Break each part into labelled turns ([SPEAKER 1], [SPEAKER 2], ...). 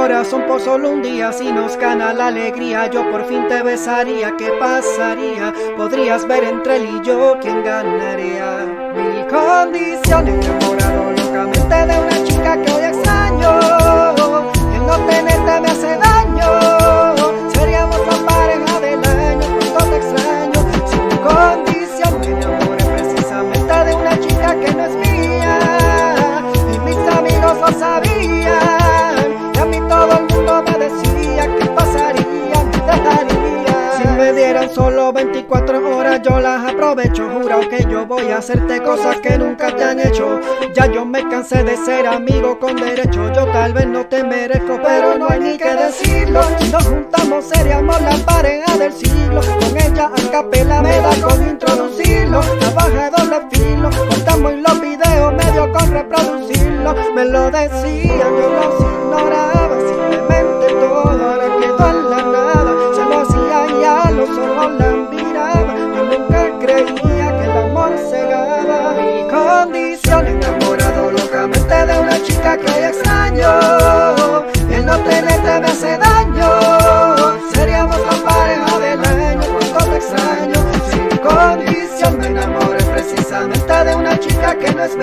[SPEAKER 1] corazón por solo un día. Si nos gana la alegría, yo por fin te besaría. ¿Qué pasaría? Podrías ver entre él y yo quién ganaría. Mi condición, enamorado locamente de una chica que hoy extraño. El no tenerte me hace daño. Seríamos la pareja del año, cuánto te extraño. Sin condición, me enamoré precisamente de una chica que no es mía. Y mis amigos lo sabían. Y a mí todo el mundo me decía que pasaría, me dejaría. Si me dieran solo 24 horas yo las aprovecho. Juro que yo voy a hacerte cosas que nunca te han hecho. Ya yo me cansé de ser amigo con derecho. Yo tal vez no te merezco, pero no hay ni que decirlo. Si nos juntamos seríamos la pareja del siglo. Con ella a capela me da con introducirlo. Navaja de doble filo, cortamos en los videos medio con reproducirlo. Me lo decían, yo los ignoraba. Simplemente todo ahora quedó en la nada. Se lo hacía y a los ojos la miraba. Yo nunca creía que el amor cegaba. Mi condición, enamorado locamente de una chica que hoy extraño. El no tenerte me hace daño. Seríamos la pareja del año, cuánto te extraño. Sin condición me enamoré precisamente de una chica que no es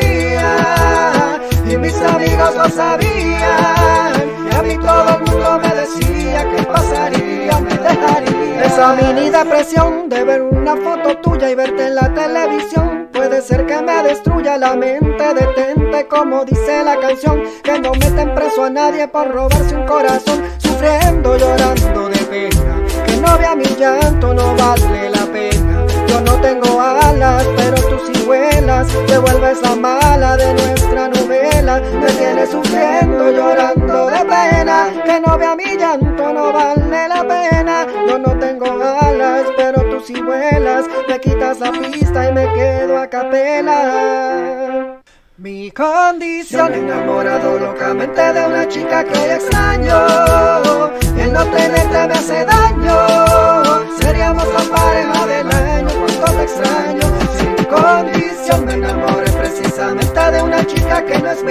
[SPEAKER 1] mía. Y mis amigos lo sabían. Y a mí todo el mundo me decía que pasaría, me dejaría. Esa mini depresión de ver una foto tuya y verte en la televisión puede ser que me destruya la mente. Detente como dice la canción, que no meten preso a nadie por robarse un corazón. Sufriendo, llorando de pena, que no vea mi llanto, no vale la pena. Yo no tengo alas, pero tú sí vuelas. Te vuelves la mala de nuestra novela. Me tienes sufriendo, llorando de pena, que no vea mi llanto, no vale la pena. Yo no tengo alas, pero tú sí vuelas. Me quitas la pista y me quedo a capela. Mi condición, enamorado locamente de una chica que hoy extraño. El no tenerte me hace daño. Seríamos la pareja del año, cuánto te extraño. Sin condición me enamoré precisamente de una chica que no es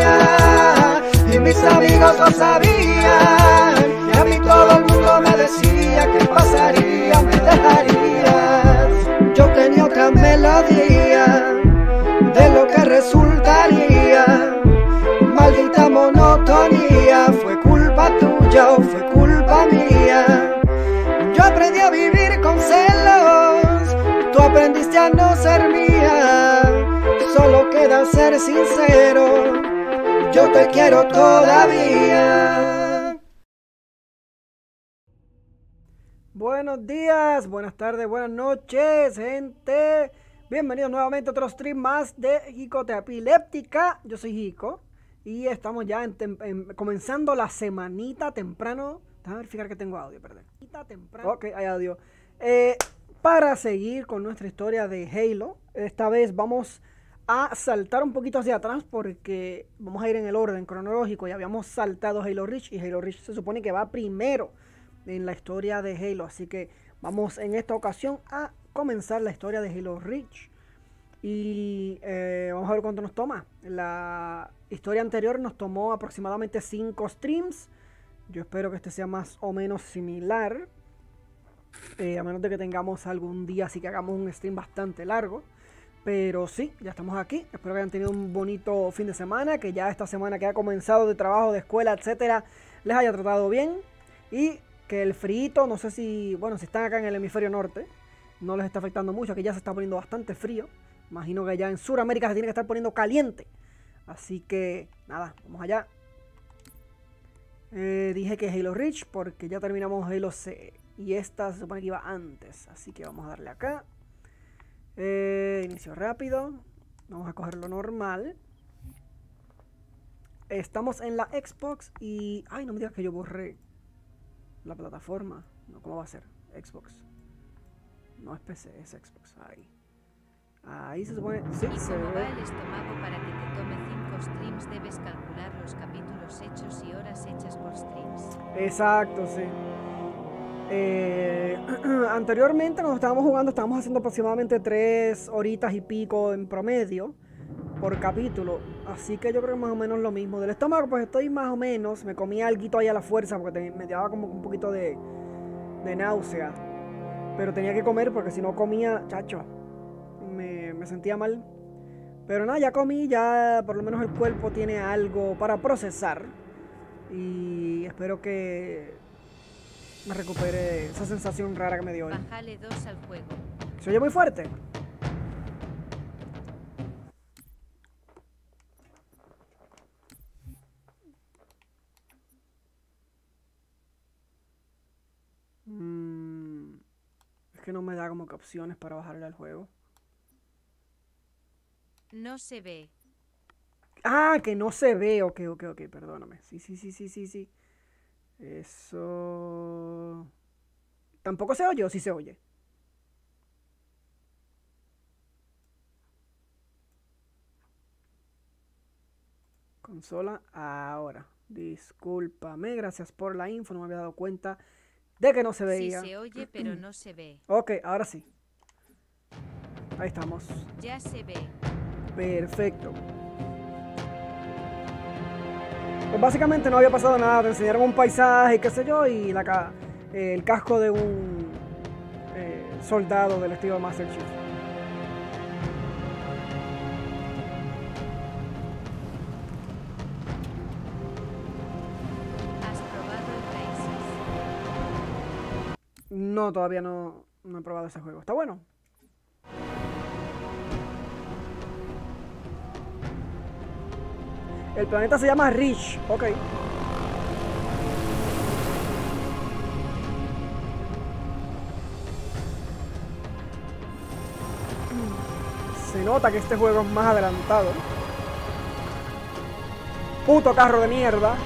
[SPEAKER 1] mía. Y mis amigos lo sabían. Y a mí todo el mundo me decía que pasaría, me dejarías. Yo tenía otra melodía de lo que resultaría. Maldita monotonía, fue culpa tuya o fue culpa mía. Yo aprendí a vivir con celos, tú aprendiste a no ser mía. Solo queda ser sincero, yo te quiero todavía. Buenos días, buenas tardes, buenas noches, gente. Bienvenidos nuevamente a otro stream más de Jicotera Epiléptica. Yo soy Jico y estamos ya comenzando la semanita temprano. Déjame verificar que tengo audio, perdón. Ok, hay audio. Para seguir con nuestra historia de Halo, esta vez vamos a saltar un poquito hacia atrás porque vamos a ir en el orden cronológico. Ya habíamos saltado Halo Reach y Halo Reach se supone que va primero en la historia de Halo. Así que vamos en esta ocasión a comenzar la historia de Halo Reach y vamos a ver cuánto nos toma. La historia anterior nos tomó aproximadamente 5 streams. Yo espero que este sea más o menos similar, a menos de que tengamos algún día así que hagamos un stream bastante largo. Pero sí, ya estamos aquí. Espero que hayan tenido un bonito fin de semana, que ya esta semana que ha comenzado de trabajo, de escuela, etcétera, les haya tratado bien y que el frío, no sé si, bueno, si están acá en el hemisferio norte, no les está afectando mucho, que ya se está poniendo bastante frío. Imagino que allá en Sudamérica se tiene que estar poniendo caliente. Así que, nada, vamos allá. Dije que Halo Reach porque ya terminamos Halo C. Y esta se supone que iba antes. Así que vamos a darle acá. Inicio rápido. Vamos a coger lo normal. Estamos en la Xbox y... Ay, no me digas que yo borré la plataforma. No, ¿cómo va a ser? Xbox. No es PC, es Xbox. Ahí se supone... Sí,
[SPEAKER 2] y
[SPEAKER 1] se
[SPEAKER 2] como
[SPEAKER 1] ve.
[SPEAKER 2] va el estómago para que te tome 5 streams, debes calcular los capítulos hechos y horas hechas por streams.
[SPEAKER 1] Exacto, sí. Anteriormente cuando estábamos jugando estábamos haciendo aproximadamente 3 horitas y pico en promedio por capítulo. Así que yo creo que más o menos lo mismo. Del estómago pues estoy más o menos. Me comí alguito ahí a la fuerza porque me daba como un poquito de náusea. Pero tenía que comer porque si no comía, chacho, me sentía mal. Pero nada, ya comí, ya por lo menos el cuerpo tiene algo para procesar. Y espero que me recupere esa sensación rara que me dio hoy.
[SPEAKER 2] Bájale 2 al juego.
[SPEAKER 1] ¿Se oye muy fuerte? Es que no me da como que opciones para bajarle al juego.
[SPEAKER 2] No se ve.
[SPEAKER 1] Ah, que no se ve. Ok, perdóname. Sí. Eso... ¿Tampoco se oye o sí se oye? Consola ahora. Discúlpame, gracias por la info. No me había dado cuenta de que no se veía.
[SPEAKER 2] Sí se oye, pero no se ve.
[SPEAKER 1] Ok, ahora sí. Ahí estamos.
[SPEAKER 2] Ya se ve.
[SPEAKER 1] Perfecto. Pues básicamente no había pasado nada. Te enseñaron un paisaje, qué sé yo, y el casco de un soldado del estilo Master Chief.
[SPEAKER 2] ¿Has probado el Crysis?
[SPEAKER 1] No, todavía no he probado ese juego. Está bueno. El planeta se llama Reach. Ok. Se nota que este juego es más adelantado. Puto carro de mierda.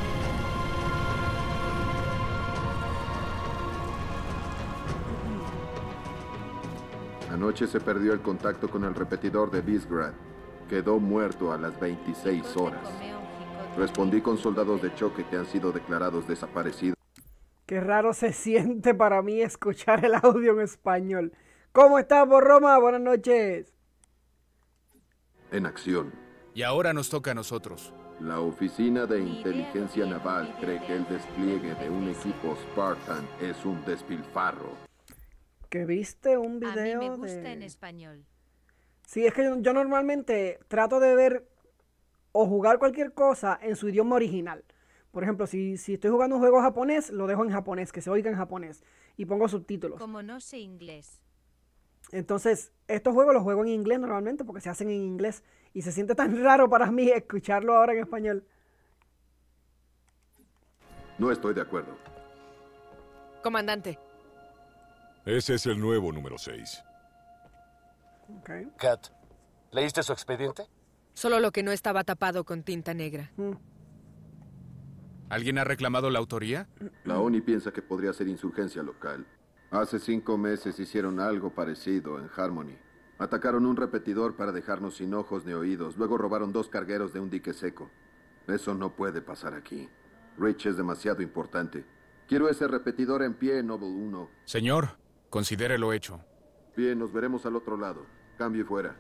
[SPEAKER 3] Anoche se perdió el contacto con el repetidor de Visegrad. Quedó muerto a las 26 horas. Respondí con soldados de choque que han sido declarados desaparecidos.
[SPEAKER 1] Qué raro se siente para mí escuchar el audio en español. ¿Cómo estás, por Roma? Buenas noches.
[SPEAKER 3] En acción.
[SPEAKER 4] Y ahora nos toca a nosotros.
[SPEAKER 3] La Oficina de Inteligencia Naval cree que el despliegue de un equipo Spartan es un despilfarro.
[SPEAKER 1] ¿Que viste un video
[SPEAKER 2] A mí me gusta
[SPEAKER 1] de...
[SPEAKER 2] en español.
[SPEAKER 1] Sí, es que yo normalmente trato de ver o jugar cualquier cosa en su idioma original. Por ejemplo, si estoy jugando un juego japonés, lo dejo en japonés, que se oiga en japonés. Y pongo subtítulos.
[SPEAKER 2] Como no sé inglés.
[SPEAKER 1] Entonces, estos juegos los juego en inglés normalmente porque se hacen en inglés. Y se siente tan raro para mí escucharlo ahora en español.
[SPEAKER 3] No estoy de acuerdo.
[SPEAKER 5] Comandante.
[SPEAKER 6] Ese es el nuevo número 6.
[SPEAKER 1] Okay.
[SPEAKER 7] Kat, ¿leíste su expediente?
[SPEAKER 5] Solo lo que no estaba tapado con tinta negra.
[SPEAKER 4] ¿Alguien ha reclamado la autoría?
[SPEAKER 3] La ONI piensa que podría ser insurgencia local. Hace 5 meses hicieron algo parecido en Harmony. Atacaron un repetidor para dejarnos sin ojos ni oídos. Luego robaron 2 cargueros de un dique seco. Eso no puede pasar aquí. Rich es demasiado importante. Quiero ese repetidor en pie, Noble 1.
[SPEAKER 4] Señor, considere lo hecho.
[SPEAKER 3] Bien, nos veremos al otro lado. Cambio y fuera.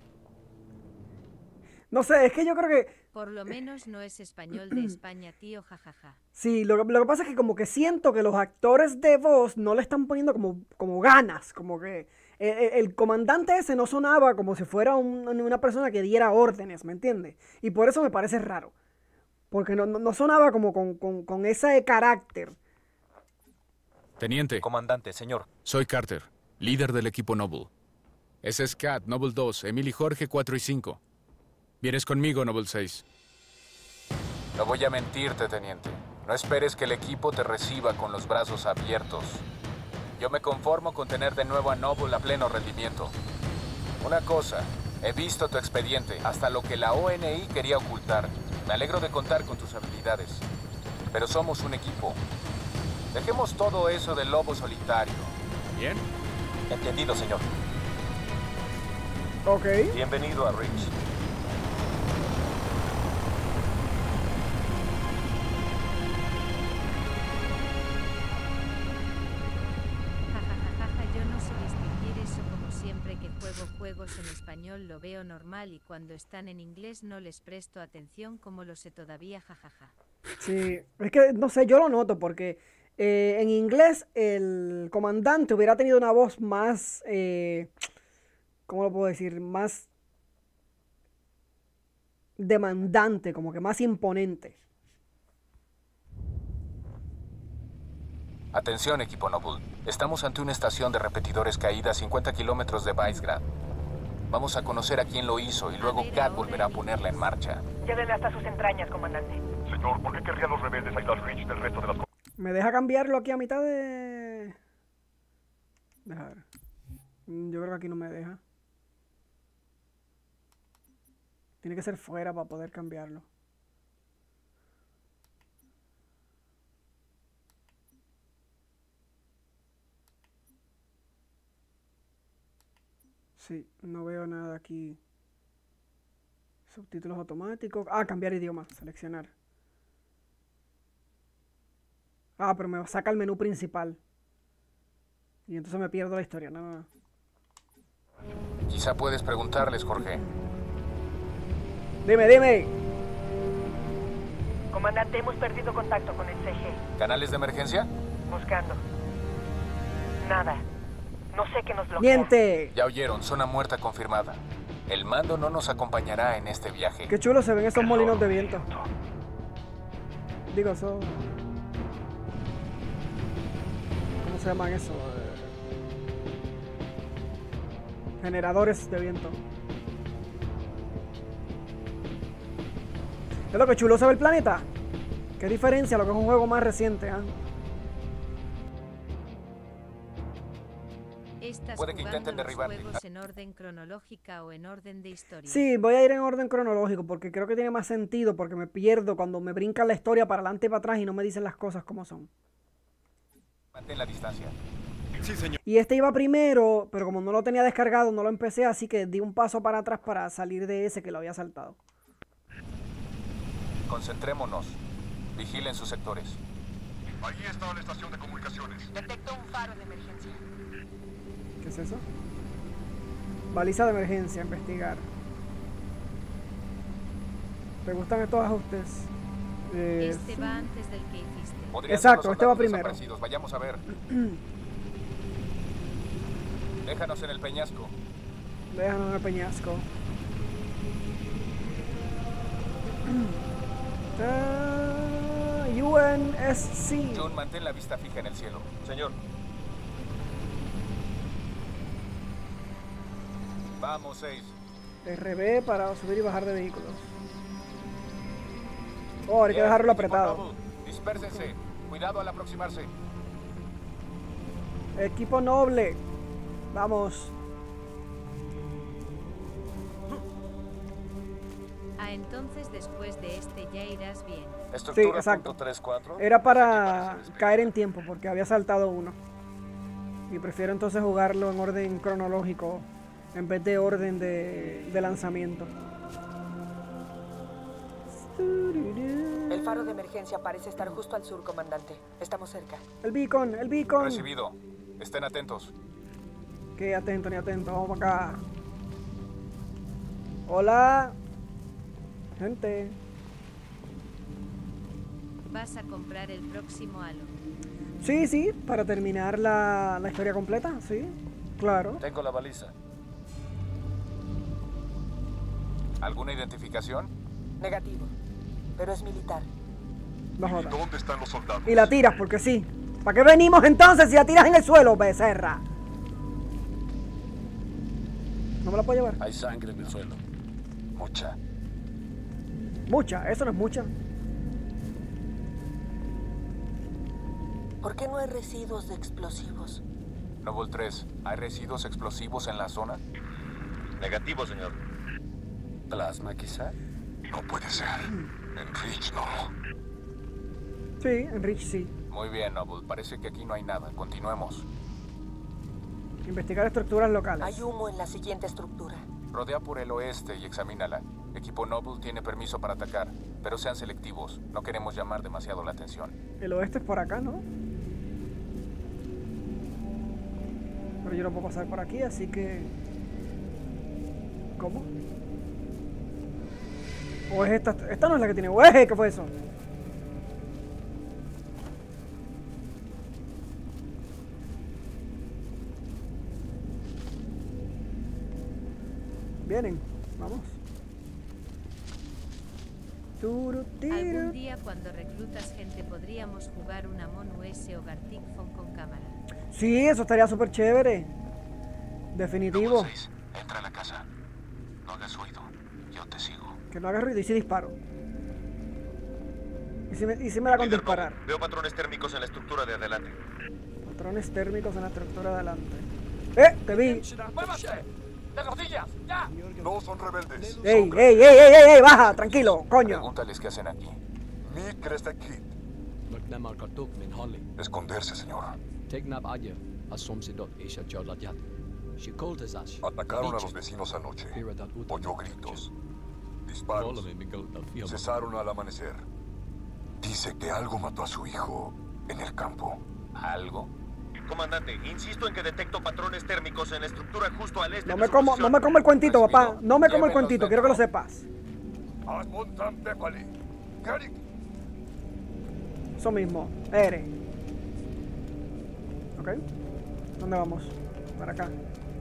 [SPEAKER 1] No sé, es que yo creo que...
[SPEAKER 2] Por lo menos no es español de España, tío, jajaja.
[SPEAKER 1] Sí, lo que pasa es que como que siento que los actores de voz no le están poniendo como ganas. Como que el comandante ese no sonaba como si fuera una persona que diera órdenes, ¿me entiendes? Y por eso me parece raro. Porque no sonaba como con ese carácter.
[SPEAKER 4] Teniente.
[SPEAKER 7] Comandante, señor.
[SPEAKER 4] Soy Carter, líder del equipo Noble. Ese es Kat, Noble 2, Emil y Jorge 4 y 5. Vienes conmigo, Noble 6.
[SPEAKER 7] No voy a mentirte, teniente. No esperes que el equipo te reciba con los brazos abiertos. Yo me conformo con tener de nuevo a Noble a pleno rendimiento. Una cosa, he visto tu expediente, hasta lo que la ONI quería ocultar. Me alegro de contar con tus habilidades. Pero somos un equipo. Dejemos todo eso del lobo solitario.
[SPEAKER 4] ¿Bien?
[SPEAKER 7] Entendido, señor.
[SPEAKER 1] Ok.
[SPEAKER 7] Bienvenido a Rich.
[SPEAKER 2] Jajajaja, yo no sé distinguir eso como siempre que juego juego juegos en español lo veo normal y cuando están en inglés no les presto atención como lo sé todavía, jajaja.
[SPEAKER 1] Sí, es que no sé, yo lo noto porque en inglés el comandante hubiera tenido una voz más, ¿cómo lo puedo decir? Más demandante, como que más imponente.
[SPEAKER 7] Atención, equipo Noble. Estamos ante una estación de repetidores caída a 50 kilómetros de Vicegrad. Vamos a conocer a quién lo hizo y luego Kat volverá a ponerla en marcha.
[SPEAKER 8] Llévenle hasta sus entrañas, comandante.
[SPEAKER 6] Señor, ¿por qué querrían los rebeldes aislar Rich del resto de las cosas?
[SPEAKER 1] ¿Me deja cambiarlo aquí a mitad de...? Deja ver. Yo creo que aquí no me deja. Tiene que ser fuera para poder cambiarlo. Sí, no veo nada aquí. Subtítulos automáticos. Ah, cambiar idioma. Seleccionar. Ah, pero me saca el menú principal. Y entonces me pierdo la historia. No.
[SPEAKER 7] Quizá puedes preguntarles, Jorge.
[SPEAKER 1] Dime.
[SPEAKER 8] Comandante, hemos perdido contacto con el CG.
[SPEAKER 7] ¿Canales de emergencia?
[SPEAKER 8] Buscando. Nada. No sé qué nos bloquea.
[SPEAKER 1] ¡Miente!
[SPEAKER 7] Ya oyeron, zona muerta confirmada. El mando no nos acompañará en este viaje.
[SPEAKER 1] Qué chulo se ven esos molinos de viento. Digo, eso... ¿Cómo se llaman eso? Generadores de viento. ¿Es lo que chulo se ve el planeta? ¿Qué diferencia a lo que es un juego más reciente?
[SPEAKER 2] ¿Estás
[SPEAKER 7] Puede que
[SPEAKER 2] jugando
[SPEAKER 7] intenten
[SPEAKER 2] los
[SPEAKER 7] derribarle.
[SPEAKER 2] juegos en orden cronológica o en orden de historia?
[SPEAKER 1] Sí, voy a ir en orden cronológico porque creo que tiene más sentido porque me pierdo cuando me brincan la historia para adelante y para atrás y no me dicen las cosas como son.
[SPEAKER 7] Mantén la distancia.
[SPEAKER 6] Sí, señor.
[SPEAKER 1] Y este iba primero, pero como no lo tenía descargado, no lo empecé, así que di un paso para atrás para salir de ese que lo había saltado.
[SPEAKER 7] Concentrémonos. Vigilen sus sectores.
[SPEAKER 6] Ahí está la estación de comunicaciones.
[SPEAKER 8] Detecto un faro de emergencia.
[SPEAKER 1] ¿Qué es eso? Baliza de emergencia, investigar. ¿Te gustan estos ajustes?
[SPEAKER 2] Este va antes del que hiciste.
[SPEAKER 7] Podrían
[SPEAKER 1] Exacto,
[SPEAKER 7] ser los
[SPEAKER 1] este va
[SPEAKER 7] soldados
[SPEAKER 1] primero.
[SPEAKER 7] desaparecidos. Vayamos a ver. Déjanos en el peñasco.
[SPEAKER 1] Déjanos en el peñasco. UNSC.
[SPEAKER 7] John, mantén la vista fija en el cielo. Señor. Vamos, 6.
[SPEAKER 1] RB para subir y bajar de vehículos. Oh, hay que dejarlo apretado.
[SPEAKER 7] Dispérsense. Cuidado al aproximarse.
[SPEAKER 1] Equipo noble. Vamos.
[SPEAKER 2] Ah, entonces después de este ya irás bien.
[SPEAKER 1] Sí, exacto. Era para caer en tiempo porque había saltado uno. Y prefiero entonces jugarlo en orden cronológico en vez de orden de lanzamiento.
[SPEAKER 8] El faro de emergencia parece estar justo al sur, comandante. Estamos cerca.
[SPEAKER 1] El beacon.
[SPEAKER 7] Recibido. Estén atentos.
[SPEAKER 1] Qué atento ni atento. Vamos para acá. Hola. Gente.
[SPEAKER 2] ¿Vas a comprar el próximo Halo?
[SPEAKER 1] Sí, para terminar la historia completa, sí. Claro.
[SPEAKER 7] Tengo la baliza. ¿Alguna identificación?
[SPEAKER 8] Negativo. Pero es militar.
[SPEAKER 1] No jodas.
[SPEAKER 6] ¿Dónde están los soldados?
[SPEAKER 1] Y la tiras porque sí. ¿Para qué venimos entonces si la tiras en el suelo, becerra? ¿No me la puedo llevar?
[SPEAKER 7] Hay sangre en el suelo. Mucha.
[SPEAKER 1] Mucha, eso no es mucha.
[SPEAKER 8] ¿Por qué no hay residuos de explosivos?
[SPEAKER 7] Noble 3, ¿hay residuos explosivos en la zona?
[SPEAKER 9] Negativo, señor.
[SPEAKER 7] ¿Plasma, quizá?
[SPEAKER 6] No puede ser. En Rich no.
[SPEAKER 1] Sí, en Rich sí.
[SPEAKER 7] Muy bien, Noble. Parece que aquí no hay nada. Continuemos.
[SPEAKER 1] Investigar estructuras locales.
[SPEAKER 8] Hay humo en la siguiente estructura.
[SPEAKER 7] Rodea por el oeste y examínala. Equipo Noble tiene permiso para atacar, pero sean selectivos. No queremos llamar demasiado la atención.
[SPEAKER 1] El oeste es por acá, ¿no? Pero yo no puedo pasar por aquí, así que...
[SPEAKER 10] ¿Cómo? ¿O es esta? Esta no es la que tiene. ¡Ueje! ¿Qué fue eso? Vienen, vamos.
[SPEAKER 2] Algún día cuando reclutas gente podríamos jugar un Among Us o Gartic Phone con cámara.
[SPEAKER 10] Sí, eso estaría súper chévere. Definitivo.
[SPEAKER 6] Entra a la casa. No hagas ruido. Yo te sigo.
[SPEAKER 10] Que no haga ruido y si disparo. Y si me da con disparar.
[SPEAKER 9] Veo patrones térmicos en la estructura de adelante.
[SPEAKER 10] Patrones térmicos en la estructura de adelante. Te vi.
[SPEAKER 7] ¡De rodillas! ¡Ya!
[SPEAKER 6] No son rebeldes.
[SPEAKER 10] ¡Ey! Baja, tranquilo, coño.
[SPEAKER 7] Pregúntales qué hacen aquí.
[SPEAKER 6] Mi cresta kid. Esconderse, señor. Atacaron a los vecinos anoche. Oyó gritos. Disparos. Cesaron al amanecer. Dice que algo mató a su hijo en el campo.
[SPEAKER 7] ¿Algo?
[SPEAKER 9] Comandante, insisto en que detecto patrones térmicos en la estructura justo al este.
[SPEAKER 10] No me como el cuentito, papá. No me como el cuentito, quiero que lo sepas. Eso mismo, Ere. Ok. ¿Dónde vamos? Para acá.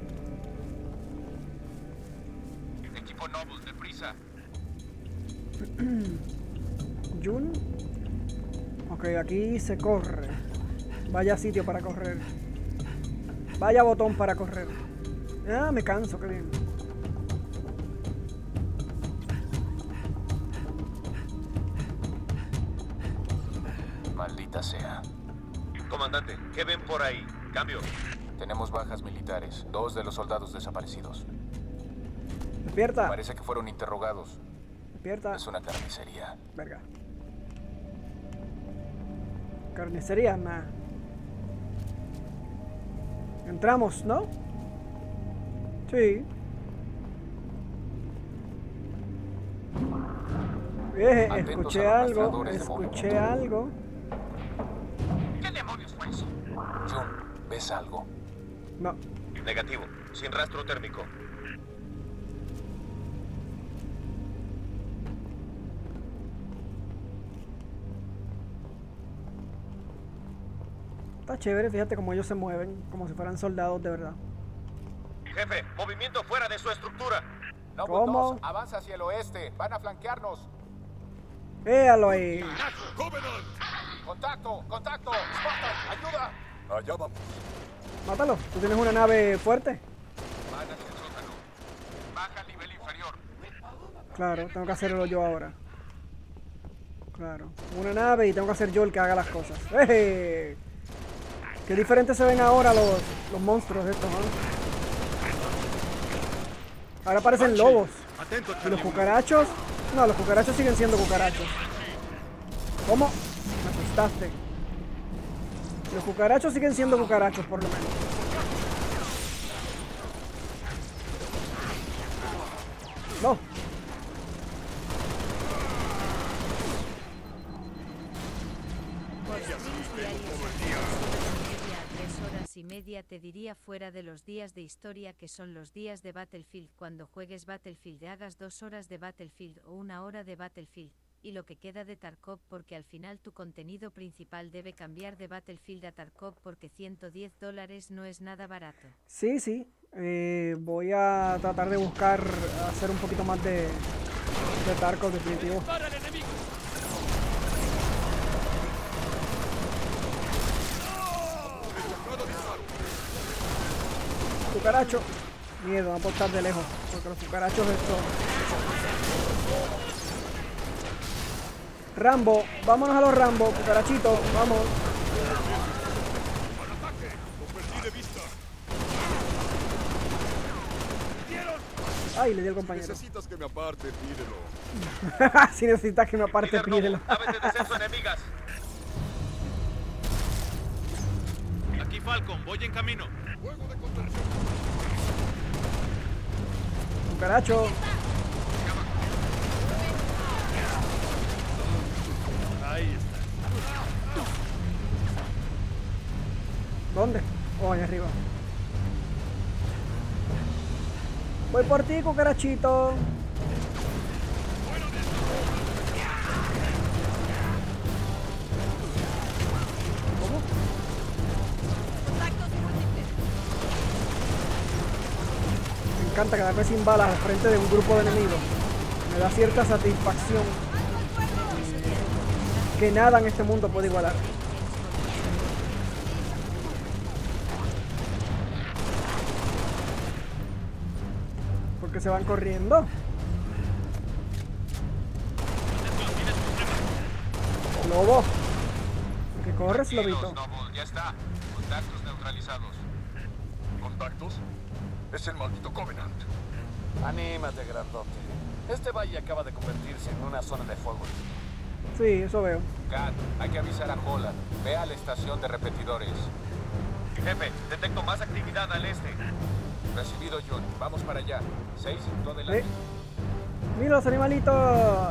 [SPEAKER 7] Equipo Noble, deprisa.
[SPEAKER 10] Jun. Ok, aquí se corre. Vaya sitio para correr. Vaya botón para correr. Ah, me canso, qué bien.
[SPEAKER 7] Maldita sea.
[SPEAKER 9] Comandante, ¿qué ven por ahí? Cambio.
[SPEAKER 7] Tenemos bajas militares. 2 de los soldados desaparecidos.
[SPEAKER 10] Despierta.
[SPEAKER 7] Parece que fueron interrogados.
[SPEAKER 10] Despierta.
[SPEAKER 7] Es una carnicería.
[SPEAKER 10] Verga. Carnicería, nah. Entramos, ¿no? Sí. Escuché algo. Escuché algo.
[SPEAKER 7] ¿Qué demonios fue eso? Jun, ¿ves algo?
[SPEAKER 10] No.
[SPEAKER 9] Negativo. Sin rastro térmico.
[SPEAKER 10] Está chévere, fíjate cómo ellos se mueven, como si fueran soldados de verdad.
[SPEAKER 9] Jefe, movimiento fuera de su estructura.
[SPEAKER 10] ¿Cómo?
[SPEAKER 7] 2, avanza hacia el oeste. Van a flanquearnos.
[SPEAKER 10] Véalo ahí.
[SPEAKER 7] ¡Contacto! ¡Spartan, ayuda!
[SPEAKER 6] Allá vamos.
[SPEAKER 10] Mátalo, tú tienes una nave fuerte.
[SPEAKER 7] Van hacia el sótano. Baja al nivel inferior.
[SPEAKER 10] Claro, tengo que hacerlo yo ahora. Claro, una nave y tengo que hacer yo el que haga las cosas. ¡Eje! Qué diferentes se ven ahora los monstruos estos, ¿no? Ahora parecen lobos. ¿Y los cucarachos? No, los cucarachos siguen siendo cucarachos. ¿Cómo? Me asustaste. Los cucarachos siguen siendo cucarachos, por lo menos. No.
[SPEAKER 2] Por streams diarios a 3 horas y media te diría fuera de los días de historia que son los días de Battlefield. Cuando juegues Battlefield hagas 2 horas de Battlefield o 1 hora de Battlefield. Y lo que queda de Tarkov porque al final tu contenido principal debe cambiar de Battlefield a Tarkov porque $110 no es nada barato.
[SPEAKER 10] Sí, sí. Voy a tratar de buscar hacer un poquito más de Tarkov definitivo. Cucaracho. Miedo, no puedo estar de lejos porque los cucarachos estos. Rambo, vámonos a los Rambo, cucarachito, vamos. Ay, le di al compañero.
[SPEAKER 6] Necesitas que me aparte, pídelo.
[SPEAKER 10] Si necesitas que me aparte, pídelo.
[SPEAKER 9] Naves de descenso enemigas.
[SPEAKER 11] Aquí Falcon, voy en camino.
[SPEAKER 6] Juego de contención.
[SPEAKER 10] Cucaracho.
[SPEAKER 11] Ahí está.
[SPEAKER 10] ¿Dónde? Oh, ahí arriba. Voy por ti, cucarachito. ¿Cómo? Me encanta quedarme sin balas al frente de un grupo de enemigos. Me da cierta satisfacción que nada en este mundo puede igualar. Porque se van corriendo. Lobo. ¿Qué corres, lobito?
[SPEAKER 6] Ya está. Contactos neutralizados. ¿Contactos? Es el maldito Covenant.
[SPEAKER 9] Anímate, grandote. Este valle acaba de convertirse en una zona de fuego.
[SPEAKER 10] Sí, eso veo.
[SPEAKER 7] Kat, hay que avisar a Holland. Ve a la estación de repetidores.
[SPEAKER 9] Jefe, detecto más actividad al este.
[SPEAKER 7] Recibido, John. Vamos para allá. 6, tú adelante.
[SPEAKER 10] ¡Mira los animalitos!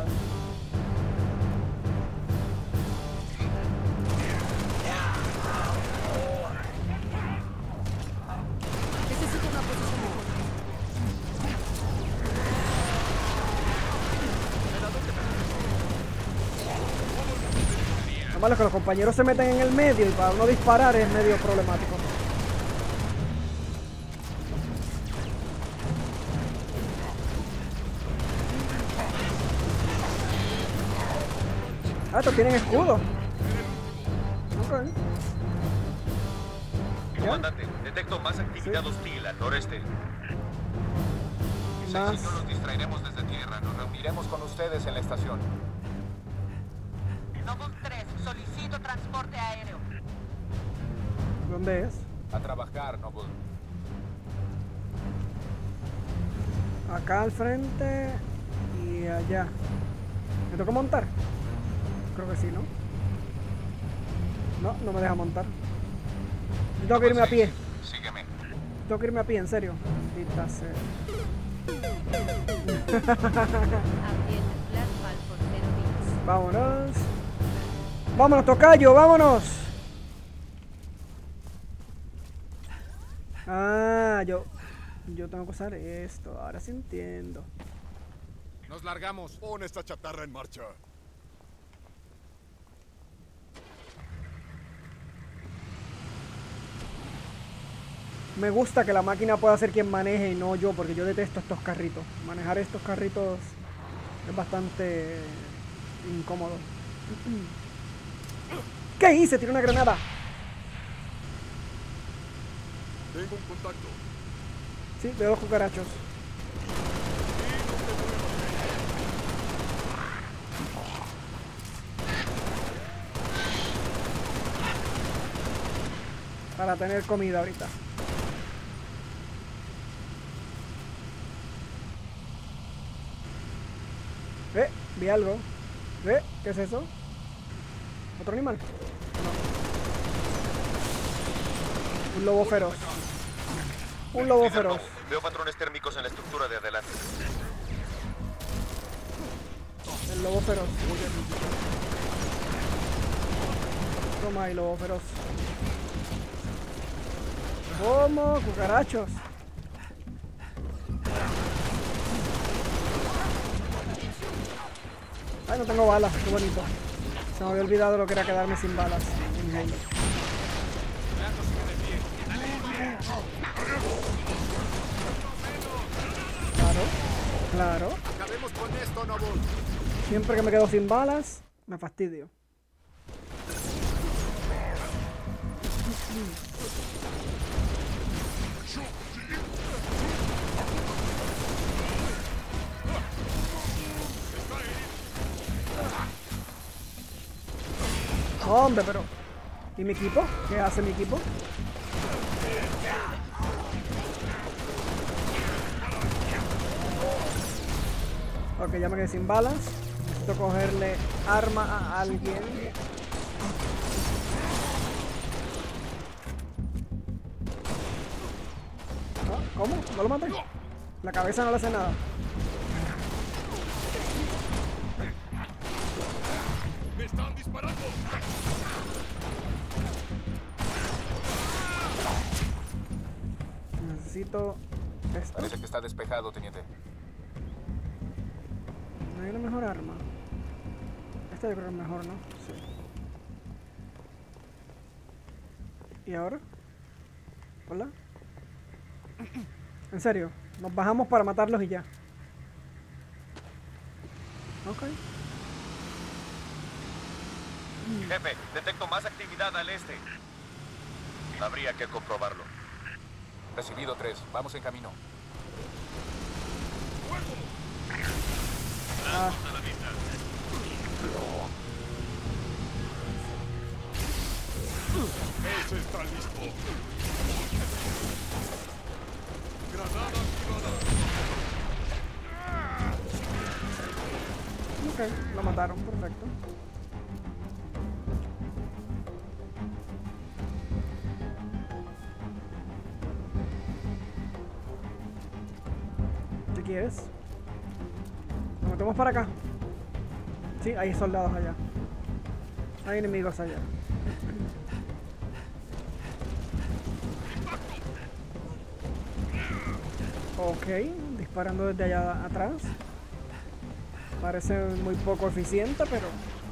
[SPEAKER 5] Necesito una posición mejor.
[SPEAKER 10] Lo malo es que los compañeros se meten en el medio y para uno disparar es medio problemático. Ah, estos tienen escudo. Ok.
[SPEAKER 9] Comandante, detecto más actividad hostil al noreste.
[SPEAKER 7] Más. Y yo los distraeremos desde tierra. Nos reuniremos con ustedes en la estación.
[SPEAKER 12] Noble 3, solicito transporte aéreo.
[SPEAKER 10] ¿Dónde es?
[SPEAKER 7] A trabajar, Noble.
[SPEAKER 10] Acá al frente y allá. ¿Me toca montar? Creo que sí, ¿no? No, no me deja montar. Yo tengo que irme a pie.
[SPEAKER 7] Sígueme.
[SPEAKER 10] Tengo que irme a pie, en serio. Maldita sea. Vámonos. Vámonos, tocayo, vámonos. Ah, yo tengo que usar esto. Ahora sí entiendo.
[SPEAKER 6] Nos largamos. Pon esta chatarra en marcha.
[SPEAKER 10] Me gusta que la máquina pueda ser quien maneje y no yo, porque yo detesto estos carritos. Manejar estos carritos es bastante incómodo. ¿Qué hice? Tiré una granada.
[SPEAKER 6] Tengo un contacto.
[SPEAKER 10] Sí, veo los cucarachos. Para tener comida ahorita. Vi algo. ¿Qué es eso? ¿Otro animal? No. Un lobo feroz. Un lobo feroz.
[SPEAKER 9] Veo patrones térmicos en la estructura de adelante.
[SPEAKER 10] El lobo feroz. Toma ahí, lobo feroz. ¿Cómo? Cucarachos. Ay, no tengo balas, qué bonito. Se me había olvidado lo que era quedarme sin balas en Halo. Claro, claro.
[SPEAKER 6] Acabemos con esto, Noble.
[SPEAKER 10] Siempre que me quedo sin balas, me fastidio. Hombre, pero... ¿Y mi equipo? ¿Qué hace mi equipo? Ok, ya me quedé sin balas. Necesito cogerle arma a alguien. ¿No? ¿Cómo? ¿No lo maté? La cabeza no le hace nada.
[SPEAKER 6] ¡Me están disparando!
[SPEAKER 10] Necesito ¿Esto?
[SPEAKER 7] Parece que está despejado, teniente.
[SPEAKER 10] No hay una mejor arma. Esta yo creo que es mejor, ¿no? Sí. ¿Y ahora? ¿Hola? En serio, nos bajamos para matarlos y ya. Ok.
[SPEAKER 9] Jefe, detecto más actividad al este. Habría que comprobarlo.
[SPEAKER 7] Recibido 3. Vamos en camino.
[SPEAKER 10] Ah.
[SPEAKER 6] Ese está listo. Granada activada.
[SPEAKER 10] Ok, lo mataron, perfecto. ¿Qué quieres? Nos metemos para acá. Sí, hay soldados allá. Hay enemigos allá. Ok, disparando desde allá atrás. Parece muy poco eficiente, pero...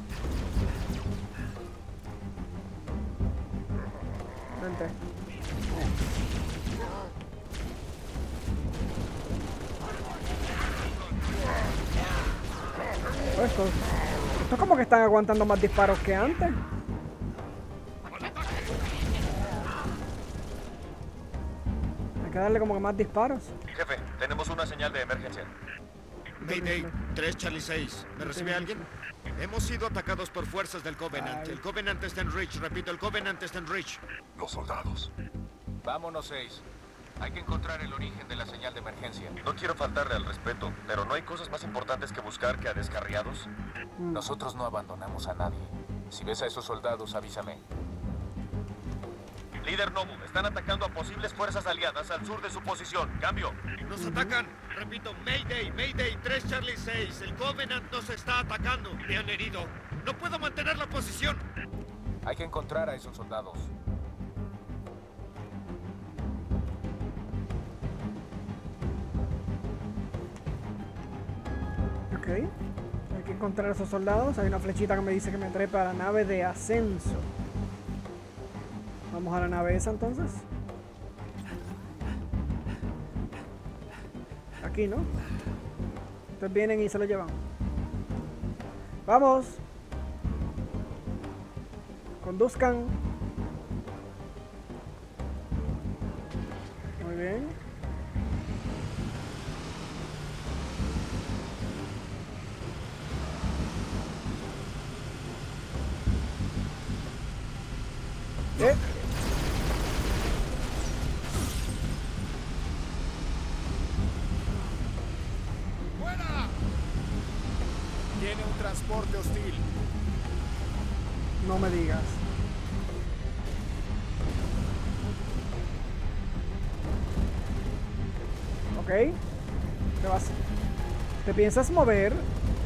[SPEAKER 10] Vente. Esto como que están aguantando más disparos que antes. Hay que darle como que más disparos.
[SPEAKER 9] Jefe, tenemos una señal de emergencia.
[SPEAKER 13] Mayday, 3 Charlie 6. ¿Me recibe alguien? Hemos sido atacados por fuerzas del Covenant. El Covenant está en Reach. Repito, el Covenant está en Reach.
[SPEAKER 6] Los soldados.
[SPEAKER 7] Vámonos, 6. Hay que encontrar el origen de la señal de emergencia.
[SPEAKER 9] No quiero faltarle al respeto, pero ¿no hay cosas más importantes que buscar que a descarriados?
[SPEAKER 7] Nosotros no abandonamos a nadie. Si ves a esos soldados, avísame.
[SPEAKER 9] Líder Noble, están atacando a posibles fuerzas aliadas al sur de su posición. Cambio.
[SPEAKER 13] Nos atacan. Repito, Mayday, Mayday, 3 Charlie 6. El Covenant nos está atacando. Me han herido. No puedo mantener la posición.
[SPEAKER 7] Hay que encontrar a esos soldados.
[SPEAKER 10] Ok. Hay que encontrar a esos soldados. Hay una flechita que me dice que me trepa a la nave de ascenso. Vamos a la nave esa entonces. Aquí, ¿no? Entonces vienen y se lo llevan. ¡Vamos! Conduzcan. Muy bien.
[SPEAKER 13] Tiene un transporte hostil.
[SPEAKER 10] No me digas. Ok. Te vas. ¿Te piensas mover?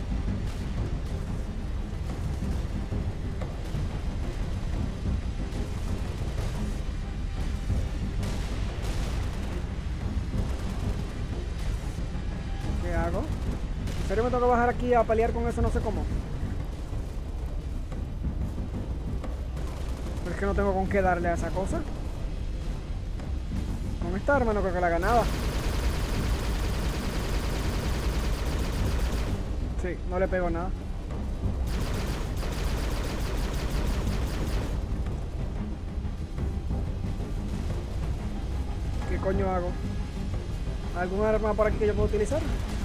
[SPEAKER 10] ¿Qué hago? ¿En serio me tengo que bajar aquí a pelear con eso? No sé cómo. Pero es que no tengo con qué darle a esa cosa. Con esta arma no creo que la ganaba. Sí, no le pego nada. ¿Qué coño hago? ¿Algún arma por aquí que yo puedo utilizar?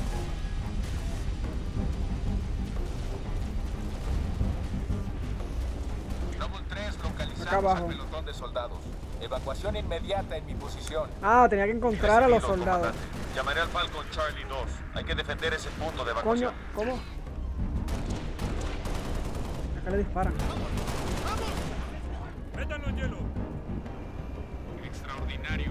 [SPEAKER 7] Noble 3,
[SPEAKER 10] Acá
[SPEAKER 7] localizamos
[SPEAKER 10] abajo.
[SPEAKER 7] al pelotón de soldados. Evacuación inmediata en mi posición.
[SPEAKER 10] Ah, tenía que encontrar a los
[SPEAKER 9] Recibido,
[SPEAKER 10] soldados.
[SPEAKER 9] comandante. Llamaré al Falcon Charlie 2. Hay que defender ese punto de
[SPEAKER 10] Coño,
[SPEAKER 9] evacuación.
[SPEAKER 10] ¿cómo? Acá le disparan.
[SPEAKER 11] ¡Métanlo en hielo!
[SPEAKER 13] Extraordinario.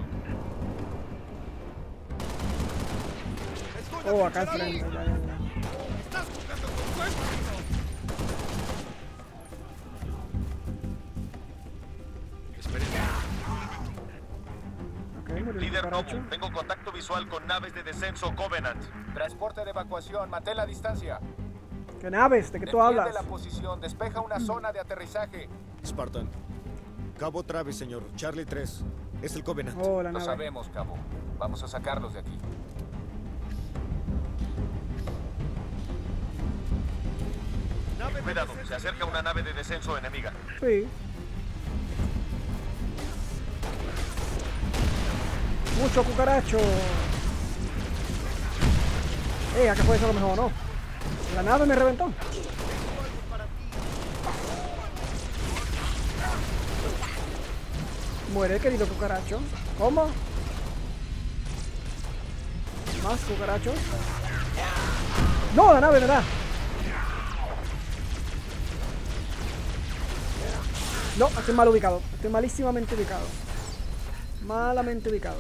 [SPEAKER 10] Oh, acá al frente. Ya.
[SPEAKER 13] Estás jugando con fuego.
[SPEAKER 10] Ok, murió el
[SPEAKER 9] Líder
[SPEAKER 10] cucaracho.
[SPEAKER 9] Noble, tengo contacto contacto visual con naves de descenso Covenant.
[SPEAKER 7] Transporte de evacuación, mantén la distancia.
[SPEAKER 10] ¿Qué naves? ¿De qué tú
[SPEAKER 7] Defiende
[SPEAKER 10] hablas?
[SPEAKER 7] la posición, despeja una zona de aterrizaje.
[SPEAKER 13] Spartan. Cabo Travis, señor. Charlie 3. Es el Covenant.
[SPEAKER 10] Oh, la
[SPEAKER 7] Lo
[SPEAKER 10] nave.
[SPEAKER 7] sabemos, Cabo. Vamos a sacarlos de aquí.
[SPEAKER 9] Cuidado, se acerca una nave de descenso enemiga.
[SPEAKER 10] Sí. Mucho cucaracho. Acá puede ser lo mejor, ¿no? La nave me reventó. Muere, querido cucaracho. ¿Cómo? Más cucarachos. No, la nave me da. No, estoy mal ubicado. Estoy malísimamente ubicado. Malamente ubicado.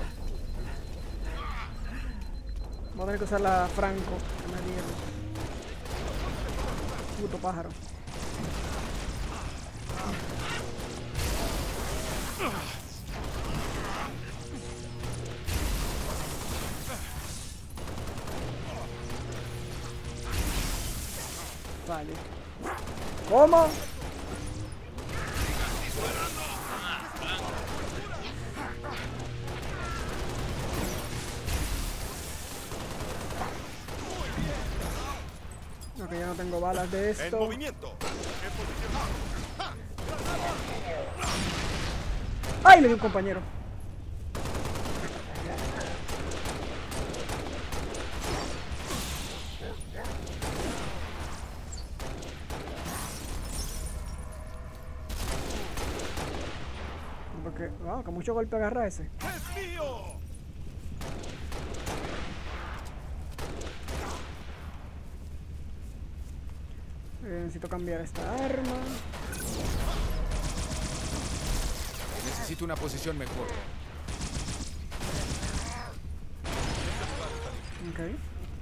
[SPEAKER 10] Voy a tener que usar la Franco. Que me dieron. Puto pájaro. Vale. ¿Cómo? Ok, ya no tengo balas de esto.
[SPEAKER 13] En movimiento.
[SPEAKER 10] ¡Ay! Le di un compañero. Porque, wow, con mucho golpe agarra ese.
[SPEAKER 13] ¡Es mío!
[SPEAKER 10] Necesito cambiar esta arma.
[SPEAKER 4] Necesito una posición mejor.
[SPEAKER 10] Ok.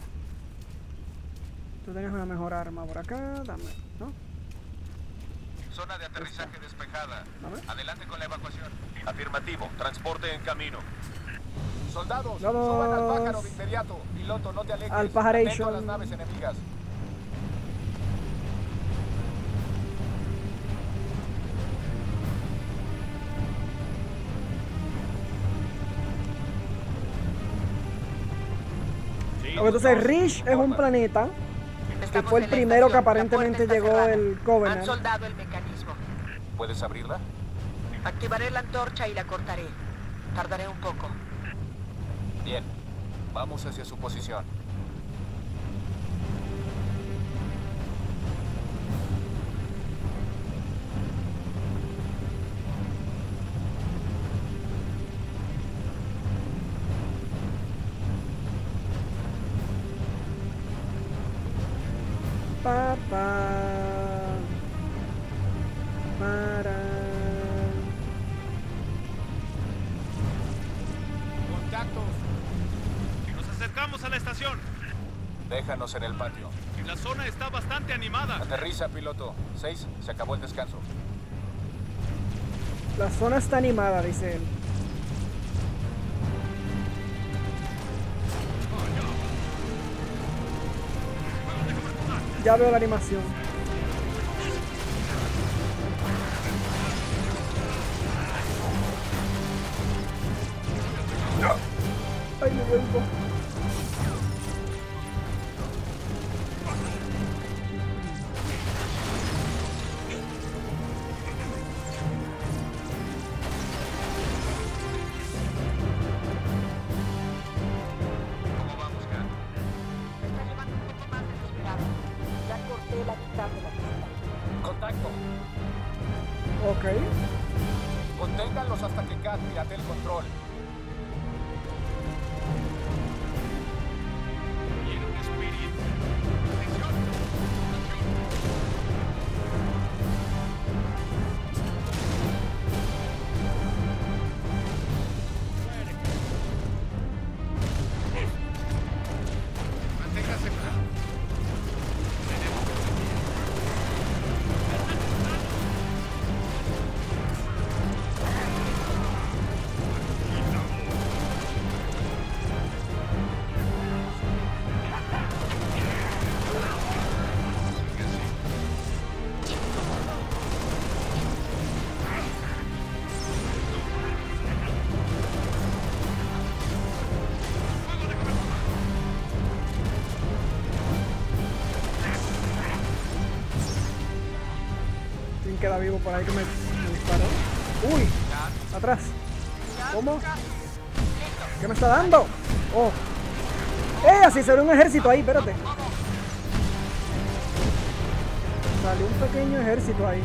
[SPEAKER 10] Tú tienes una mejor arma por acá. Dame, ¿no?
[SPEAKER 9] Zona de aterrizaje despejada.
[SPEAKER 10] Dame.
[SPEAKER 9] Adelante con la evacuación. Afirmativo. Transporte en camino.
[SPEAKER 7] Soldados,
[SPEAKER 10] Vamos.
[SPEAKER 7] suban al pájaro de inmediato. Piloto, no te alejes.
[SPEAKER 10] Al pajaration.
[SPEAKER 7] Atento a las naves enemigas.
[SPEAKER 10] Ok, entonces Rish es un planeta que fue el primero que aparentemente llegó el
[SPEAKER 8] Han
[SPEAKER 10] Covenant.
[SPEAKER 8] soldado el mecanismo.
[SPEAKER 7] ¿Puedes abrirla?
[SPEAKER 8] Activaré la antorcha y la cortaré. Tardaré un poco.
[SPEAKER 7] Bien. Vamos hacia su posición.
[SPEAKER 11] Contactos. Nos acercamos a la estación.
[SPEAKER 7] Déjanos en el patio.
[SPEAKER 11] La zona está bastante animada.
[SPEAKER 7] Aterriza, piloto. 6, se acabó el descanso.
[SPEAKER 10] La zona está animada, dice él. Ya veo la animación. Ay, me vuelvo.
[SPEAKER 9] ¿Cómo vamos, Kat?
[SPEAKER 8] Me está llevando un poco más de lo esperado. Ya corté la mitad de la pista.
[SPEAKER 7] Contacto.
[SPEAKER 10] Ok.
[SPEAKER 7] Conténganlos hasta que Kat pirate el control.
[SPEAKER 11] Tiene un espíritu. Atención.
[SPEAKER 13] Manténgase.
[SPEAKER 10] queda vivo por ahí que me disparó. ¡Uy! Atrás. ¿Cómo? ¿Qué me está dando? ¡Oh! Así se ve un ejército ahí, espérate. Salió un pequeño ejército ahí.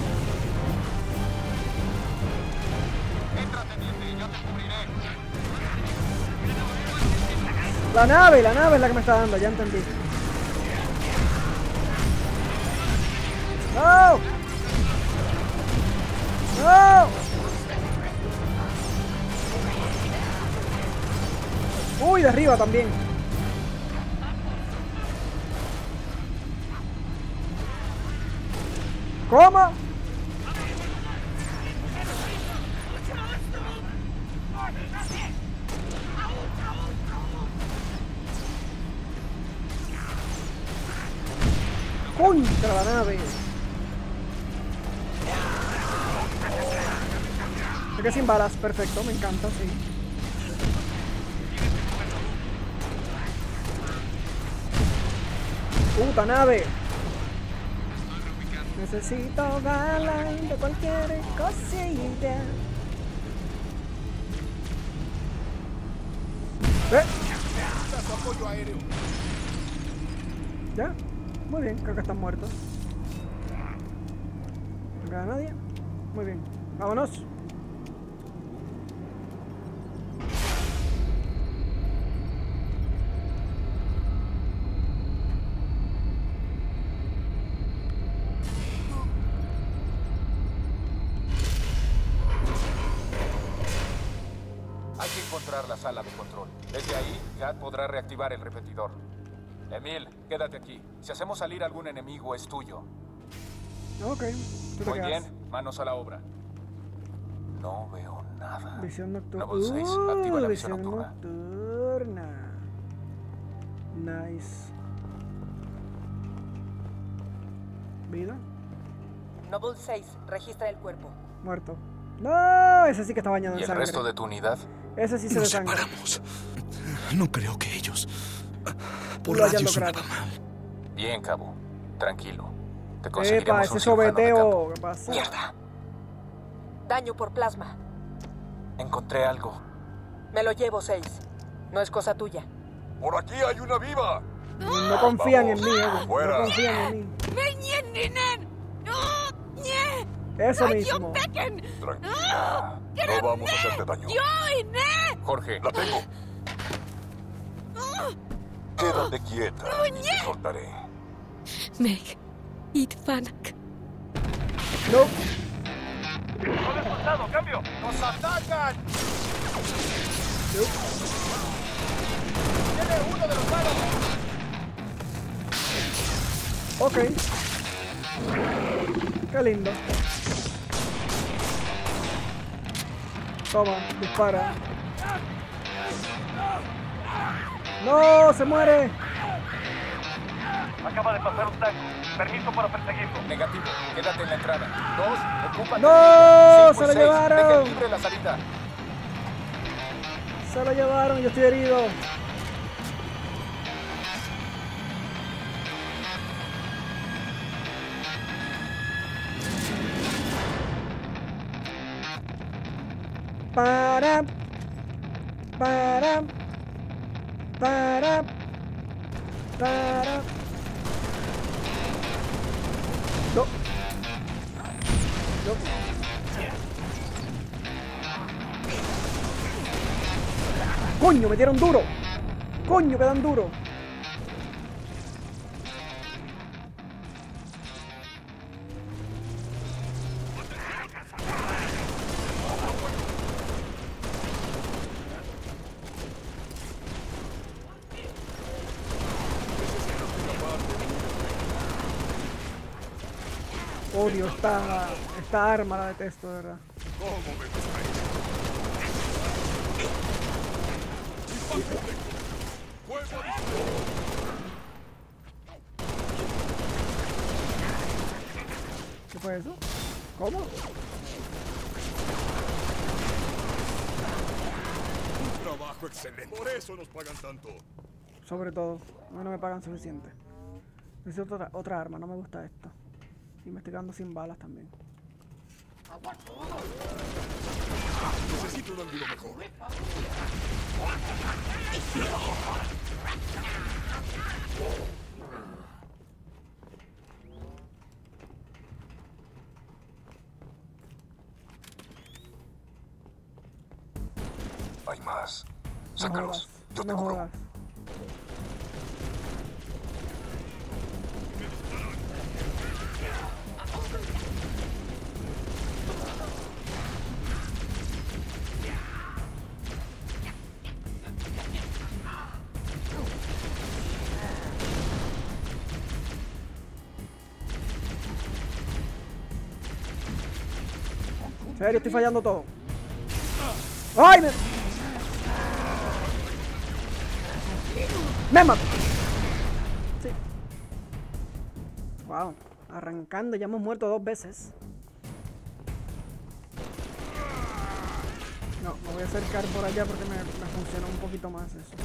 [SPEAKER 10] La nave es la que me está dando, ya entendí. ¡No! ¡No! ¡Uy, de arriba también! ¿Cómo? ¡Contra la nave! Se queda sin balas, perfecto, me encanta, sí. ¡Puta nave! Necesito balas de cualquier cosilla.
[SPEAKER 6] Apoyo aéreo.
[SPEAKER 10] ¿Ya? Muy bien, creo que están muertos. ¿No queda nadie? Muy bien, vámonos.
[SPEAKER 7] Hay que encontrar la sala de control. Desde ahí, Kat podrá reactivar el repetidor. Emil, quédate aquí. Si hacemos salir algún enemigo, es tuyo.
[SPEAKER 10] Ok.
[SPEAKER 7] Muy bien, manos a la obra. No veo nada.
[SPEAKER 10] Visión nocturna.
[SPEAKER 7] Noble 6, activa la visión nocturna.
[SPEAKER 10] Nice. ¿Vida?
[SPEAKER 8] Noble 6, registra el cuerpo.
[SPEAKER 10] Muerto. No, ese sí que está bañado en sangre.
[SPEAKER 7] ¿Y el resto de tu unidad?
[SPEAKER 10] Ese sí se desangra.
[SPEAKER 14] Nos separamos. No creo que ellos... Por
[SPEAKER 10] lo hayan
[SPEAKER 14] radio
[SPEAKER 10] logrado.
[SPEAKER 14] sonaba mal.
[SPEAKER 7] Bien, cabo. Tranquilo. Te conseguiremos
[SPEAKER 10] ese
[SPEAKER 7] un cirujano de
[SPEAKER 10] sobeteo.
[SPEAKER 7] campo.
[SPEAKER 10] ¿Qué pasa?
[SPEAKER 8] ¡Mierda! Daño por plasma.
[SPEAKER 7] Encontré algo.
[SPEAKER 8] Me lo llevo, 6. No es cosa tuya.
[SPEAKER 6] ¡Por aquí hay una viva!
[SPEAKER 10] No confían en mí,
[SPEAKER 6] Fuera.
[SPEAKER 10] no confían en mí. Eso mismo.
[SPEAKER 6] Tranquila. No vamos a hacerte daño.
[SPEAKER 7] Jorge.
[SPEAKER 6] La tengo. Quédate quieta y te soltaré.
[SPEAKER 5] Meg, Itvanak.
[SPEAKER 10] No.
[SPEAKER 11] ¡Todo expulsado! ¡Cambio!
[SPEAKER 9] ¡Nos atacan!
[SPEAKER 11] ¡Tiene uno de los malos!
[SPEAKER 10] Ok. Qué lindo. Toma, dispara. ¡No! ¡Se muere!
[SPEAKER 11] Acaba de pasar un tanque. Permiso para perseguirlo.
[SPEAKER 7] Negativo. Quédate en la entrada. 2, ocúpate.
[SPEAKER 10] ¡No!
[SPEAKER 7] 5
[SPEAKER 10] ¡Se
[SPEAKER 7] y
[SPEAKER 10] lo
[SPEAKER 7] 6,
[SPEAKER 10] llevaron!
[SPEAKER 7] dejen libre la salida.
[SPEAKER 10] Se lo llevaron, yo estoy herido. Para. No. No. ¡Coño, me dieron duro! ¡Coño, que dan duro! Odio esta arma, la detesto, de verdad. ¿Qué fue eso? ¿Cómo?
[SPEAKER 6] Un trabajo excelente. Por eso nos pagan tanto.
[SPEAKER 10] Sobre todo, a mí no me pagan suficiente. Necesito otra arma, no me gusta esto. Y me estoy quedando sin balas también.
[SPEAKER 6] Necesito un ángulo mejor. Hay más. Sácalos. Yo te cubro.
[SPEAKER 10] En serio, estoy fallando todo. ¡Ay! ¡Me mato! Sí. Wow. Arrancando, ya hemos muerto 2 veces. No, me voy a acercar por allá porque me funciona un poquito más eso.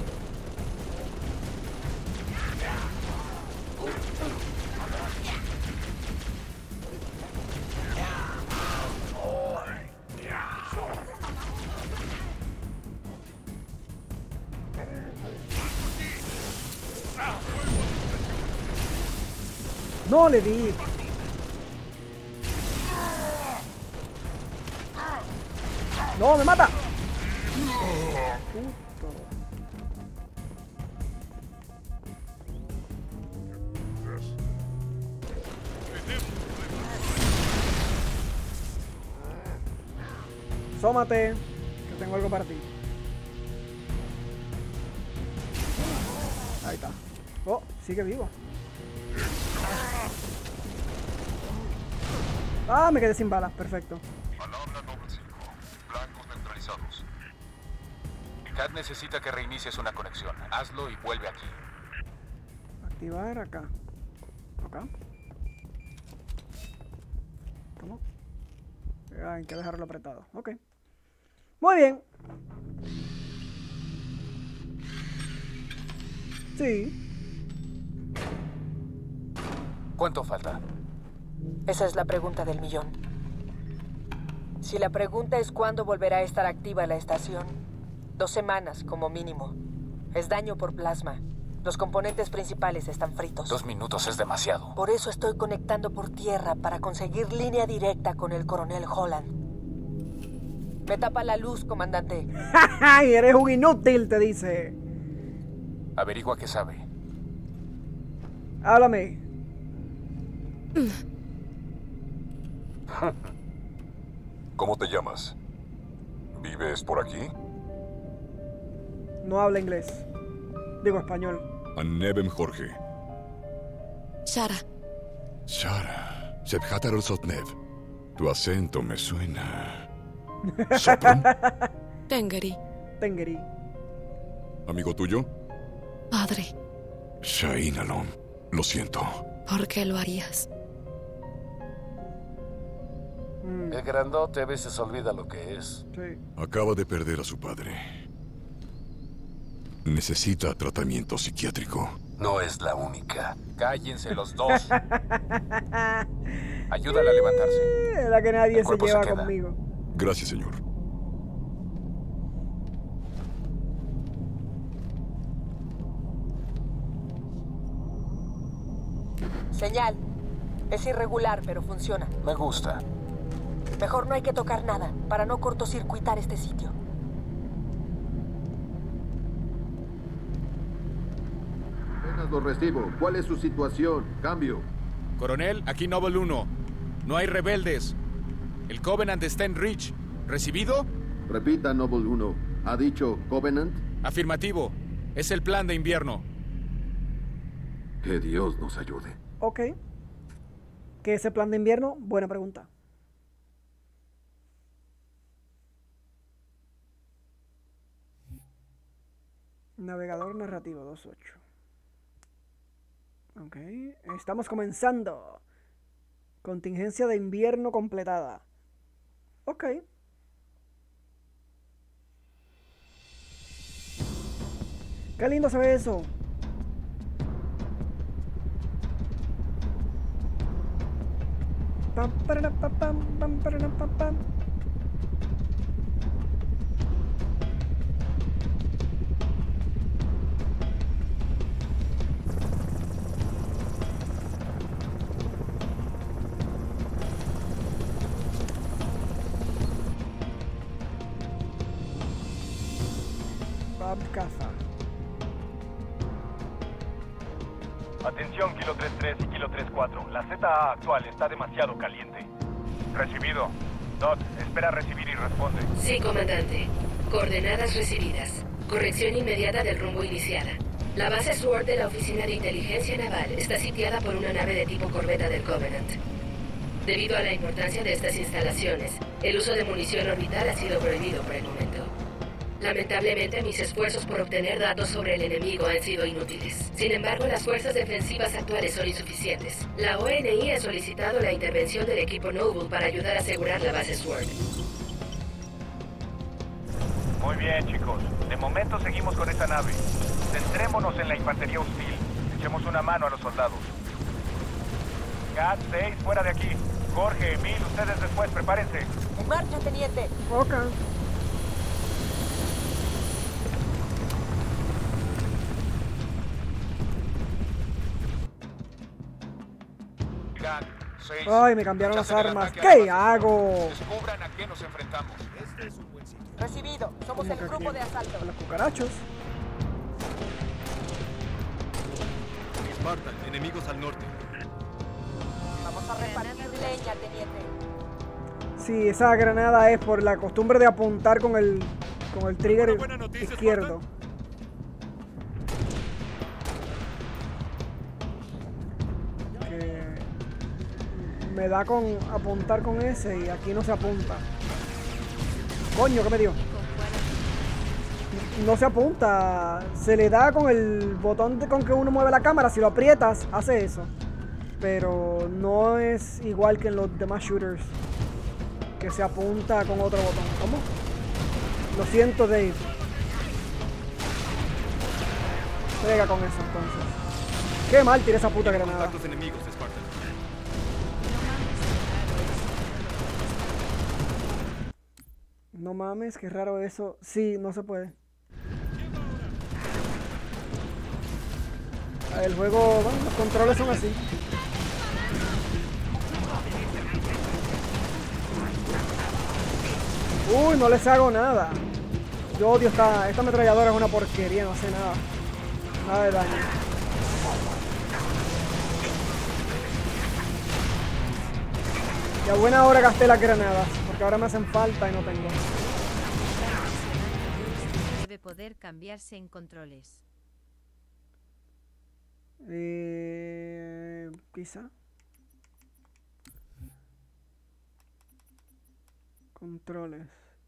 [SPEAKER 10] No le di. No, me mata. Puto. Sómate, que tengo algo para ti. Ahí está. Oh, sigue vivo. Ah, me quedé sin balas, perfecto.
[SPEAKER 6] Alarma Noble 5. Blancos neutralizados.
[SPEAKER 7] Kat necesita que reinicies una conexión. Hazlo y vuelve aquí.
[SPEAKER 10] Activar acá. Acá. ¿Cómo? Hay que dejarlo apretado. Ok. Muy bien. Sí.
[SPEAKER 7] ¿Cuánto falta?
[SPEAKER 8] Esa es la pregunta del millón. Si la pregunta es cuándo volverá a estar activa la estación, 2 semanas como mínimo. Es daño por plasma. Los componentes principales están fritos.
[SPEAKER 7] 2 minutos es demasiado.
[SPEAKER 8] Por eso estoy conectando por tierra para conseguir línea directa con el coronel Holland. Me tapa la luz, comandante.
[SPEAKER 10] ¡Ay, eres un inútil! Te dice.
[SPEAKER 7] Averigua qué sabe.
[SPEAKER 10] Háblame.
[SPEAKER 6] ¿Cómo te llamas? ¿Vives por aquí?
[SPEAKER 10] No habla inglés. Digo español.
[SPEAKER 6] Annebem Jorge.
[SPEAKER 5] Shara.
[SPEAKER 6] Shara. Sebhatar Sotnev. Tu acento me suena. ¿Sopron?
[SPEAKER 5] Tengeri.
[SPEAKER 10] Tengeri.
[SPEAKER 6] ¿Amigo tuyo?
[SPEAKER 5] Padre.
[SPEAKER 6] Shain Alom. Lo siento.
[SPEAKER 5] ¿Por qué lo harías?
[SPEAKER 15] El grandote a veces olvida lo que es.
[SPEAKER 10] Sí.
[SPEAKER 6] Acaba de perder a su padre. Necesita tratamiento psiquiátrico.
[SPEAKER 15] No es la única.
[SPEAKER 7] Cállense los dos. Ayúdala a levantarse.
[SPEAKER 10] La que nadie se
[SPEAKER 7] El cuerpo
[SPEAKER 10] lleva
[SPEAKER 7] queda.
[SPEAKER 10] conmigo.
[SPEAKER 6] Gracias, señor.
[SPEAKER 8] Señal. Es irregular, pero funciona.
[SPEAKER 7] Me gusta.
[SPEAKER 8] Mejor no hay que tocar nada, para no cortocircuitar este sitio.
[SPEAKER 3] Apenas lo recibo. ¿Cuál es su situación? Cambio.
[SPEAKER 4] Coronel, aquí Noble 1. No hay rebeldes. El Covenant está en Reach. ¿Recibido?
[SPEAKER 3] Repita, Noble 1. ¿Ha dicho Covenant?
[SPEAKER 4] Afirmativo. Es el plan de invierno.
[SPEAKER 3] Que Dios nos ayude.
[SPEAKER 10] Ok. ¿Qué es el plan de invierno? Buena pregunta. Navegador narrativo 2.8. Ok. Estamos comenzando. Contingencia de invierno completada. Ok. Qué lindo se ve eso. Pam, parara, pam, pam, parara, pam, pam. Caza.
[SPEAKER 11] Atención, Kilo 33 y Kilo 34. La ZA actual está demasiado caliente. Recibido. Dot, espera recibir y responde.
[SPEAKER 16] Sí, comandante. Coordenadas recibidas. Corrección inmediata del rumbo iniciada. La base SWORD de la Oficina de Inteligencia Naval está sitiada por una nave de tipo corbeta del Covenant. Debido a la importancia de estas instalaciones, el uso de munición orbital ha sido prohibido por el momento. Lamentablemente, mis esfuerzos por obtener datos sobre el enemigo han sido inútiles. Sin embargo, las fuerzas defensivas actuales son insuficientes. La ONI ha solicitado la intervención del equipo Noble para ayudar a asegurar la base SWORD.
[SPEAKER 11] Muy bien, chicos. De momento seguimos con esta nave. Centrémonos en la infantería hostil. Echemos una mano a los soldados. Cat 6, fuera de aquí. Jorge, Emil, ustedes después, prepárense.
[SPEAKER 8] En marcha, teniente.
[SPEAKER 10] Ok. Ay, me cambiaron las armas. ¿Qué hago?
[SPEAKER 7] Descubran a qué nos enfrentamos.
[SPEAKER 8] Este es un buen sitio. Recibido. Somos el grupo de asalto.
[SPEAKER 10] Los cucarachos.
[SPEAKER 9] Spartan, enemigos al norte.
[SPEAKER 8] Vamos a repartir leña, teniente.
[SPEAKER 10] Sí, esa granada es por la costumbre de apuntar con el trigger izquierdo. Me da con apuntar con ese y aquí no se apunta. Coño, ¿qué me dio? No se apunta. Se le da con el botón con que uno mueve la cámara. Si lo aprietas, hace eso. Pero no es igual que en los demás shooters, que se apunta con otro botón. ¿Cómo? Lo siento, Dave. Pega con eso entonces. Qué mal tiré esa puta granada. No mames, qué raro eso. Sí, no se puede. El juego, bueno, los controles son así. Uy, no les hago nada. Yo odio esta ametralladora, es una porquería, no hace nada. Nada de daño. Y a buena hora gasté las granadas, porque ahora me hacen falta y no tengo.
[SPEAKER 2] Debe poder cambiarse en controles.
[SPEAKER 10] Quizá. Controles.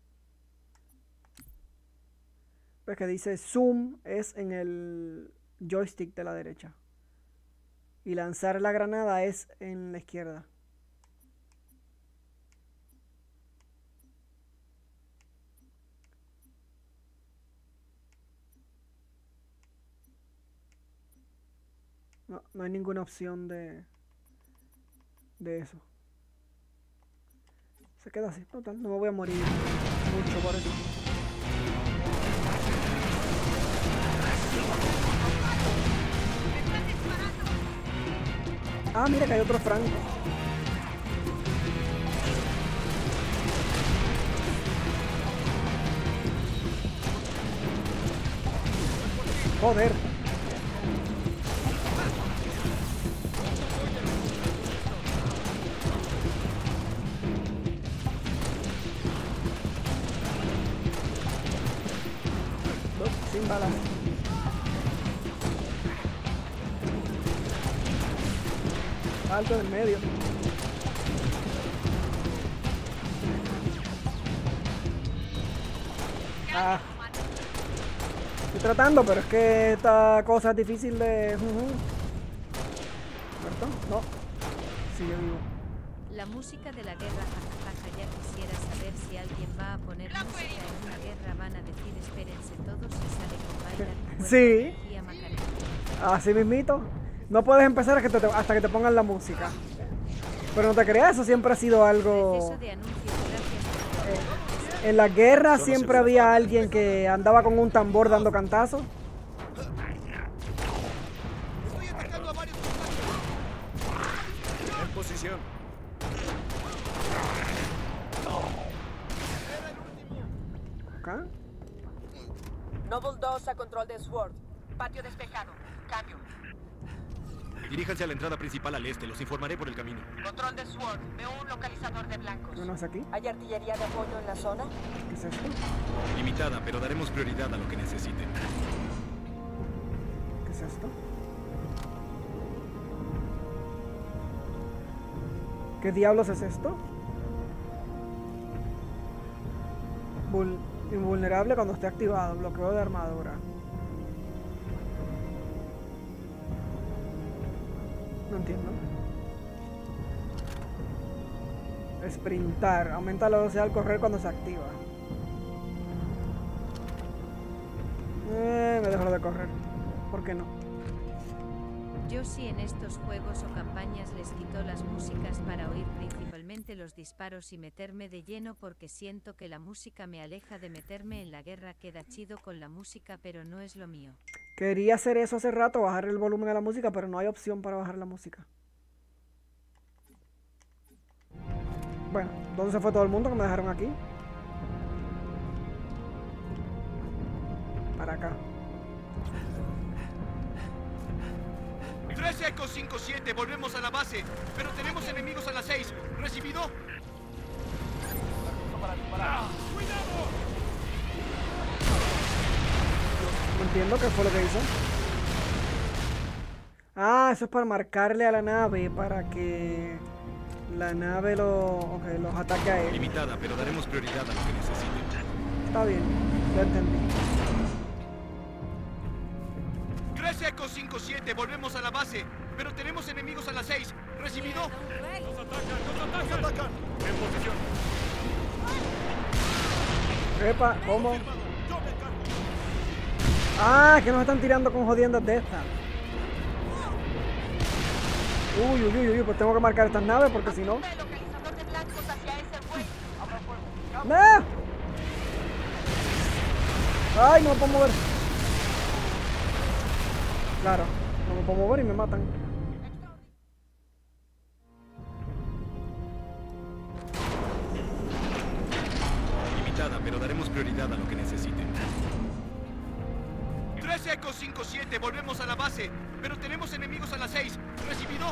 [SPEAKER 10] Pues que dice zoom es en el joystick de la derecha. Y lanzar la granada es en la izquierda. No, no hay ninguna opción de eso. Se queda así, total, no me voy a morir mucho por eso. Ah, mira que hay otro franco. Joder. Sin balas. Alto del medio. Ah. Estoy tratando, pero es que esta cosa es difícil de... ¿Muerto? No. Sigue vivo.
[SPEAKER 2] La música de la guerra, jajaja, ya quisiera saber si alguien va a poner música en una guerra. Van a decir espérense todos y sale con bailar.
[SPEAKER 10] Sí. Así mismito. No puedes empezar hasta que te pongan la música. Pero no te creas, eso siempre ha sido algo... En la guerra siempre había alguien que andaba con un tambor dando cantazos.
[SPEAKER 13] Estoy atacando a varios. En posición.
[SPEAKER 10] ¿Acá?
[SPEAKER 8] Noble 2 a control de Sword. Patio despejado. Cambio.
[SPEAKER 13] Diríjanse a la entrada principal al este, los informaré por el camino.
[SPEAKER 8] Control de Sword. Veo un localizador de blancos.
[SPEAKER 10] ¿No es aquí?
[SPEAKER 8] ¿Hay artillería de apoyo en la zona?
[SPEAKER 10] ¿Qué es esto?
[SPEAKER 13] Limitada, pero daremos prioridad a lo que necesiten.
[SPEAKER 10] ¿Qué es esto? ¿Qué diablos es esto? Invulnerable cuando esté activado. Bloqueo de armadura. No entiendo. Sprintar. Aumenta la velocidad al correr cuando se activa. Me dejo de correr. ¿Por qué no?
[SPEAKER 2] Yo sí en estos juegos o campañas les quito las músicas para oír principalmente los disparos y meterme de lleno porque siento que la música me aleja de meterme en la guerra. Queda chido con la música pero no es lo mío.
[SPEAKER 10] Quería hacer eso hace rato, bajar el volumen a la música, pero no hay opción para bajar la música. Bueno, ¿dónde se fue todo el mundo que me dejaron aquí? Para acá.
[SPEAKER 13] 3 Eco 5-7, volvemos a la base, pero tenemos enemigos a las 6. ¿Recibido?
[SPEAKER 10] No entiendo qué fue lo que hizo. Ah, eso es para marcarle a la nave, para que la nave los ataque a él.
[SPEAKER 13] Limitada, pero daremos prioridad a lo que necesiten.
[SPEAKER 10] Está bien, lo entendí.
[SPEAKER 13] 3 Eco 5-7, volvemos a la base, pero tenemos enemigos a las 6. ¿Recibido? ¡Nos atacan! ¡Nos atacan! En posición.
[SPEAKER 10] Epa, ¿cómo? Ah, que nos están tirando con jodiendas de estas. Uy, pues tengo que marcar estas naves porque si no... ¡No! ¡Ay, no me puedo mover! Claro, no me puedo mover y me matan.
[SPEAKER 13] Limitada, pero daremos prioridad a lo que necesiten. 3 Eco 5-7, volvemos a la base, pero tenemos enemigos a las 6. ¿Recibido?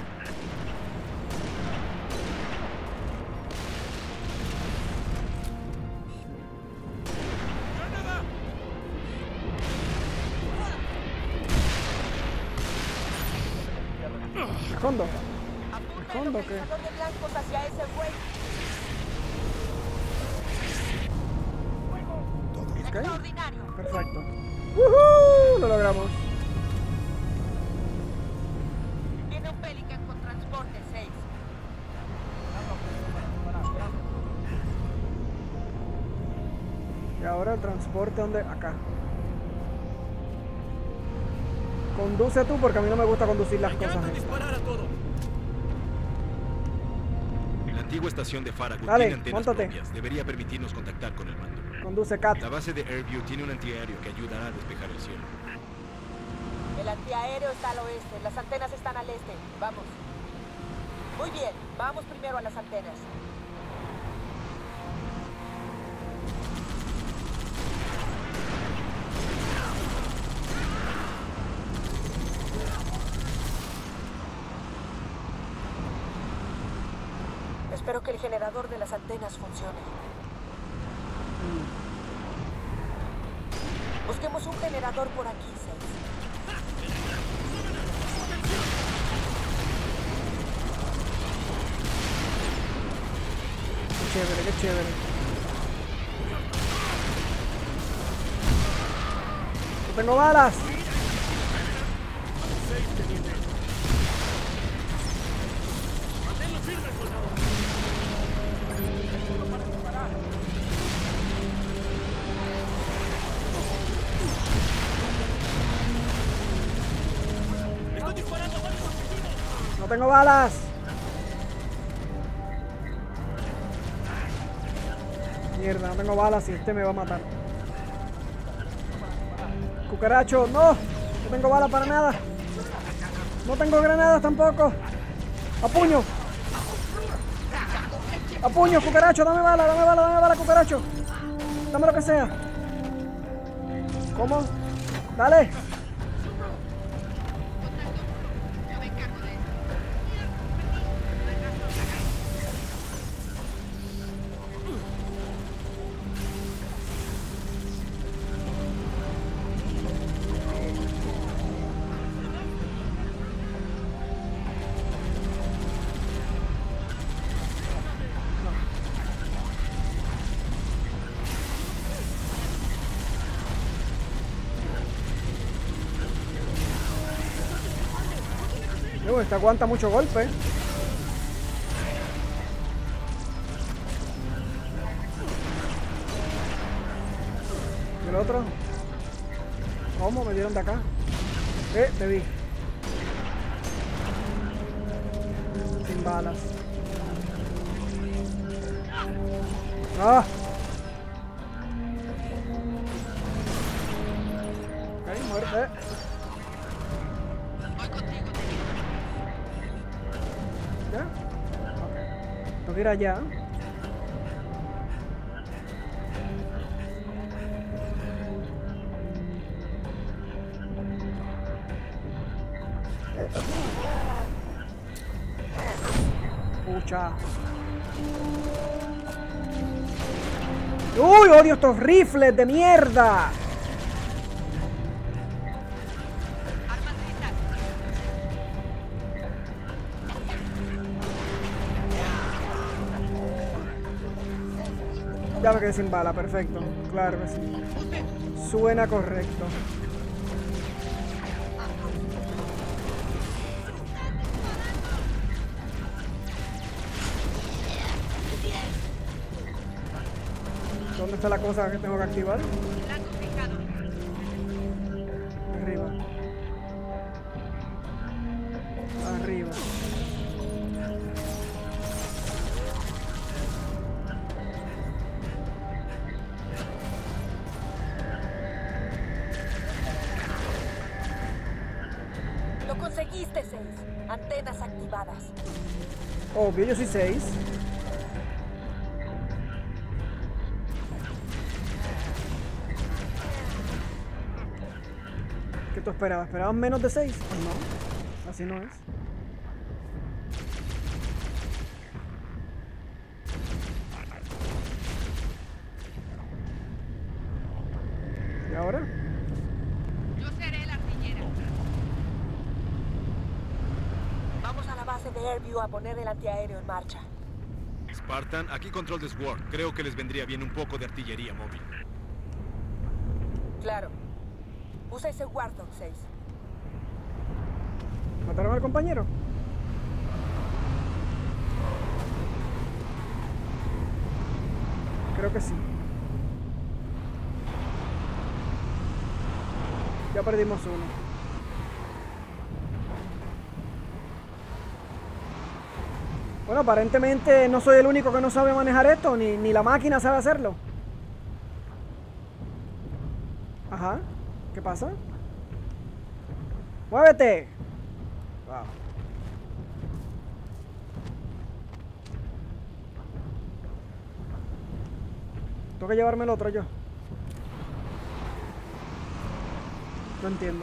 [SPEAKER 10] ¿Me escondo? ¿Me escondo o qué? Ok, perfecto. ¡Woohoo! Lo logramos.
[SPEAKER 8] Viene un Pelican con transporte 6.
[SPEAKER 10] Y ahora el transporte, ¿dónde? Acá. Conduce tú porque a mí no me gusta conducir las cosas.
[SPEAKER 13] La antigua estación de Farragut tiene antenas propias. Debería permitirnos contactar con el mando.
[SPEAKER 10] Conduce, Cat.
[SPEAKER 13] La base de Airview tiene un antiaéreo que ayudará a despejar el cielo.
[SPEAKER 8] El antiaéreo está al oeste, las antenas están al este. Vamos. Muy bien, vamos primero a las antenas. Espero que el generador de las antenas funcione. Busquemos un generador por aquí, 6.
[SPEAKER 10] Qué chévere, qué chévere. ¡No tengo balas! ¡No tengo balas! Mierda, no tengo balas y este me va a matar. Cucaracho, no. No tengo balas para nada. No tengo granadas tampoco. ¡A puño! ¡A puño, cucaracho! ¡Dame bala, cucaracho! Dame lo que sea. ¿Cómo? ¡Dale! Este aguanta mucho golpe. ¿Y el otro? ¿Cómo? Me dieron de acá. Te vi. Sin balas. ¡Ah! Ok, muerte. ¿Ya? Ok. Tengo que ir allá. Pucha. ¡Uy! ¡Odio estos rifles de mierda! Ya me quedé sin bala, perfecto. Claro que sí. Suena correcto. ¿Dónde está la cosa que tengo que activar? Arriba. Arriba.
[SPEAKER 8] Lo conseguiste, 6. Antenas activadas.
[SPEAKER 10] Obvio, yo soy 6. ¿Qué tú esperabas? ¿Esperabas menos de 6? No, así no es. ¿Y ahora?
[SPEAKER 12] Yo seré el artillero.
[SPEAKER 8] Vamos a la base de Airview a poner el antiaéreo en marcha.
[SPEAKER 13] Spartan, aquí control de Sword. Creo que les vendría bien un poco de artillería móvil.
[SPEAKER 8] Claro. Usa ese Warthog, 6.
[SPEAKER 10] ¿Mataron al compañero? Creo que sí. Ya perdimos uno. Bueno, aparentemente no soy el único que no sabe manejar esto, ni la máquina sabe hacerlo. Ajá. ¿Qué pasa? ¡Muévete! Wow. Tengo que llevarme el otro yo. No entiendo.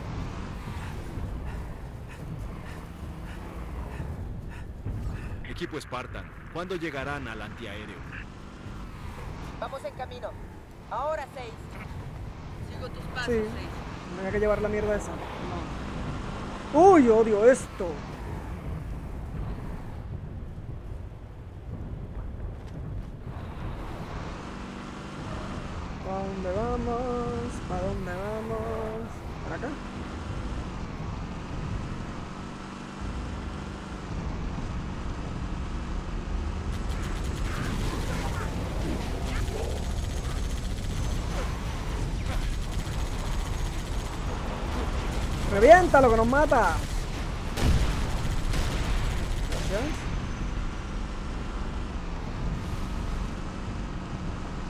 [SPEAKER 13] Equipo Spartan, ¿cuándo llegarán al antiaéreo?
[SPEAKER 8] Vamos en camino. Ahora, 6.
[SPEAKER 12] Sigo tus pasos,
[SPEAKER 10] Sí.
[SPEAKER 12] 6.
[SPEAKER 10] Me voy a que llevar la mierda esa. No. ¡Uy! Odio esto. ¿Para dónde vamos? ¿Para dónde vamos? ¿Para acá? ¡Revienta lo que nos mata! Gracias.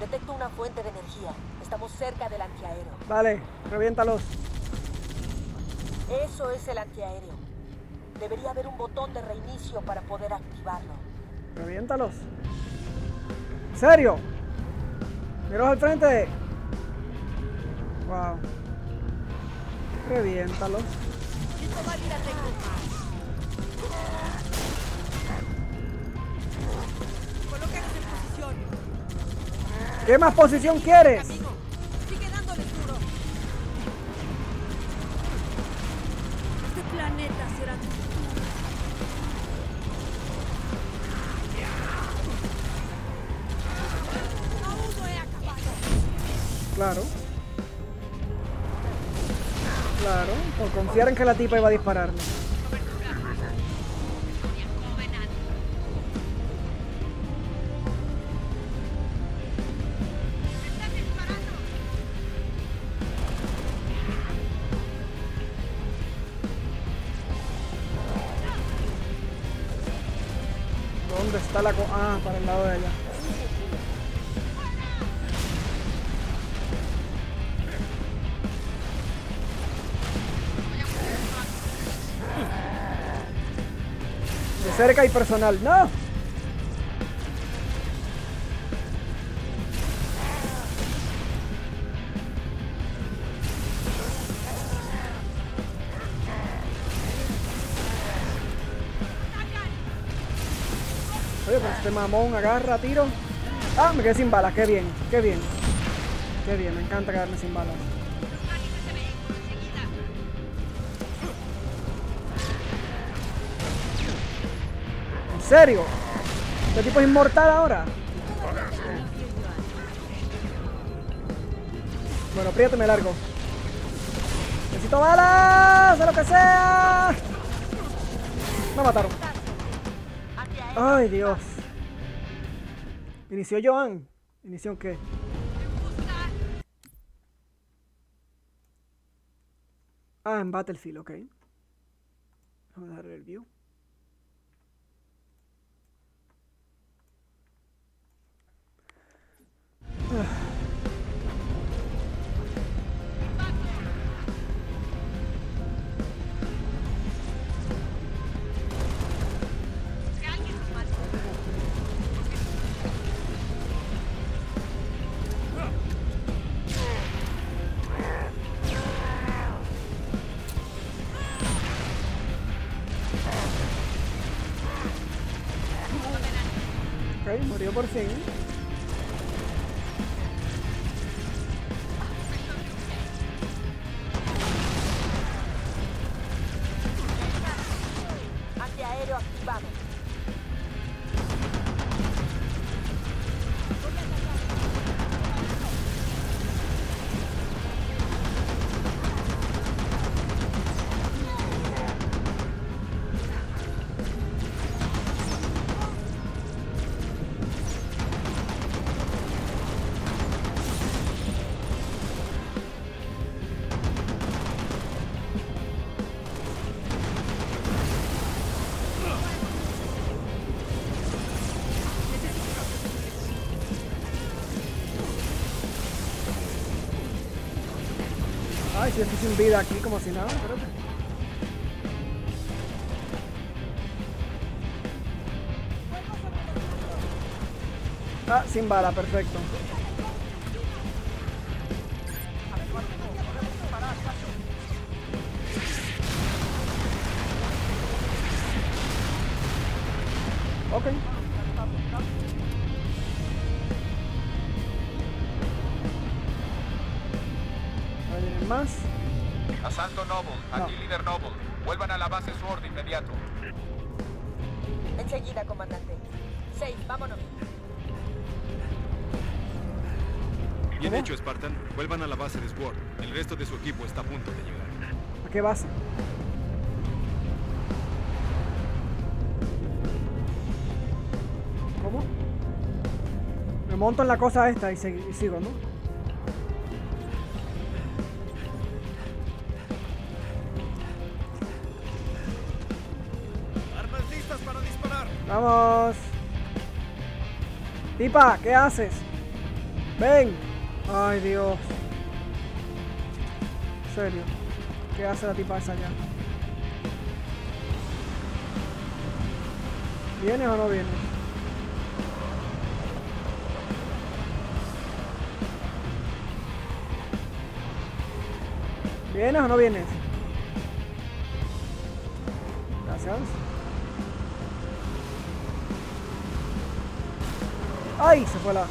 [SPEAKER 8] Detecto una fuente de energía. Estamos cerca del antiaéreo.
[SPEAKER 10] Vale, reviéntalos.
[SPEAKER 8] Eso es el antiaéreo. Debería haber un botón de reinicio para poder activarlo.
[SPEAKER 10] Reviéntalos. ¿En serio? Míralos al frente. Wow. Reviéntalos.
[SPEAKER 12] Colóquense en posición.
[SPEAKER 10] ¿Qué más posición quieres?
[SPEAKER 12] Sigue dándole duro. Este planeta será tu futuro. Aún no he acabado.
[SPEAKER 10] Claro. Claro, por confiar en que la tipa iba a dispararme. ¿Dónde está la ah, para el lado de ella. De cerca y personal. ¡No! Oye, pero este mamón agarra, tiro. Ah, me quedé sin balas. Qué bien, qué bien. Qué bien, me encanta quedarme sin balas. ¿En serio? ¿Este tipo es inmortal ahora? Bueno, apriétame me largo. ¡Necesito balas! ¡De lo que sea! Me mataron. ¡Ay, Dios! ¿Inició Joan? ¿Inició qué? Ah, en Battlefield, ok. Vamos a darle el view. Ok, murió por fin.
[SPEAKER 8] Antiaéreo activado.
[SPEAKER 10] Ay, si estoy sin vida aquí como si nada, espérate. Ah, sin bala, perfecto. Ok. ¿Alguien más?
[SPEAKER 9] Asalto Noble, aquí
[SPEAKER 10] No.
[SPEAKER 9] líder Noble. Vuelvan a la base Sword de inmediato.
[SPEAKER 8] Enseguida, comandante. 6, vámonos.
[SPEAKER 13] Bien hecho, Spartan. Vuelvan a la base de Sword. El resto de su equipo está a punto de llegar.
[SPEAKER 10] ¿A qué base? ¿Cómo? Me monto en la cosa esta y sigo, ¿no?
[SPEAKER 13] Armas listas para disparar.
[SPEAKER 10] ¡Vamos! Tipa, ¿qué haces? ¡Ven! ¡Ay, Dios! ¿En serio? ¿Qué hace la tipa esa allá? ¿Vienes o no vienes? ¿Vienes o no vienes? Gracias. ¡Ay! Se fue la...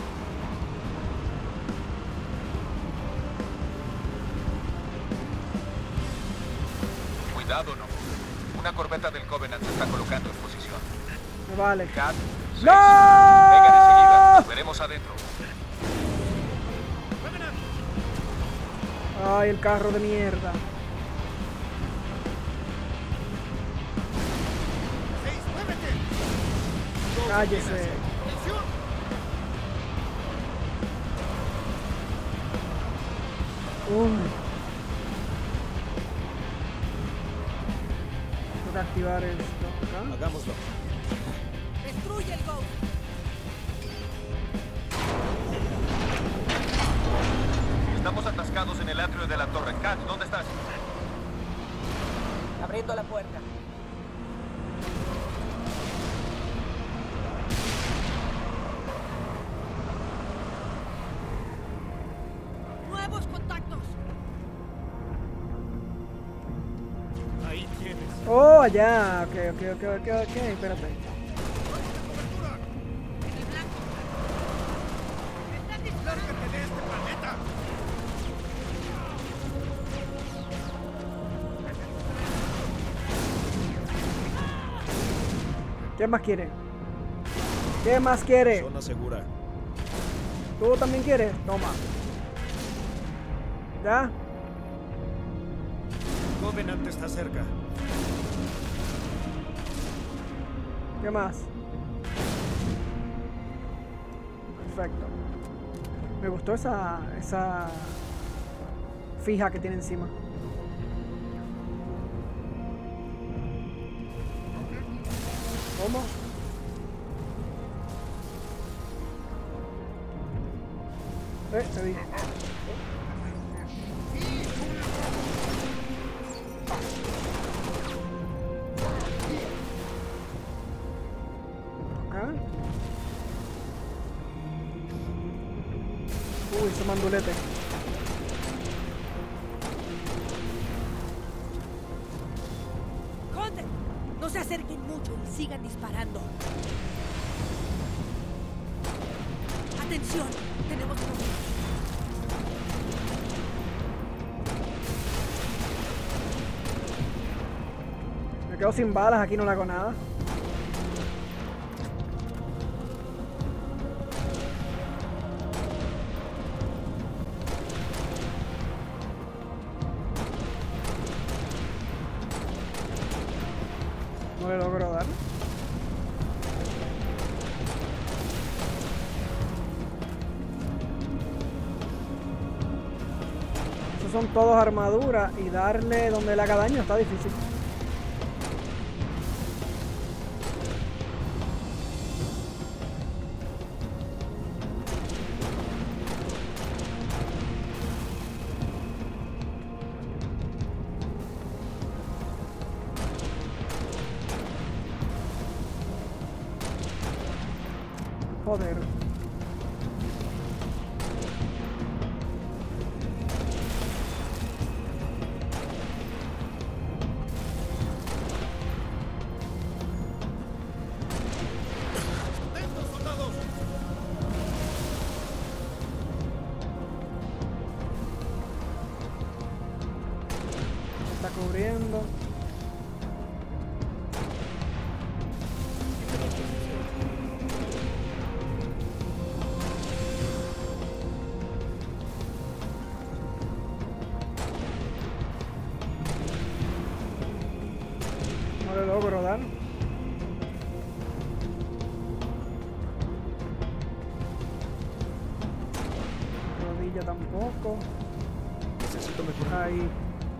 [SPEAKER 9] Cuidado, no. Una corbeta del Covenant se está colocando en posición.
[SPEAKER 10] Me vale.
[SPEAKER 9] Cat,
[SPEAKER 10] ¡No!
[SPEAKER 9] vengan enseguida. Nos veremos adentro.
[SPEAKER 10] Ay, el carro de mierda. Cállese. Tengo que activar esto acá.
[SPEAKER 17] Hagámoslo.
[SPEAKER 12] ¡Destruye el Ghost!
[SPEAKER 9] Estamos atascados en el atrio de la torre. Cat, ¿dónde estás?
[SPEAKER 8] Abriendo la puerta.
[SPEAKER 12] ¡Nuevos contactos!
[SPEAKER 17] Ahí tienes.
[SPEAKER 10] Oh, allá. Ok. Espérate.
[SPEAKER 13] ¡Lárgate de este planeta!
[SPEAKER 10] ¿Qué más quiere? ¿Qué más quiere?
[SPEAKER 17] Zona segura.
[SPEAKER 10] ¿Tú también quieres? Toma. ¿Ya?
[SPEAKER 17] Covenant está cerca.
[SPEAKER 10] ¿Qué más? Perfecto. Me gustó esa fija que tiene encima. ¿Cómo? Te vi. Acá. Uy, ese mandulete.
[SPEAKER 12] ¡Conde! No se acerquen mucho y sigan disparando. ¡Atención! Tenemos problemas.
[SPEAKER 10] Me quedo sin balas, aquí no le hago nada. No le logro dar. Esos son todos armaduras y darle donde le haga daño está difícil. Joder.
[SPEAKER 13] ¡Atentos, soldados!
[SPEAKER 10] Se está cubriendo. No le logro dar. Rodilla tampoco.
[SPEAKER 17] Necesito mejorar.
[SPEAKER 10] Ahí.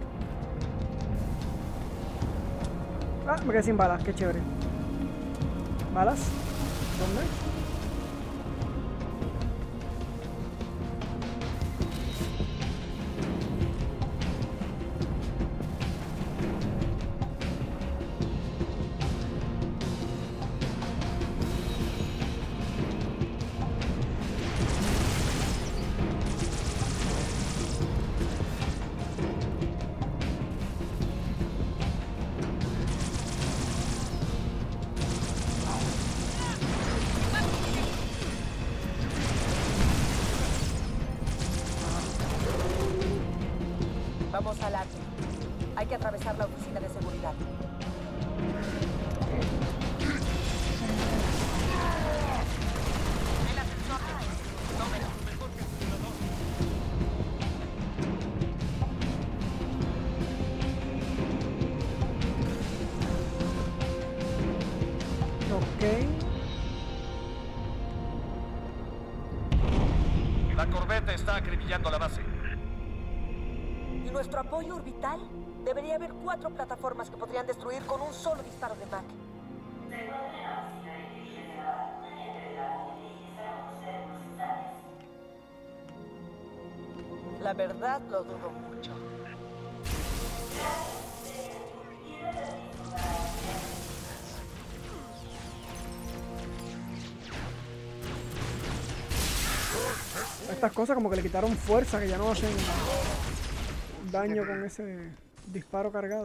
[SPEAKER 10] Ah, me quedé sin balas, qué chévere. ¿Balas? ¿Dónde?
[SPEAKER 8] atravesar la oficina de seguridad. El ascensor. Tómelo. Mejor que
[SPEAKER 11] ok. La corbeta está acribillando la base.
[SPEAKER 8] ¿Y nuestro apoyo orbital? Debería haber 4 plataformas que podrían destruir con un solo disparo de Mac. La verdad lo dudo mucho.
[SPEAKER 10] Estas cosas como que le quitaron fuerza, que ya no hacen daño con ese disparo cargado.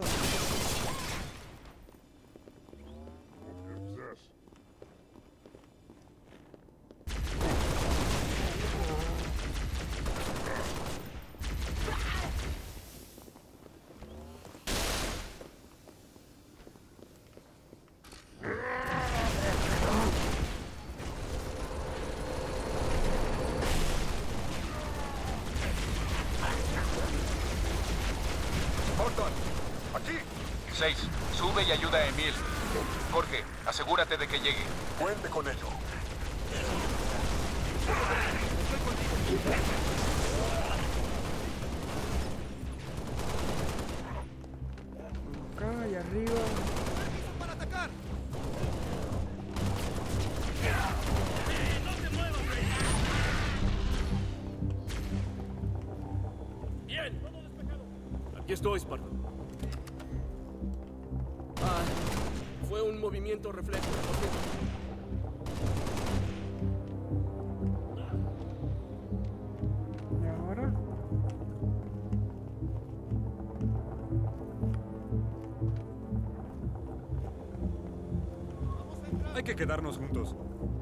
[SPEAKER 7] Sube y ayuda a Emil. Jorge, asegúrate de que llegue.
[SPEAKER 6] Cuente con ello.
[SPEAKER 10] Acá y arriba.
[SPEAKER 11] ¡Para atacar! ¡No te muevas!
[SPEAKER 17] Bien, todo despejado. Aquí estoy, Spartan. Fue un movimiento reflejo.
[SPEAKER 10] ¿Y ahora?
[SPEAKER 17] Hay que quedarnos juntos.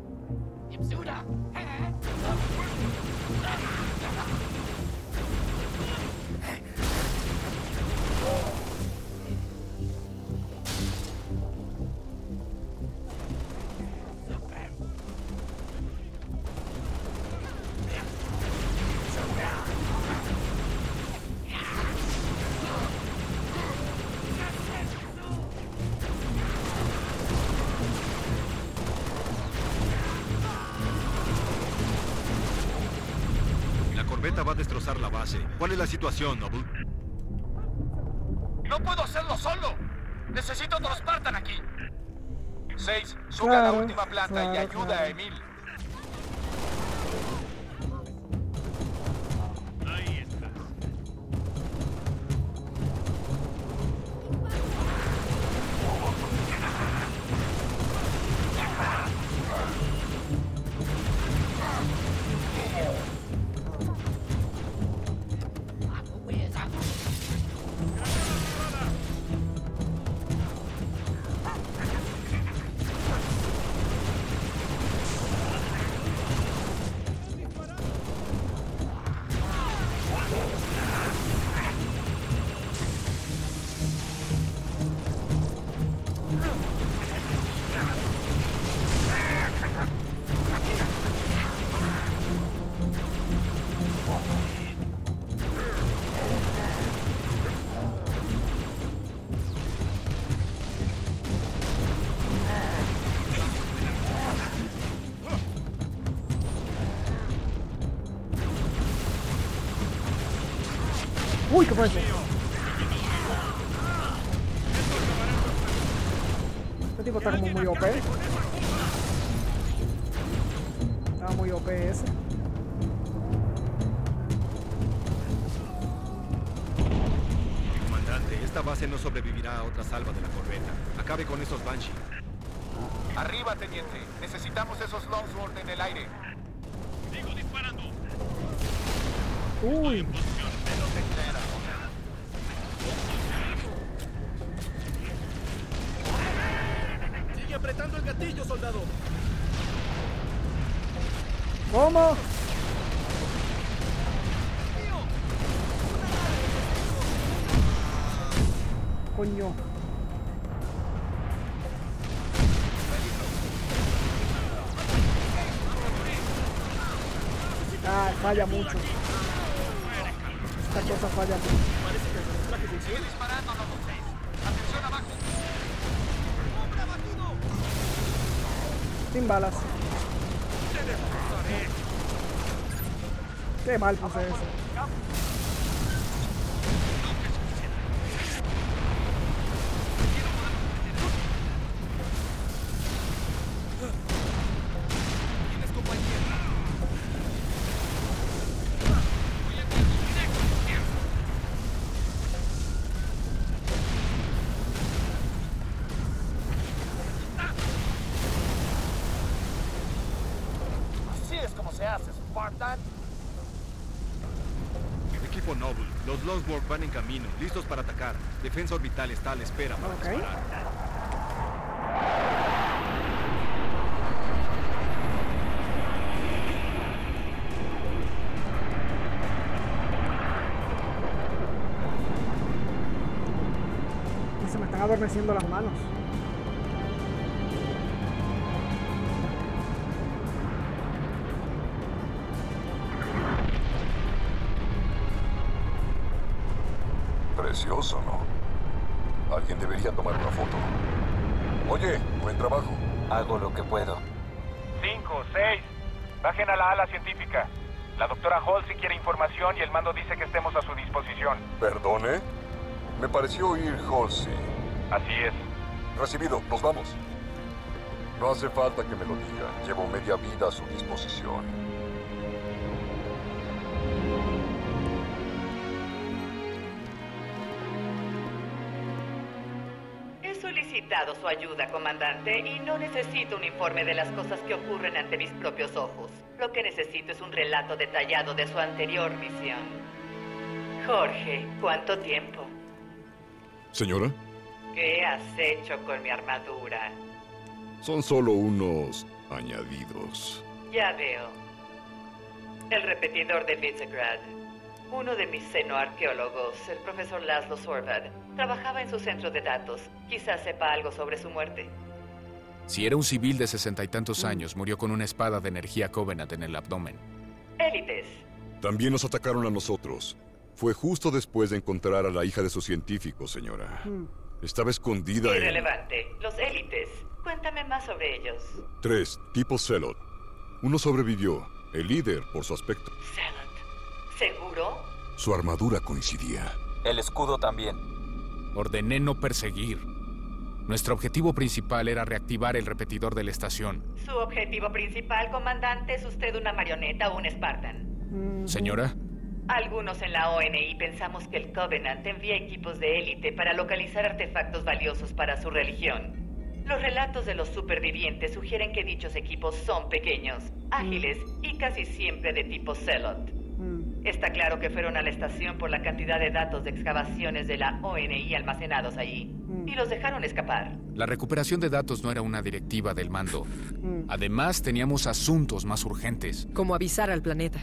[SPEAKER 13] Va a destrozar la base. ¿Cuál es la situación, Noble?
[SPEAKER 7] ¡No puedo hacerlo solo! ¡Necesito otro Spartan aquí! 6, sube a la última planta y ayuda a Emil.
[SPEAKER 11] Ahí está.
[SPEAKER 10] Uy, ¿qué fue eso? Este tipo está como muy OP. Estaba muy OP ese.
[SPEAKER 13] Comandante, esta base no sobrevivirá a otra salva de la corbeta. Acabe con esos Banshee.
[SPEAKER 7] Arriba, teniente. Necesitamos esos Longsword en el aire.
[SPEAKER 11] Sigo disparando.
[SPEAKER 10] Uy.
[SPEAKER 17] Sigue apretando el gatillo, soldado.
[SPEAKER 10] ¿Cómo? Coño. Ah, falla mucho. Esta cosa falla mucho. Sin balas. Qué mal puse eso.
[SPEAKER 11] Equipo Noble, los Lostwork van en camino, listos para atacar. Defensa orbital está a la espera para disparar.
[SPEAKER 10] Y se me están adormeciendo las manos.
[SPEAKER 6] Precioso, ¿no? Alguien debería tomar una foto. Oye, buen trabajo.
[SPEAKER 9] Hago lo que puedo.
[SPEAKER 11] 5, 6. Bajen a la ala científica. La doctora Halsey quiere información y el mando dice que estemos a su disposición.
[SPEAKER 6] ¿Perdone? Me pareció oír Halsey.
[SPEAKER 11] Así es.
[SPEAKER 6] Recibido, nos vamos. No hace falta que me lo diga. Llevo media vida a su disposición.
[SPEAKER 18] He solicitado su ayuda, comandante, y no necesito un informe de las cosas que ocurren ante mis propios ojos. Lo que necesito es un relato detallado de su anterior misión. Jorge, ¿cuánto tiempo?
[SPEAKER 6] Señora,
[SPEAKER 18] ¿Qué has hecho con mi armadura?
[SPEAKER 6] son solo unos añadidos.
[SPEAKER 18] Ya veo. El repetidor de Visegrad. Uno de mis xenoarqueólogos, el profesor Laszlo Sorvad, trabajaba en su centro de datos. Quizás sepa algo sobre su muerte.
[SPEAKER 4] Si era un civil de 60 y tantos años, murió con una espada de energía Covenant en el abdomen.
[SPEAKER 18] Élites.
[SPEAKER 6] También nos atacaron a nosotros. Fue justo después de encontrar a la hija de su científico, señora. Estaba escondida en...
[SPEAKER 18] Irrelevante. Los élites. Cuéntame más sobre ellos.
[SPEAKER 6] 3, tipo Celot. Uno sobrevivió. El líder, por su aspecto.
[SPEAKER 18] ¿Seguro?
[SPEAKER 6] Su armadura coincidía.
[SPEAKER 9] El escudo también.
[SPEAKER 4] Ordené no perseguir. Nuestro objetivo principal era reactivar el repetidor de la estación.
[SPEAKER 18] Su objetivo principal, comandante, es usted una marioneta o un Spartan.
[SPEAKER 4] Señora,
[SPEAKER 18] Algunos en la ONI pensamos que el Covenant envía equipos de élite para localizar artefactos valiosos para su religión. Los relatos de los supervivientes sugieren que dichos equipos son pequeños, ágiles y casi siempre de tipo Celot. Está claro que fueron a la estación por la cantidad de datos de excavaciones de la ONI almacenados allí, y los dejaron escapar.
[SPEAKER 4] la recuperación de datos no era una directiva del mando. Además, teníamos asuntos más urgentes.
[SPEAKER 8] Como avisar al planeta.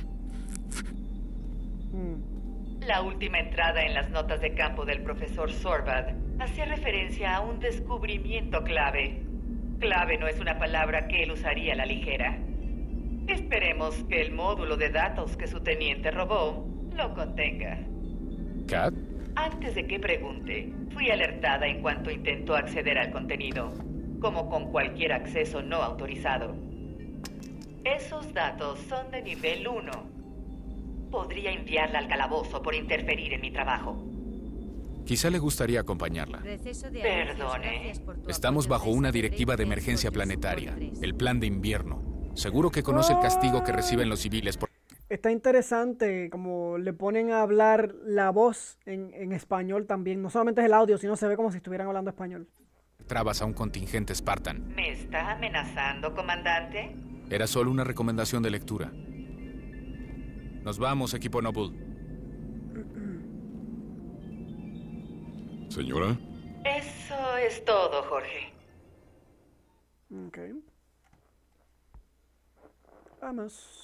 [SPEAKER 18] La última entrada en las notas de campo del profesor Sorvad hacía referencia a un descubrimiento clave. Clave no es una palabra que él usaría a la ligera. Esperemos que el módulo de datos que su teniente robó lo contenga.
[SPEAKER 4] ¿Kat?
[SPEAKER 18] Antes de que pregunte, fui alertada en cuanto intentó acceder al contenido, como con cualquier acceso no autorizado. Esos datos son de nivel 1. Podría enviarla al calabozo por interferir en mi trabajo.
[SPEAKER 4] Quizá le gustaría acompañarla.
[SPEAKER 18] Perdone.
[SPEAKER 4] Estamos bajo una directiva de emergencia planetaria, el Plan de Invierno. Seguro que conoce el castigo que reciben los civiles por...
[SPEAKER 10] Está interesante como le ponen a hablar la voz en español también. No solamente es el audio, sino se ve como si estuvieran hablando español.
[SPEAKER 4] Trabas a un contingente Spartan.
[SPEAKER 18] ¿Me está amenazando, comandante?
[SPEAKER 4] Era solo una recomendación de lectura. Nos vamos, equipo Noble.
[SPEAKER 6] Señora.
[SPEAKER 18] Eso es todo, Jorge.
[SPEAKER 10] Ok. Vamos.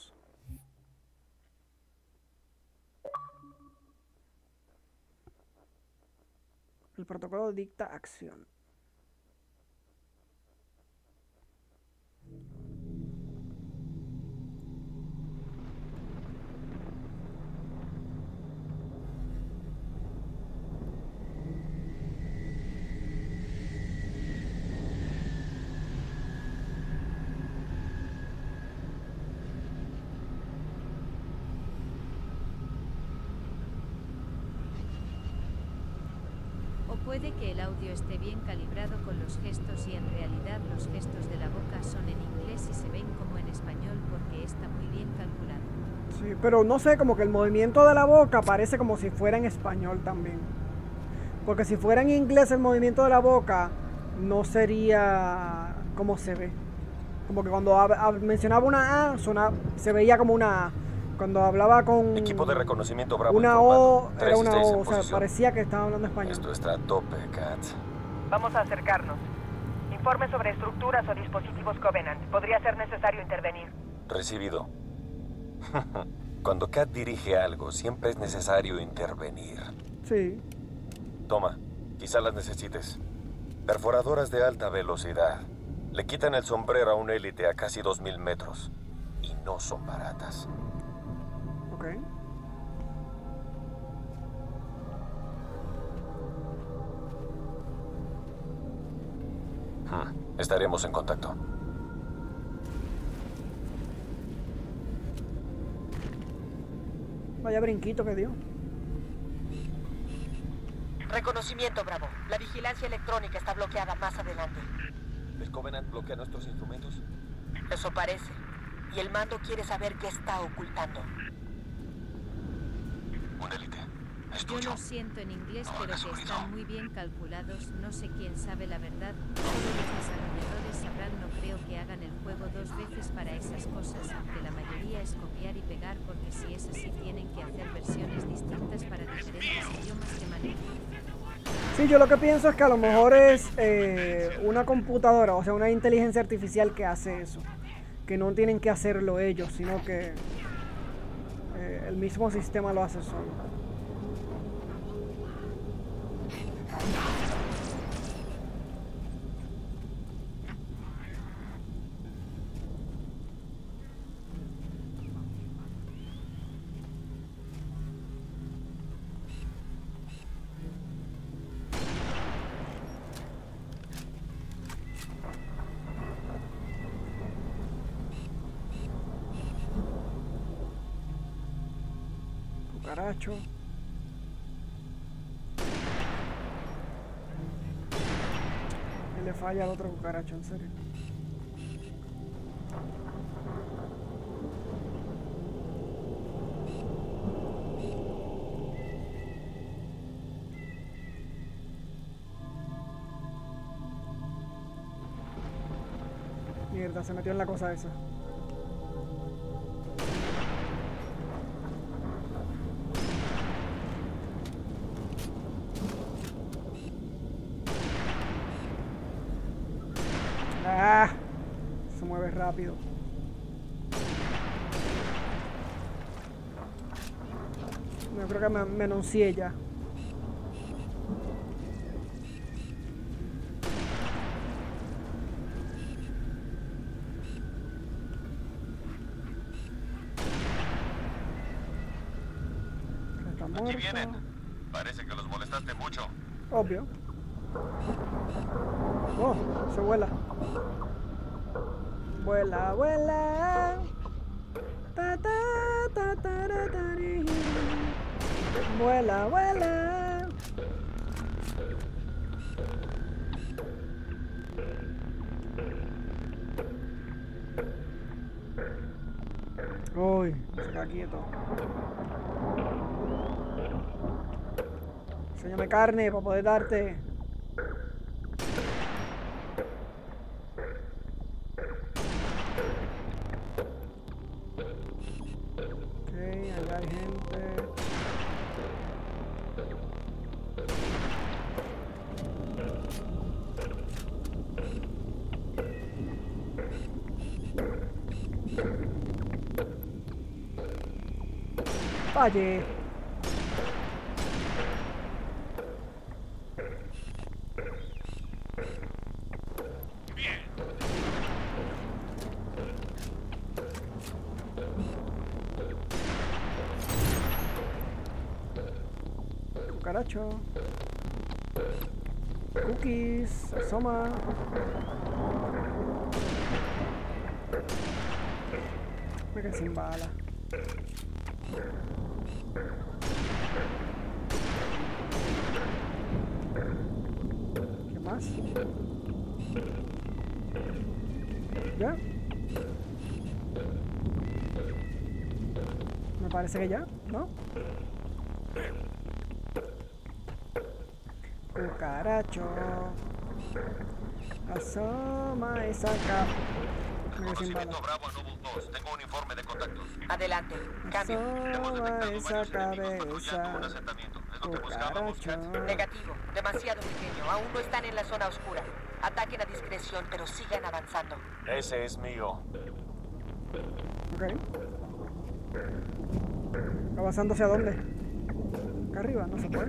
[SPEAKER 10] El protocolo dicta acción.
[SPEAKER 2] Puede que el audio esté bien calibrado con los gestos y en realidad los gestos de la boca son en inglés y se ven como en español porque está muy bien calculado.
[SPEAKER 10] Sí, pero no sé, como que el movimiento de la boca parece como si fuera en español también. Porque si fuera en inglés el movimiento de la boca no sería como se ve. Como que cuando mencionaba una A, se veía como una A. Cuando hablaba con
[SPEAKER 9] equipo de reconocimiento Bravo
[SPEAKER 10] una O, era una O, o sea, parecía que estaba hablando español.
[SPEAKER 9] Esto está a tope, Kat.
[SPEAKER 8] Vamos a acercarnos. Informe sobre estructuras o dispositivos Covenant. Podría ser necesario intervenir.
[SPEAKER 9] Recibido. Cuando Kat dirige algo, siempre es necesario intervenir.
[SPEAKER 10] Sí.
[SPEAKER 9] Toma, quizá las necesites. Perforadoras de alta velocidad. Le quitan el sombrero a un élite a casi 2000 metros. Y no son baratas.
[SPEAKER 10] Ok.
[SPEAKER 9] Estaremos en contacto.
[SPEAKER 10] Vaya brinquito que dio.
[SPEAKER 8] Reconocimiento, Bravo. La vigilancia electrónica está bloqueada más adelante.
[SPEAKER 9] ¿El Covenant bloquea nuestros instrumentos?
[SPEAKER 8] Eso parece. Y el mando quiere saber qué está ocultando.
[SPEAKER 9] Un élite.
[SPEAKER 2] Yo lo siento en inglés, pero que están muy bien calculados. No sé quién sabe la verdad. Todos los desarrolladores sabrán. No creo que hagan el juego 2 veces para esas cosas, aunque la mayoría es copiar y pegar, porque si es así tienen que hacer versiones distintas para diferentes idiomas que manejan.
[SPEAKER 10] Sí, yo lo que pienso es que a lo mejor es una computadora, o sea, una inteligencia artificial que hace eso. Que no tienen que hacerlo ellos, sino que el mismo sistema lo hace solo. Cucaracho. Le falla al otro cucaracho, en serio. Mierda, se metió en la cosa esa. Ah, se mueve rápido. No creo que me anuncié ya. Está muerto.
[SPEAKER 9] Aquí vienen. Parece que los molestaste mucho.
[SPEAKER 10] Obvio. Oh, se vuela. Vuela, vuela. Ta, ta, ta, ta, ta, ta, ri. Vuela, vuela. Uy, se queda quieto. Enséñame carne para poder darte. Allá hay gente. Falle. Cucaracho. Cookies, asoma. Me quedé sin bala. ¿Qué más? ¿Ya? Me parece que ya, ¿no? Cucaracho. Asoma y saca.
[SPEAKER 9] Conocimiento Bravo a Noble 2. Tengo un informe de contactos.
[SPEAKER 8] Adelante. Cambio.
[SPEAKER 10] Asoma esa cabeza. Cucaracho.
[SPEAKER 8] Negativo. Demasiado pequeño. Aún no están en la zona oscura. Ataquen a discreción, pero sigan avanzando.
[SPEAKER 9] Ese es mío.
[SPEAKER 10] Ok. ¿Avanzando hacia dónde? Acá arriba, no se puede.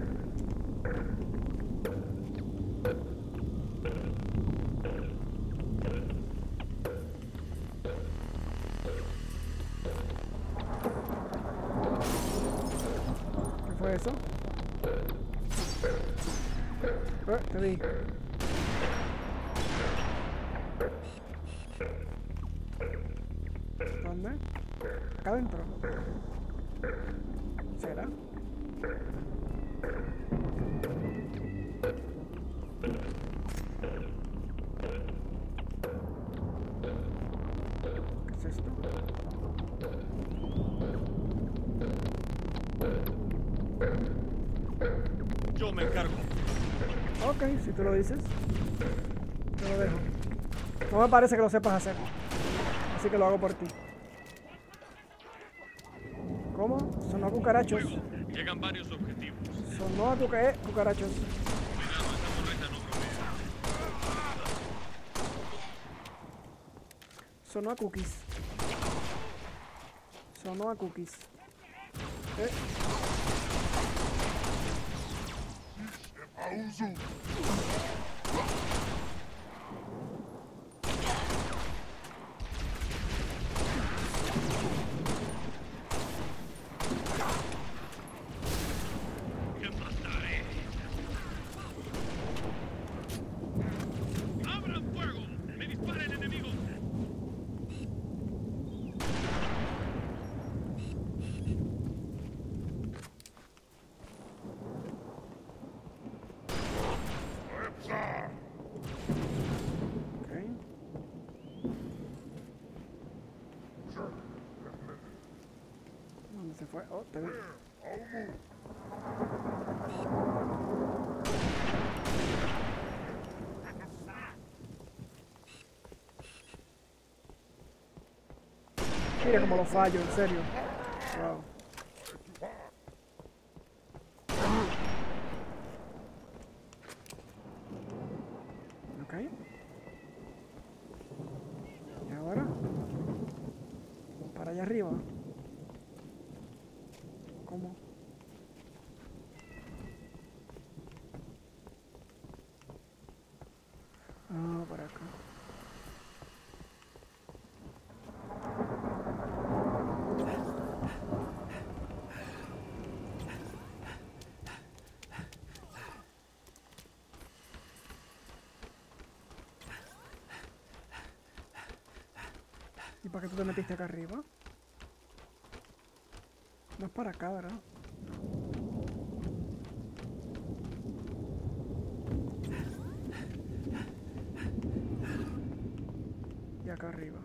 [SPEAKER 10] ¿Qué fue eso? Te vi. ¿Dónde? Acá adentro. ¿Será? ¿Qué es esto?
[SPEAKER 17] Yo me encargo.
[SPEAKER 10] Ok, si tú lo dices, te lo dejo. No me parece que lo sepas hacer, así que lo hago por ti. ¿Cómo? Sonó a cucarachos.
[SPEAKER 17] Llegan varios objetivos.
[SPEAKER 10] Sonó a cucarachos. Sonó a cookies. Sonó a cookies.
[SPEAKER 17] ¡Abran fuego! ¡Me disparen, enemigos!
[SPEAKER 10] ¿Dónde se fue? Oh, te vi. Mira cómo lo fallo, en serio. Wow. Ok. Y ahora, para allá arriba. ¿Cómo? Ah, para acá. ¿Y para qué tú te metiste acá arriba? No es para acá, ¿verdad? Y acá arriba.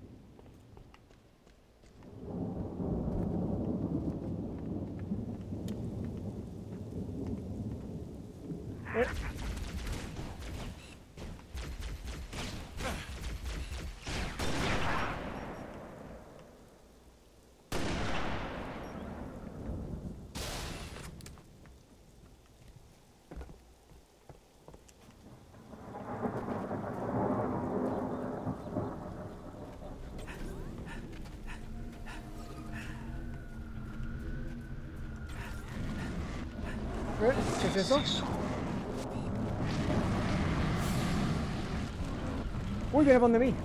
[SPEAKER 10] ¿Qué es eso? Uy, viene por de mí.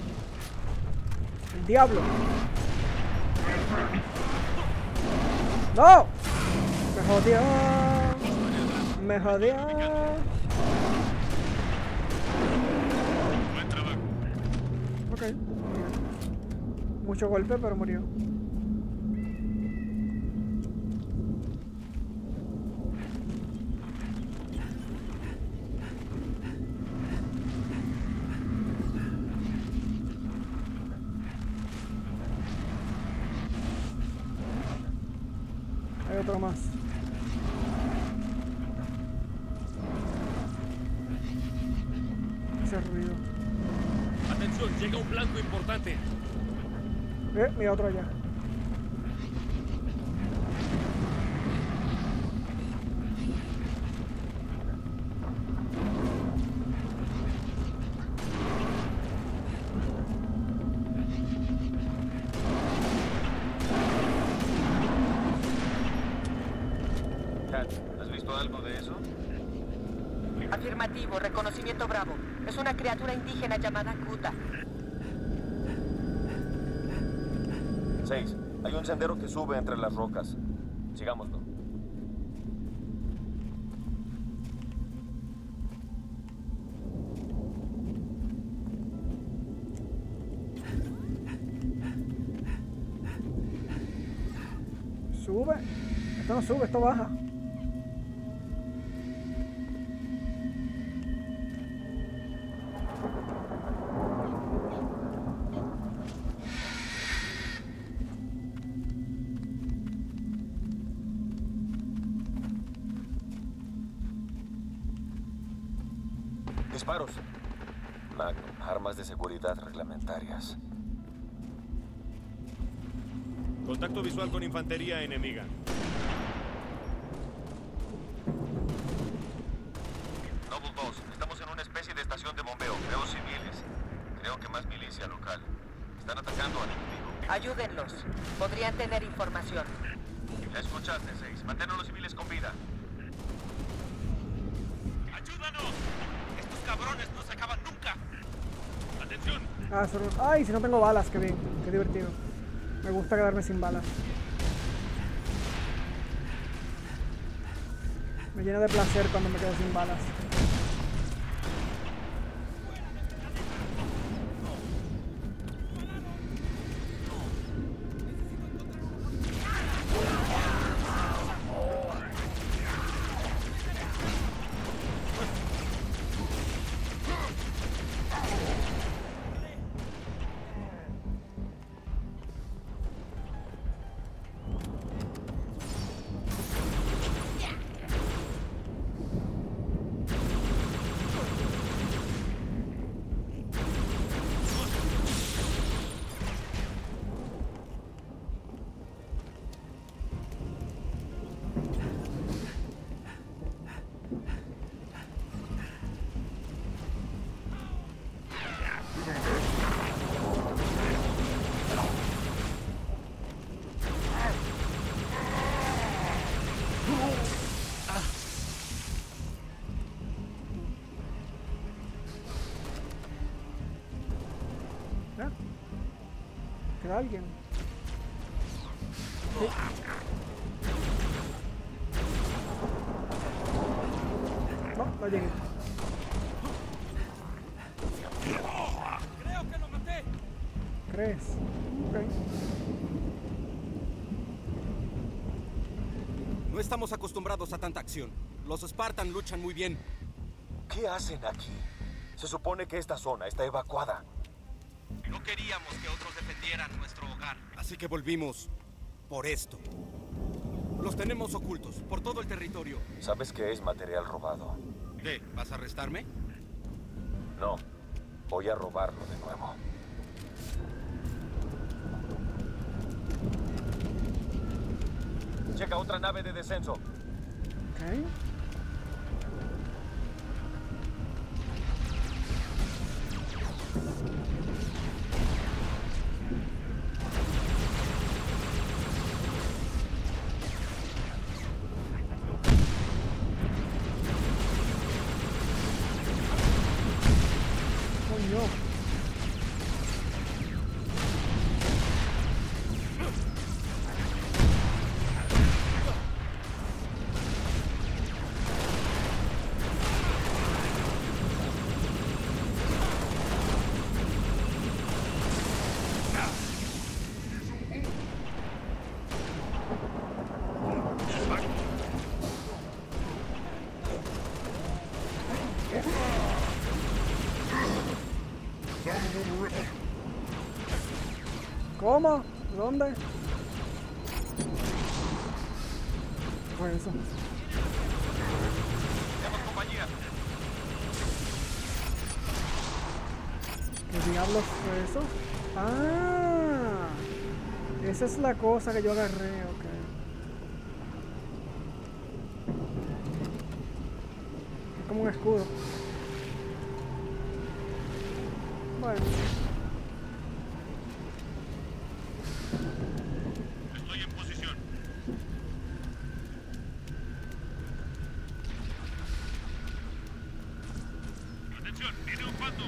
[SPEAKER 10] El diablo. ¡No! Me jodió. Me jodió.
[SPEAKER 17] Buen trabajo.
[SPEAKER 10] Ok. Mucho golpe, pero murió. Hay otro más. Ese ruido.
[SPEAKER 17] Atención, llega un blanco importante.
[SPEAKER 10] Mira otro allá.
[SPEAKER 9] ¿Has visto algo de eso?
[SPEAKER 8] Afirmativo, reconocimiento Bravo. Es una criatura indígena llamada Kuta.
[SPEAKER 9] 6. Hay un sendero que sube entre las rocas. Sigámoslo.
[SPEAKER 10] Sube. Esto no sube, esto baja.
[SPEAKER 9] Disparos. Magnum, armas de seguridad reglamentarias.
[SPEAKER 11] Contacto visual con infantería enemiga.
[SPEAKER 9] Noble 2, estamos en una especie de estación de bombeo. Veo civiles. Creo que más milicia local. Están atacando al enemigo.
[SPEAKER 8] Ayúdenlos. Podrían tener información.
[SPEAKER 9] Ya escuchaste, 6. Mantén a los civiles con vida.
[SPEAKER 17] ¡Ayúdanos! ¡Estos cabrones no se acaban nunca! ¡Atención!
[SPEAKER 10] Ah, solo... Ay, si no tengo balas, qué bien, qué divertido. Me gusta quedarme sin balas. Me llena de placer cuando me quedo sin balas. ¿Queda alguien? Sí. No, no llegué.
[SPEAKER 17] Creo que lo maté.
[SPEAKER 10] ¿Crees? Ok.
[SPEAKER 14] No estamos acostumbrados a tanta acción. Los Spartan luchan muy bien.
[SPEAKER 9] ¿Qué hacen aquí? Se supone que esta zona está evacuada.
[SPEAKER 14] No queríamos que otros defendieran nuestro hogar. Así que volvimos por esto. Los tenemos ocultos por todo el territorio.
[SPEAKER 9] ¿Sabes qué es material robado?
[SPEAKER 14] ¿Qué? ¿Vas a arrestarme?
[SPEAKER 9] No. Voy a robarlo de nuevo. Checa otra nave de descenso.
[SPEAKER 10] Ok. ¿Cómo? ¿Dónde? ¿Qué fue eso? ¿Qué diablos fue eso? ¡Ah! Esa es la cosa que yo agarré, ok. Es como un escudo. Bueno.
[SPEAKER 17] Estoy en posición. Atención, viene un bando.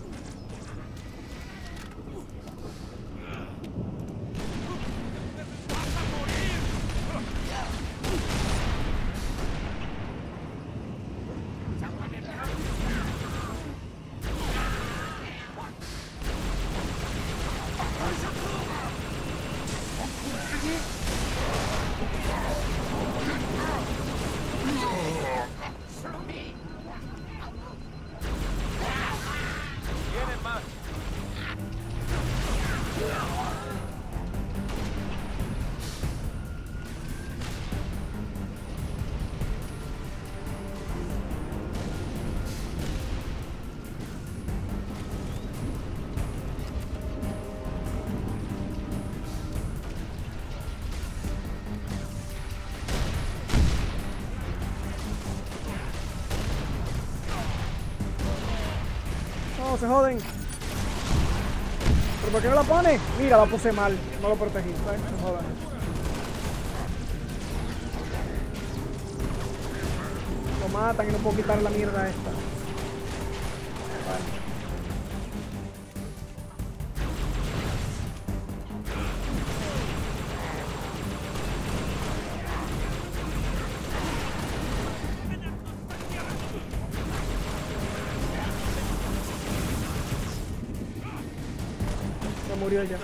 [SPEAKER 10] No, se joden. ¿Pero por qué no la pone? Mira, la puse mal. No lo protegí. ¿Sabes? Se jodan. Lo matan y no puedo quitar la mierda esta. Vale. Murió ya.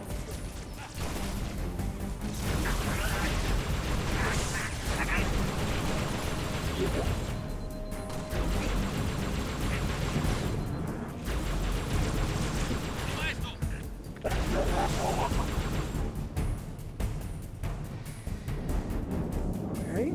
[SPEAKER 10] Okay.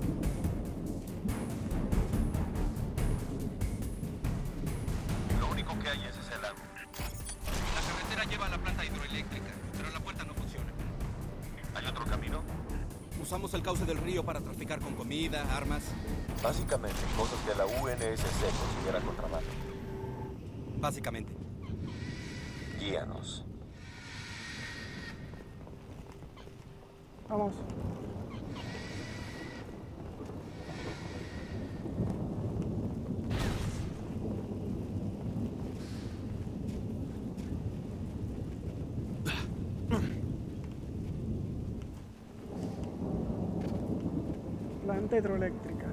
[SPEAKER 9] Lo único que hay es ese lago.
[SPEAKER 14] La carretera lleva a la planta hidroeléctrica, pero la puerta no funciona.
[SPEAKER 9] ¿Hay otro camino?
[SPEAKER 14] Usamos el cauce del río para traficar con comida, armas.
[SPEAKER 9] Básicamente, cosas que la UNSC considera contrabando.
[SPEAKER 14] Básicamente.
[SPEAKER 9] Guíanos.
[SPEAKER 10] Vamos. Planta hidroeléctrica.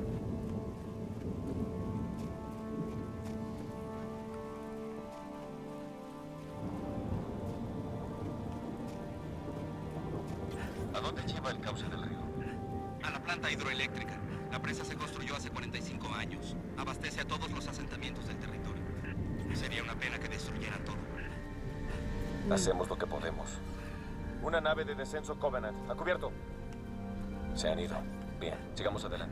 [SPEAKER 9] ¿A dónde lleva el cauce del río?
[SPEAKER 14] A la planta hidroeléctrica. La presa se construyó hace 45 años. Abastece a todos los asentamientos del territorio. Sería una pena que destruyeran todo.
[SPEAKER 9] Hacemos lo que podemos. Una nave de descenso Covenant. ¿A cubierto? Se han ido. Bien, sigamos adelante.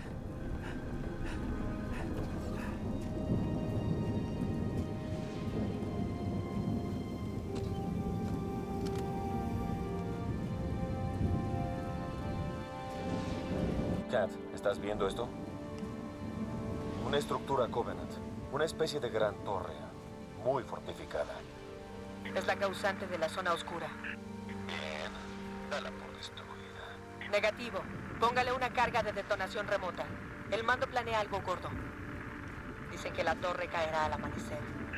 [SPEAKER 9] Kat, ¿estás viendo esto? Una estructura Covenant. Una especie de gran torre. Muy fortificada.
[SPEAKER 8] Es la causante de la zona oscura.
[SPEAKER 9] Bien, dala por destruida.
[SPEAKER 8] Negativo. Póngale una carga de detonación remota. El mando planea algo gordo. Dicen que la torre caerá al amanecer.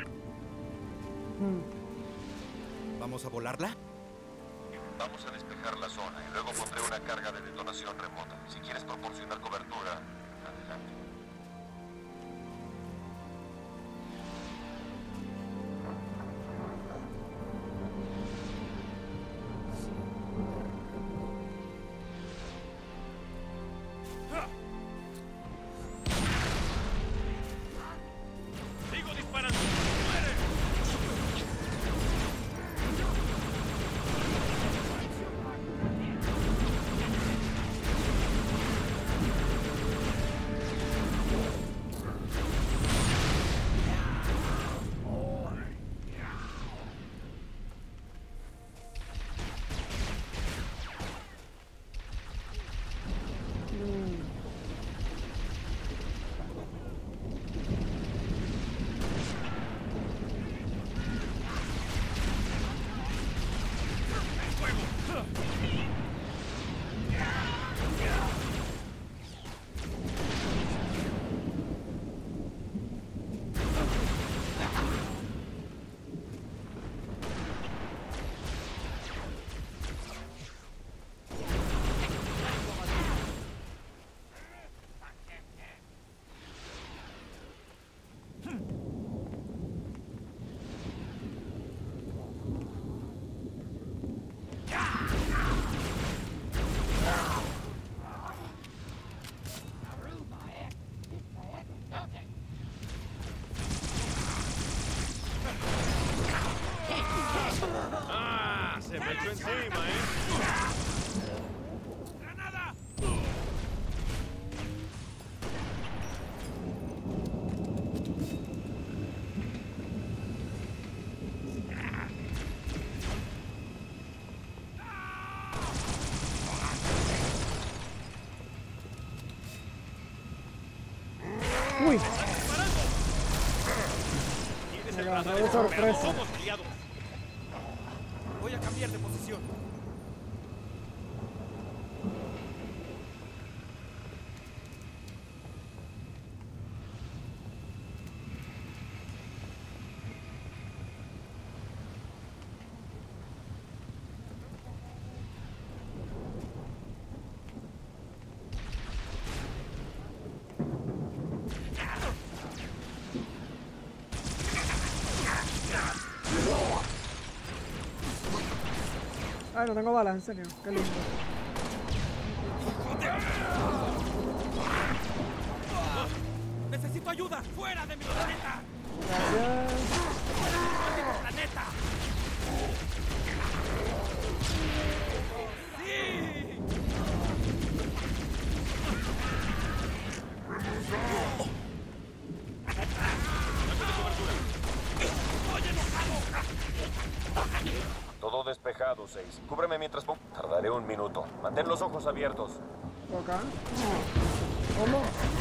[SPEAKER 14] ¿Vamos a volarla?
[SPEAKER 9] Vamos a despejar la zona y luego pondré una carga de detonación remota. Si quieres proporcionar cobertura, adelante.
[SPEAKER 17] ¡Sigo disparando! ¡Muere! Ah, se me echó encima, ¡Granada!
[SPEAKER 10] Uy.
[SPEAKER 17] Tienes
[SPEAKER 10] Me
[SPEAKER 17] el
[SPEAKER 10] agarró
[SPEAKER 17] radar
[SPEAKER 10] de
[SPEAKER 17] estropeado.
[SPEAKER 10] sorpresa.
[SPEAKER 17] Somos aliados. Voy a cambiar de posición.
[SPEAKER 10] Ay, no tengo balas, en serio. Qué lindo.
[SPEAKER 17] ¡Necesito ayuda! ¡Fuera de mi planeta!
[SPEAKER 10] Gracias.
[SPEAKER 17] ¡Fuera de mi planeta! ¡Sí!
[SPEAKER 9] Todo despejado, 6. Cúbreme mientras pongo. Tardaré un minuto. Mantén los ojos abiertos.
[SPEAKER 10] Acá. ¿Cómo?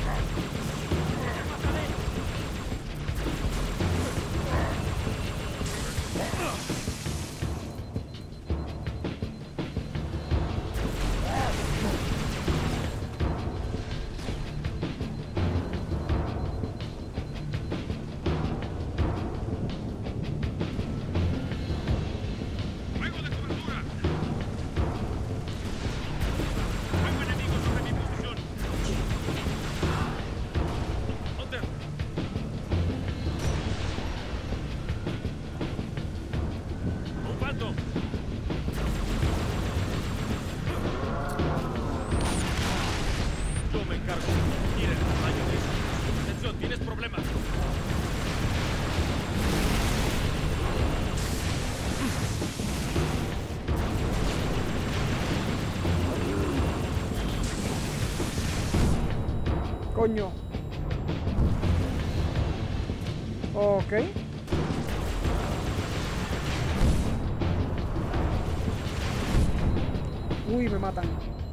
[SPEAKER 17] Yo me encargo. Miren, rayo de eso. Atención, tienes problemas.
[SPEAKER 10] Coño. Ok. Uy, me matan.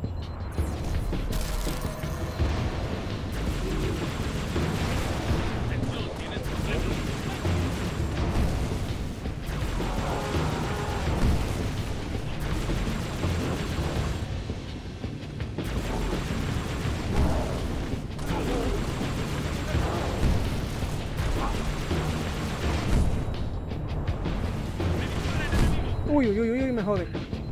[SPEAKER 10] Uy, uy, uy, uy, me jode.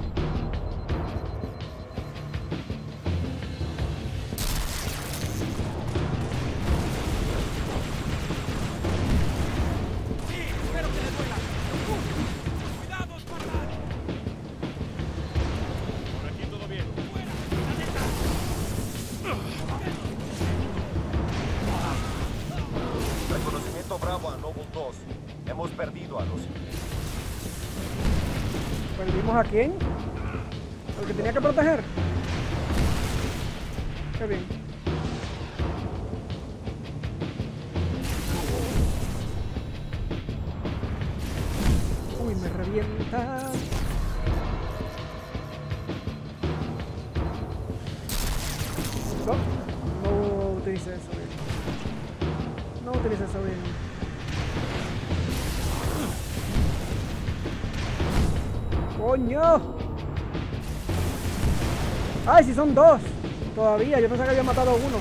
[SPEAKER 9] Reconocimiento Bravo a Noble 2. Hemos perdido a los...
[SPEAKER 10] ¿Perdimos a quién? ¿Al que tenía que proteger? Qué bien. Uy, me revienta. No utilice eso bien. No utilice eso bien. ¡Coño! ¡Ay, si son dos! Todavía, yo pensaba que había matado a uno.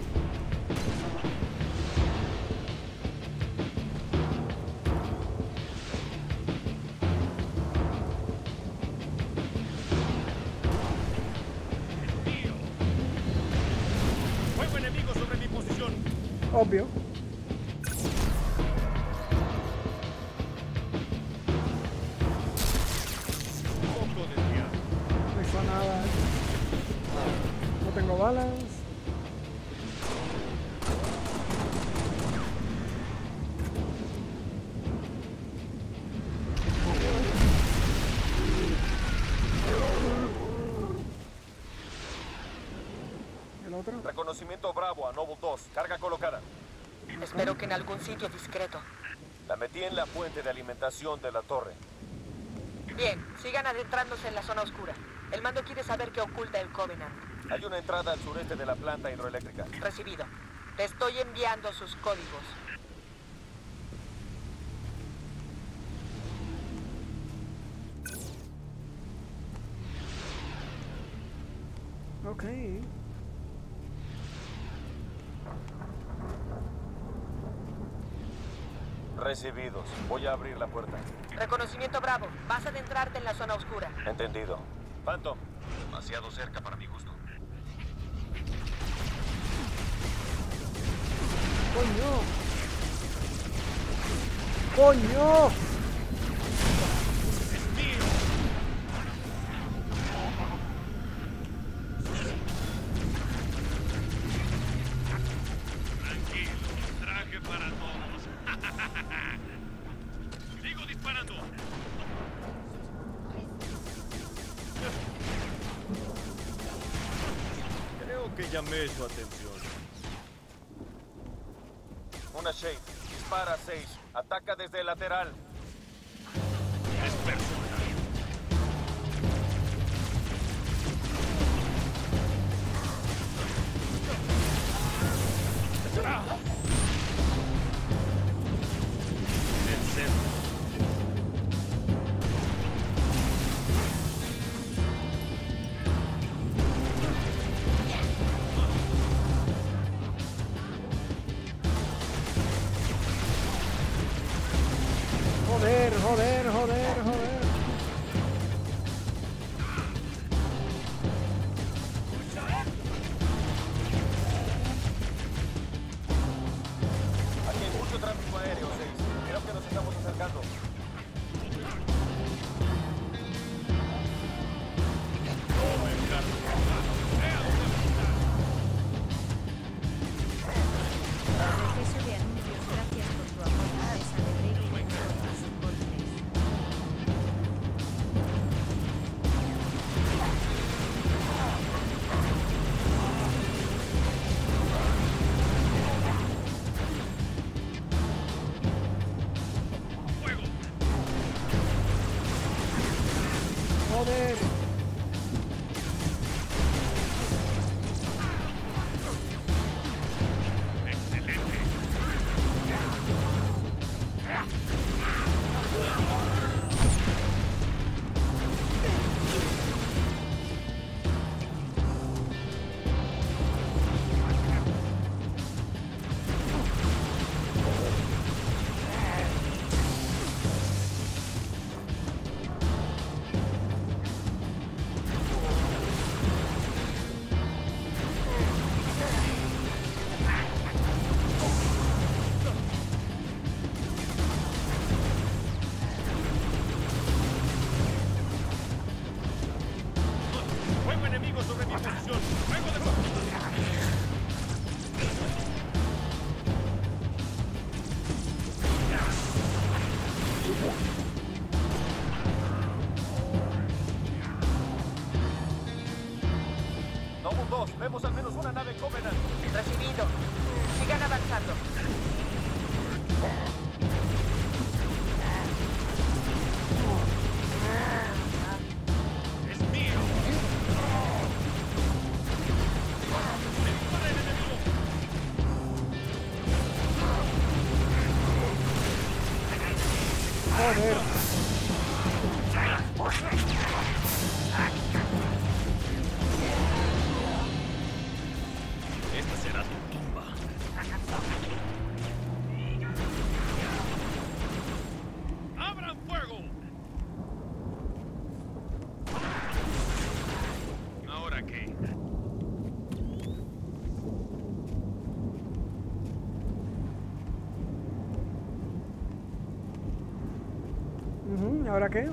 [SPEAKER 17] Fuego enemigo sobre mi posición.
[SPEAKER 10] Obvio. No tengo balas. otro.
[SPEAKER 9] Reconocimiento Bravo a Noble 2. Carga colocada.
[SPEAKER 8] Espero que en algún sitio discreto.
[SPEAKER 9] La metí en la fuente de alimentación de la torre.
[SPEAKER 8] Bien, sigan adentrándose en la zona oscura. El mando quiere saber qué oculta el Covenant.
[SPEAKER 9] Hay una entrada al sureste de la planta hidroeléctrica.
[SPEAKER 8] Recibido. Te estoy enviando sus códigos.
[SPEAKER 10] Ok.
[SPEAKER 9] Recibidos. Voy a abrir la puerta.
[SPEAKER 8] Reconocimiento Bravo. Vas a adentrarte en la zona oscura.
[SPEAKER 9] Entendido. Phantom.
[SPEAKER 6] Demasiado cerca para mi gusto.
[SPEAKER 10] ¡Coño! ¡Coño!
[SPEAKER 17] Tranquilo, traje para todos. Sigo disparando.
[SPEAKER 14] Creo que llamé su atención.
[SPEAKER 9] Una Shade. Dispara 6. Ataca desde el lateral.
[SPEAKER 17] Es personal. El centro.
[SPEAKER 10] Joder, joder, joder, joder.
[SPEAKER 9] Aquí hay mucho tráfico aéreo, 6. Creo que nos estamos acercando.
[SPEAKER 2] Exceso de anuncios, gracias por tu apoyo a esa de Brave y todos sus golpes.
[SPEAKER 10] Joder.
[SPEAKER 17] Fuego enemigo sobre mi posición. Fuego de
[SPEAKER 9] Noble 2. Vemos al menos una nave Covenant.
[SPEAKER 8] Recibido. Sigan avanzando.
[SPEAKER 17] es mío.
[SPEAKER 10] Joder.
[SPEAKER 17] Esta será tu tumba. ¡Abran fuego! ¿Ahora qué?
[SPEAKER 10] Ujú, ¿ahora qué?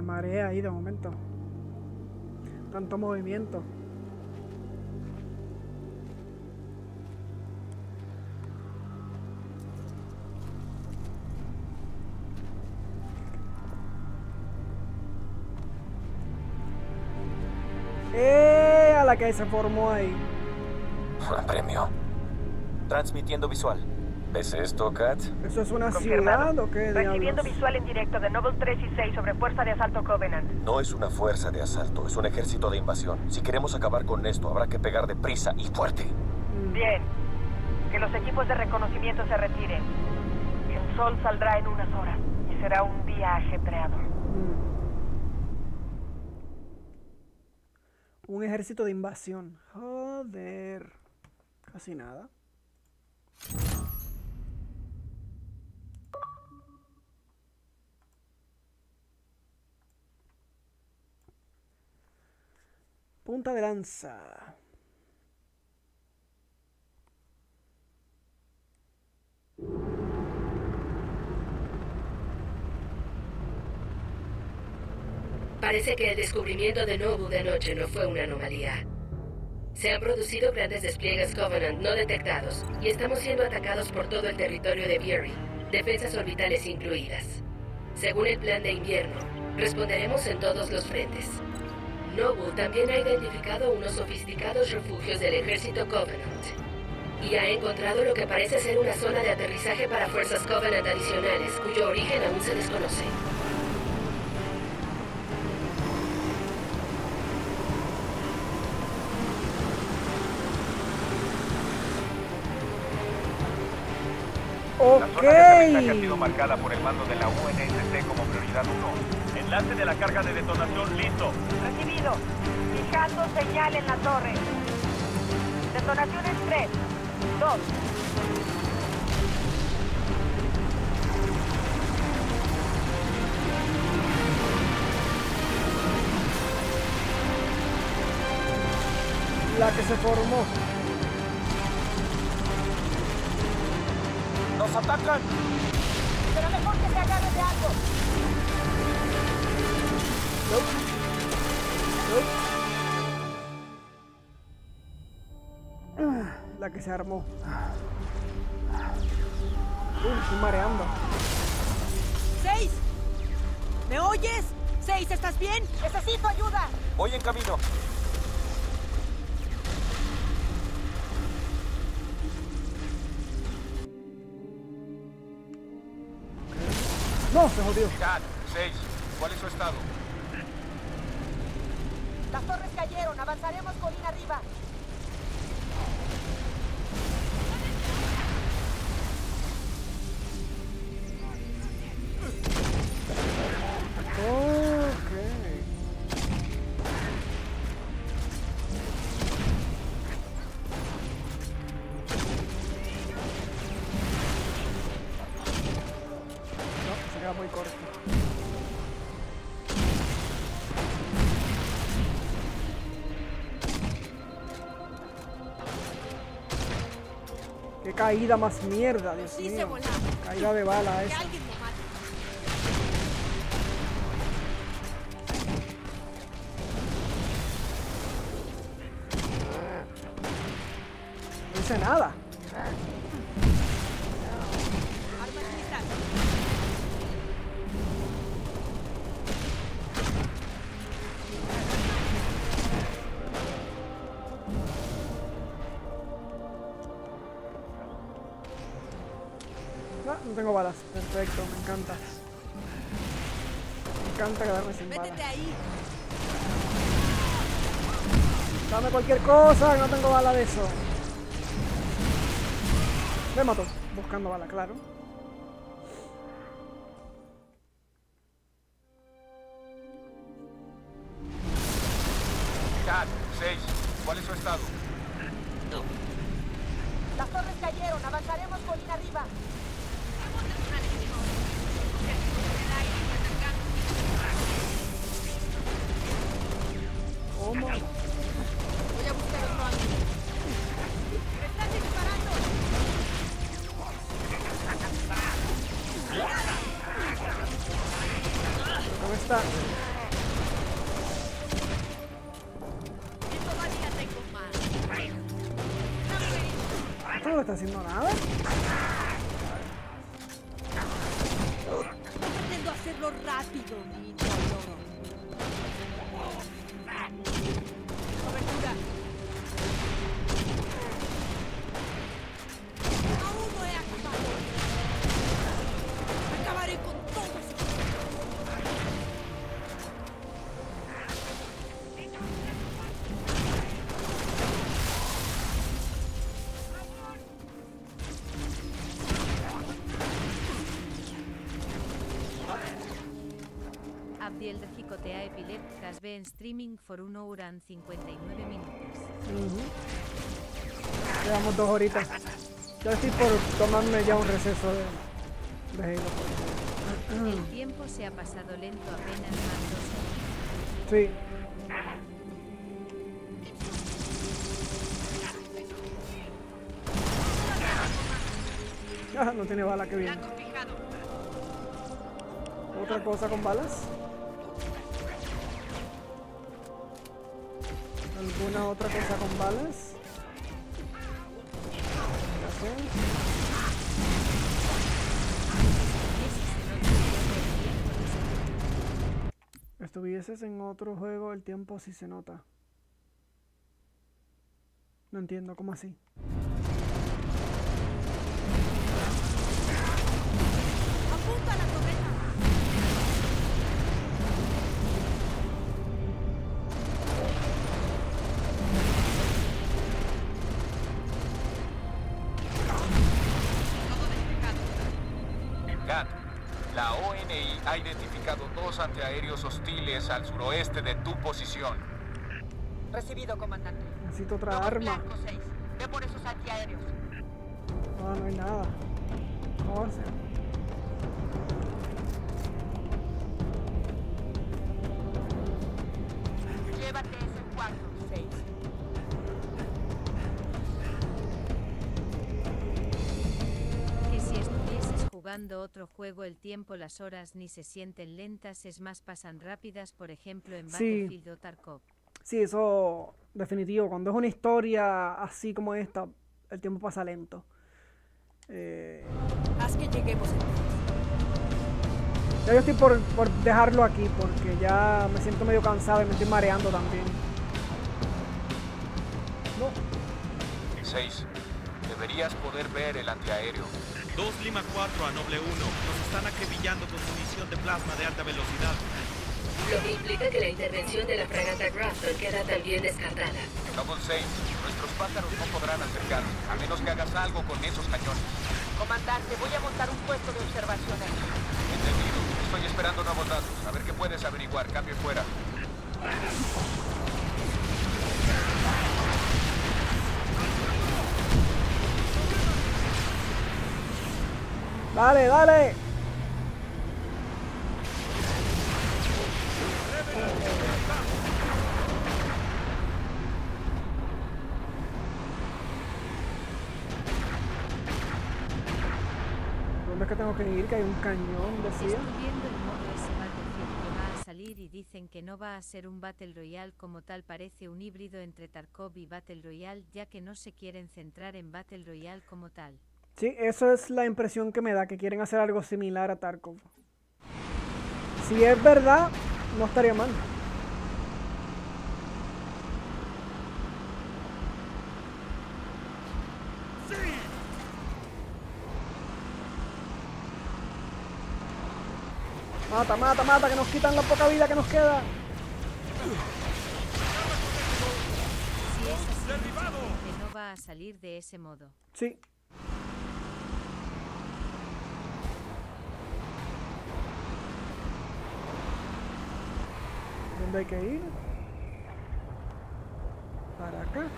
[SPEAKER 10] marea ahí de momento. Tanto movimiento. A la que se formó ahí.
[SPEAKER 9] Premio. Transmitiendo visual. ¿Ves esto, Kat?
[SPEAKER 10] ¿Eso es una ciudad o qué?
[SPEAKER 8] Recibiendo visual en directo de Noble 3 y 6 sobre fuerza de asalto Covenant.
[SPEAKER 9] No es una fuerza de asalto, es un ejército de invasión. Si queremos acabar con esto, habrá que pegar deprisa y fuerte.
[SPEAKER 8] Bien. Que los equipos de reconocimiento se retiren. El sol saldrá en unas horas y será un día ajetreado.
[SPEAKER 10] Un ejército de invasión. Joder. Casi nada. Punta de lanza.
[SPEAKER 16] Parece que el descubrimiento de Noble de anoche no fue una anomalía. Se han producido grandes despliegues Covenant no detectados y estamos siendo atacados por todo el territorio de Bury, defensas orbitales incluidas. Según el plan de invierno, responderemos en todos los frentes. Noble también ha identificado unos sofisticados refugios del ejército Covenant y ha encontrado lo que parece ser una zona de aterrizaje para fuerzas Covenant adicionales cuyo origen aún se desconoce.
[SPEAKER 11] La zona de aterrizaje ha sido marcada por el mando de la UNSC como prioridad 1. Enlace de la carga de detonación listo.
[SPEAKER 8] Recibido. Fijando señal en la torre. Detonación en 3, 2.
[SPEAKER 10] La que se formó.
[SPEAKER 14] ¡Nos atacan!
[SPEAKER 8] Pero mejor que se agarre de algo.
[SPEAKER 10] La que se armó. Estoy mareando.
[SPEAKER 12] 6. ¿Me oyes? 6, ¿estás bien?
[SPEAKER 8] Necesito ayuda.
[SPEAKER 14] Voy en camino.
[SPEAKER 10] No, se jodió.
[SPEAKER 7] Kat, 6. ¿Cuál es su estado?
[SPEAKER 8] Las torres cayeron. Avanzaremos colina arriba.
[SPEAKER 10] Muy corto. Qué caída más mierda, Dios mío. Caída de bala esa. No hice nada. No tengo balas. Perfecto, me encanta. Me encanta quedarme sin balas.
[SPEAKER 12] Ahí.
[SPEAKER 10] Dame cualquier cosa, que no tengo bala de eso. Me mató. Buscando bala, claro.
[SPEAKER 7] Kat, 6. ¿Cuál es su estado?
[SPEAKER 8] Las torres cayeron. Avanzaremos colina arriba.
[SPEAKER 10] ¿Cómo?
[SPEAKER 12] Voy a buscar otro ángulo. ¡Me están disparando!
[SPEAKER 10] ¿Cómo está? le está haciendo nada.
[SPEAKER 12] Pretendo hacerlo rápido, niño loro. Cobertura. Aún no he acabado. Acabaré con todos.
[SPEAKER 2] Abdiel de Jicotea Epilépticas ve en streaming por 1 hora y 59 minutos.
[SPEAKER 10] Llevamos 2 horitas. Yo estoy por tomarme ya un receso de Halo.
[SPEAKER 2] El tiempo se ha pasado lento apenas más 2 horas.
[SPEAKER 10] Sí. Ah, no tiene bala, que bien. ¿Otra cosa con balas? ¿Alguna otra cosa con balas? Estuvieses en otro juego, el tiempo sí se nota. No entiendo, ¿cómo así?
[SPEAKER 12] ¡Apunta a la torreta!
[SPEAKER 7] Kat, la ONI ha identificado 2 antiaéreos hostiles al suroeste de tu posición.
[SPEAKER 8] Recibido, comandante.
[SPEAKER 10] Necesito otra arma.
[SPEAKER 8] Blanco 6. Ve por esos antiaéreos.
[SPEAKER 10] No, no hay nada. ¿Cómo va a ser?
[SPEAKER 8] Llévate ese cuarto, 6.
[SPEAKER 2] Que si estuvieses jugando otro juego el tiempo, las horas ni se sienten lentas, es más pasan rápidas, por ejemplo en Battlefield o Tarkov.
[SPEAKER 10] Sí, eso definitivo. Cuando es una historia así como esta, el tiempo pasa lento.
[SPEAKER 12] Haz que lleguemos entonces.
[SPEAKER 10] Ya yo estoy por dejarlo aquí porque ya me siento medio cansado y me estoy mareando también. No.
[SPEAKER 7] 6. Deberías poder ver el antiaéreo.
[SPEAKER 17] 2 Lima 4 a Noble 1. Nos están acribillando con munición de plasma de alta velocidad.
[SPEAKER 16] Lo que implica que la intervención de la fragata Grafton queda también descartada.
[SPEAKER 7] Noble 6, nuestros pájaros no podrán acercarse, a menos que hagas algo con esos cañones.
[SPEAKER 8] Comandante, voy a montar un puesto de observación aquí.
[SPEAKER 7] Entendido. Estoy esperando nuevos datos. A ver qué puedes averiguar. Cambio fuera.
[SPEAKER 10] Dale, dale. ¿Dónde es que tengo que ir? Que hay un cañón, decía.
[SPEAKER 2] Estoy viendo el modo ese Battlefield que va a salir y dicen que no va a ser un Battle Royale como tal, parece un híbrido entre Tarkov y Battle Royale, ya que no se quieren centrar en Battle Royale como tal.
[SPEAKER 10] Sí, eso es la impresión que me da, que quieren hacer algo similar a Tarkov. Si es verdad, no estaría mal. Mata, mata, mata, que nos quitan la poca vida que nos queda.
[SPEAKER 2] Si es así, que no va a salir de ese modo.
[SPEAKER 10] Sí. ¿Dónde hay que ir? Para acá.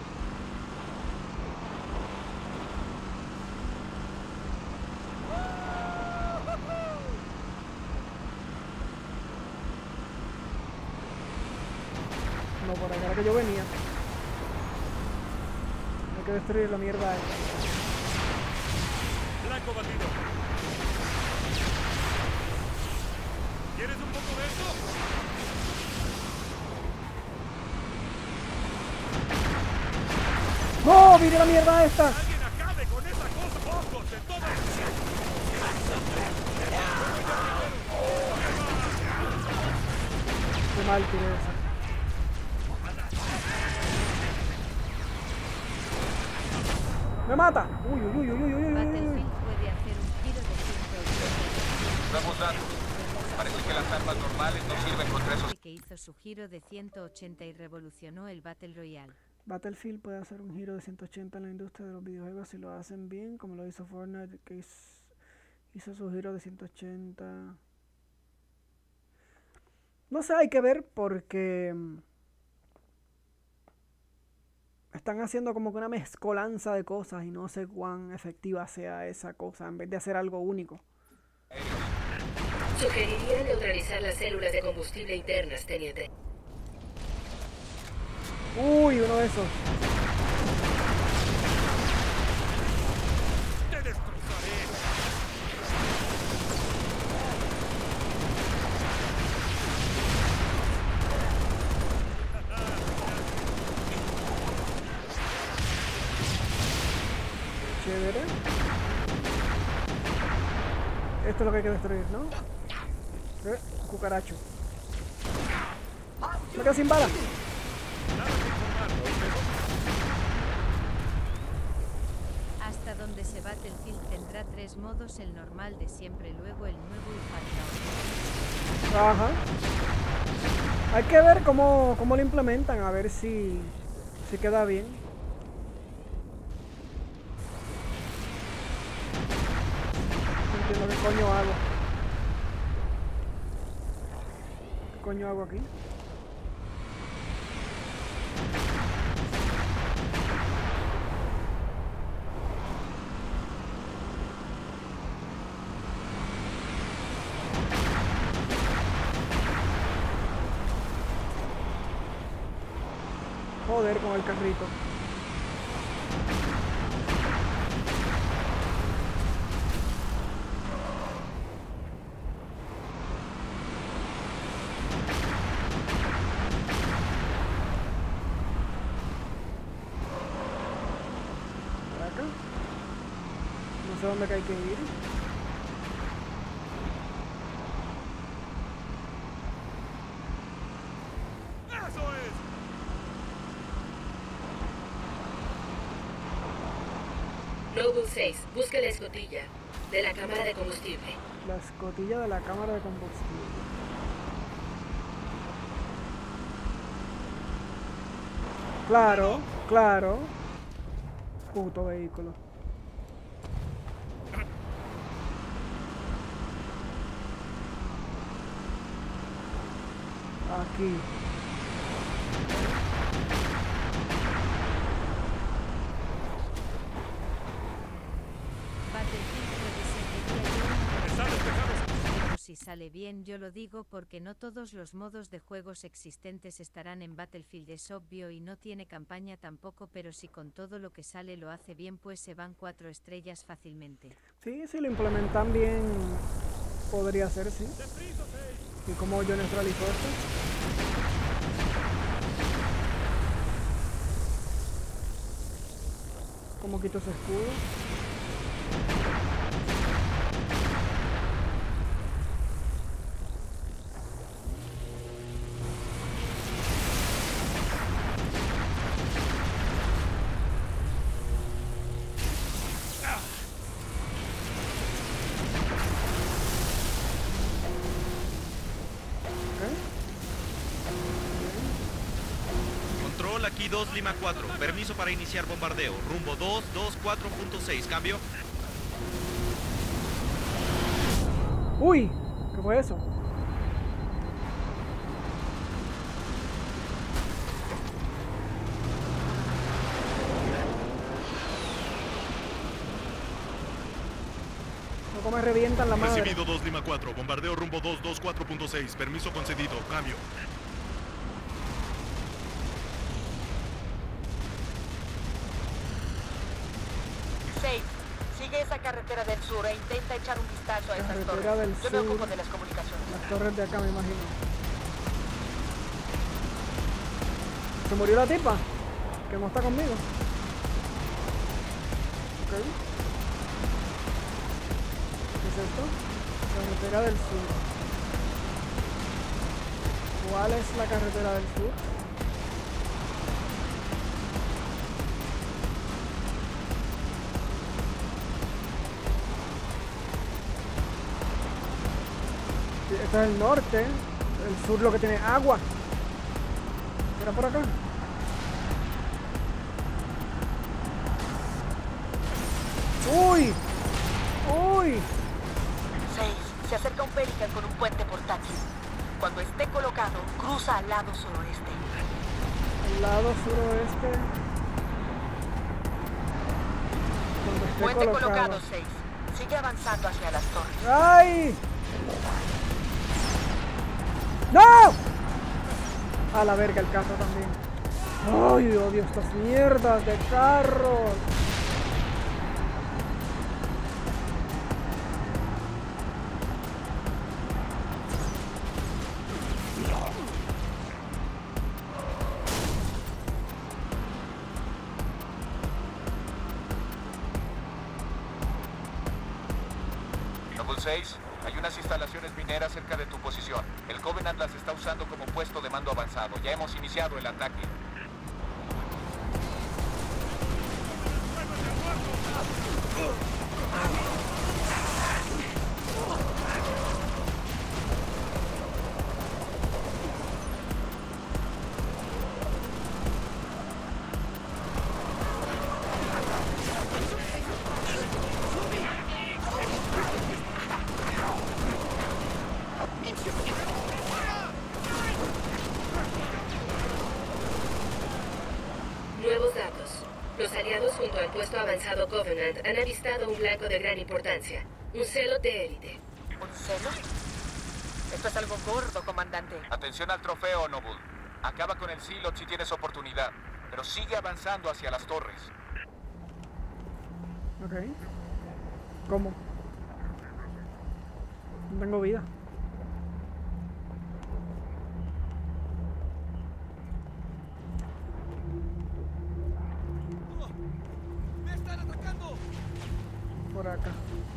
[SPEAKER 10] No, por acá era que yo venía. Hay que destruir la mierda esta.
[SPEAKER 17] Blanco batido. ¿Quieres un poco de esto?
[SPEAKER 10] ¡No! ¡Mire la mierda esta!
[SPEAKER 17] ¡Alguien acabe
[SPEAKER 10] mal tiré eso. ¡Me mata! ¡Uy, uy, uy, uy, uy, uy!
[SPEAKER 2] Battlefield puede hacer un giro de 180.
[SPEAKER 7] Nuevos datos. Parece que las armas normales no sirven contra esos...
[SPEAKER 2] Que hizo su giro de 180 y revolucionó el Battle Royale.
[SPEAKER 10] Battlefield puede hacer un giro de 180 en la industria de los videojuegos si lo hacen bien, como lo hizo Fortnite, que hizo su giro de 180. No sé, hay que ver porque están haciendo como que una mezcolanza de cosas y no sé cuán efectiva sea esa cosa en vez de hacer algo único.
[SPEAKER 16] Sugeriría neutralizar las células de combustible internas, teniente.
[SPEAKER 10] Uy, uno de esos.
[SPEAKER 14] ¡Te destrozaré!
[SPEAKER 10] Chévere. Esto es lo que hay que destruir, ¿no? Cucaracho. Me quedo sin bala.
[SPEAKER 2] Hasta donde se Battlefield tendrá 3 modos, el normal de siempre, luego el nuevo y falta.
[SPEAKER 10] Ajá. Hay que ver cómo lo implementan, a ver si queda bien. No entiendo qué coño hago. ¿Qué coño hago aquí? Joder con el carrito. Por acá. No sé dónde hay que ir.
[SPEAKER 16] Noble 6, busque la escotilla de la cámara de combustible.
[SPEAKER 10] La escotilla de la cámara de combustible. Claro, claro. Puto vehículo. Aquí.
[SPEAKER 2] Si sale bien, yo lo digo porque no todos los modos de juegos existentes estarán en Battlefield, es obvio, y no tiene campaña tampoco, pero si con todo lo que sale lo hace bien, pues se van 4 estrellas fácilmente.
[SPEAKER 10] Sí, si lo implementan bien, podría ser, sí. ¿Y cómo yo neutralizo esto? ¿Cómo quito ese escudo?
[SPEAKER 17] Control, aquí 2 Lima 4. Permiso para iniciar bombardeo. Rumbo 224.6. Cambio.
[SPEAKER 10] ¡Uy! ¿Qué fue eso? ¿Cómo me revientan la madre?
[SPEAKER 14] Recibido 2 Lima 4. Bombardeo rumbo 224.6. Permiso concedido. Cambio.
[SPEAKER 8] Sigue esa carretera del sur e intenta echar un vistazo a esas torres. Yo me ocupo de las comunicaciones.
[SPEAKER 10] Las torres de acá, me imagino. ¿Se murió la tipa? Que no está conmigo. Ok. ¿Qué es esto? Carretera del sur. ¿Cuál es la carretera del sur? Sí, este es el norte. El sur lo que tiene agua. ¿Era por acá? ¡Uy! ¡Uy!
[SPEAKER 8] 6. Se acerca un Pelican con un puente portátil. Cuando esté colocado, cruza al lado suroeste.
[SPEAKER 10] Al lado suroeste. Cuando esté
[SPEAKER 8] Puente colocado 6. Sigue avanzando hacia las torres.
[SPEAKER 10] ¡Ay! ¡No! A la verga el carro también. ¡Ay, odio estas mierdas de carros!
[SPEAKER 7] Noble 6, hay unas instalaciones mineras cerca de tu posición. El Covenant las está usando como puesto de mando avanzado. Ya hemos iniciado el ataque.
[SPEAKER 16] Nuevos datos. Los aliados junto al puesto avanzado Covenant han avistado un blanco de gran importancia. Un Zealot de élite.
[SPEAKER 8] ¿Un Zealot? Esto es algo gordo, comandante.
[SPEAKER 7] Atención al trofeo, Noble. Acaba con el Zealot si tienes oportunidad, pero sigue avanzando hacia las torres.
[SPEAKER 10] Ok. ¿Cómo? No tengo vida.
[SPEAKER 14] ¡Me están atacando!
[SPEAKER 10] Por acá.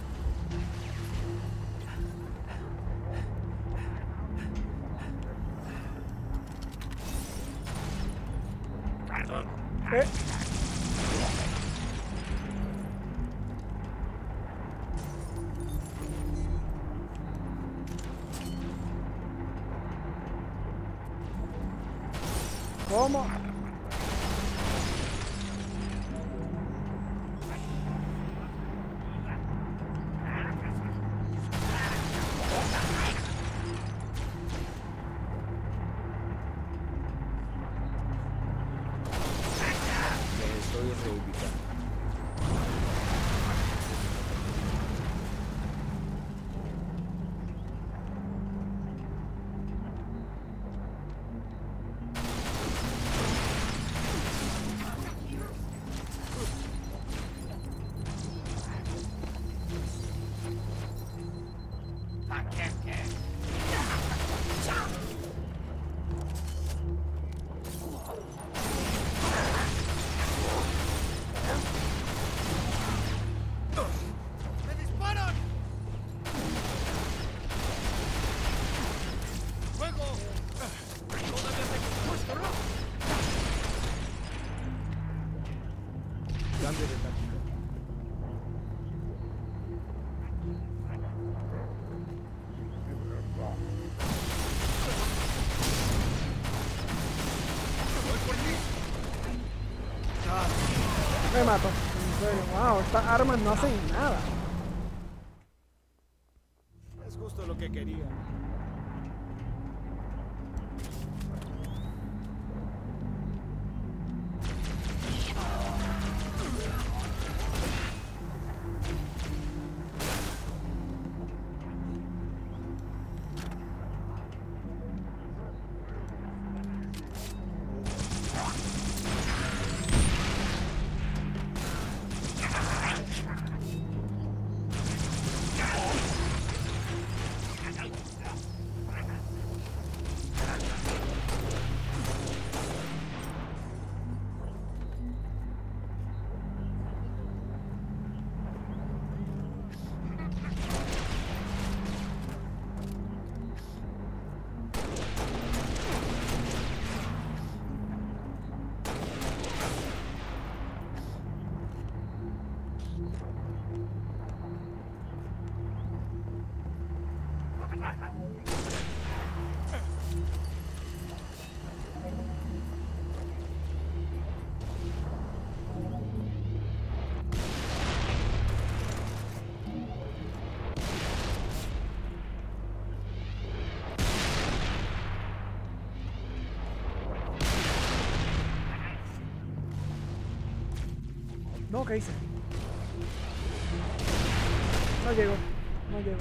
[SPEAKER 10] ¿Cómo?
[SPEAKER 19] Me estoy reubicando.
[SPEAKER 14] ¡Me disparan! ¡Fuego! ¡Todavía tengo puesto, no!
[SPEAKER 19] Cambio de táctica.
[SPEAKER 14] ¡Voy por ti!
[SPEAKER 10] Me mato. En serio. Wow, estas armas no hacen nada.
[SPEAKER 19] Es justo lo que quería.
[SPEAKER 10] No, ¿qué hice? No llegó. No llegó.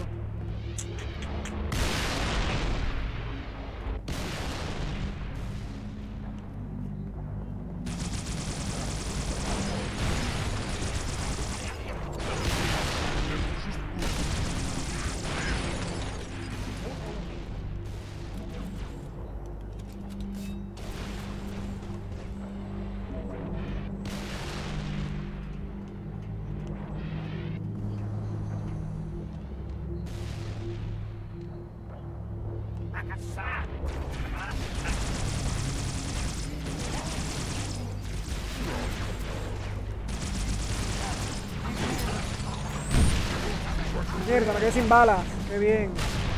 [SPEAKER 10] Mierda, me quedé sin balas. Qué bien.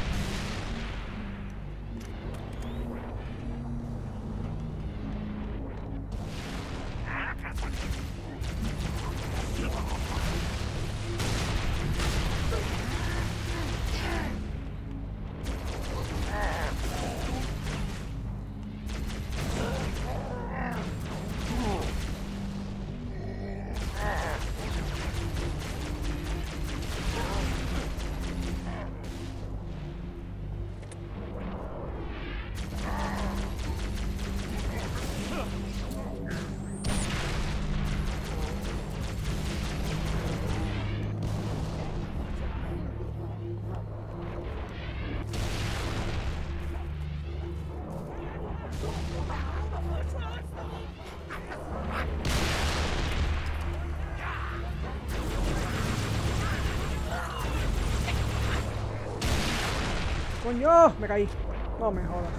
[SPEAKER 10] ¡Coño! Me caí. No me jodas.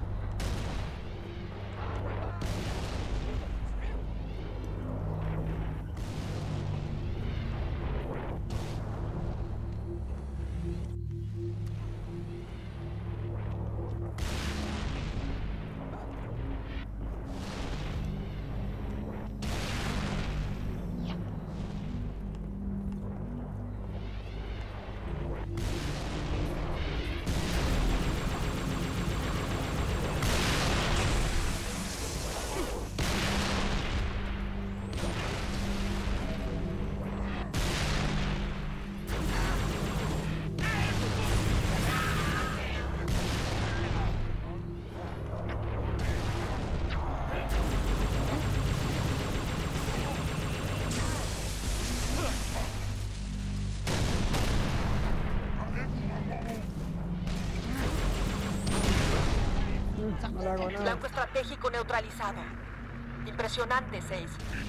[SPEAKER 8] Blanco estratégico neutralizado. Impresionante, 6.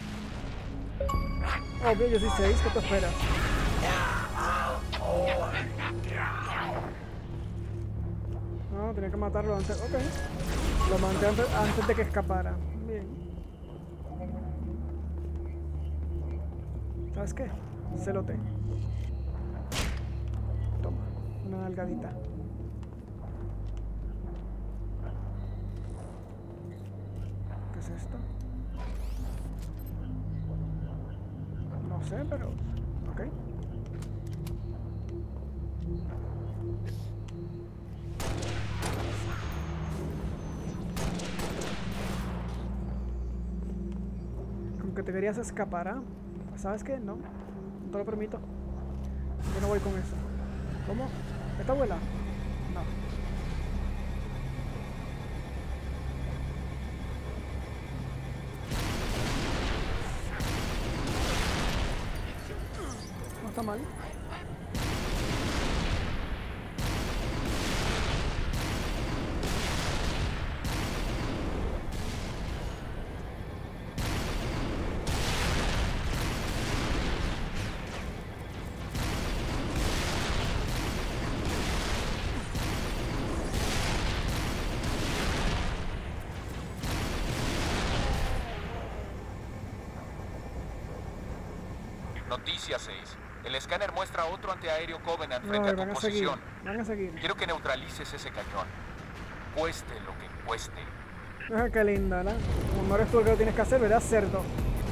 [SPEAKER 10] Obvio, yo soy 6. ¿Qué te esperas? No, tenía que matarlo antes. Ok. Lo maté antes de que escapara. Bien. ¿Sabes qué? Celote. Toma, una nalgadita. ¿Qué es esto? No sé, pero... ok. Como que te querías escapar, ¿ah? ¿Sabes qué? No, no te lo permito. Yo no voy con eso. ¿Cómo? ¿Esta abuela? No. No está mal.
[SPEAKER 7] Noticia 6. El escáner muestra otro antiaéreo Covenant frente a tu posición.
[SPEAKER 10] Van a seguir.
[SPEAKER 7] Quiero que neutralices ese cañón. Cueste lo que cueste.
[SPEAKER 10] Qué linda, ¿no? Como no eres tú el que lo tienes que hacer, ¿verdad, cerdo?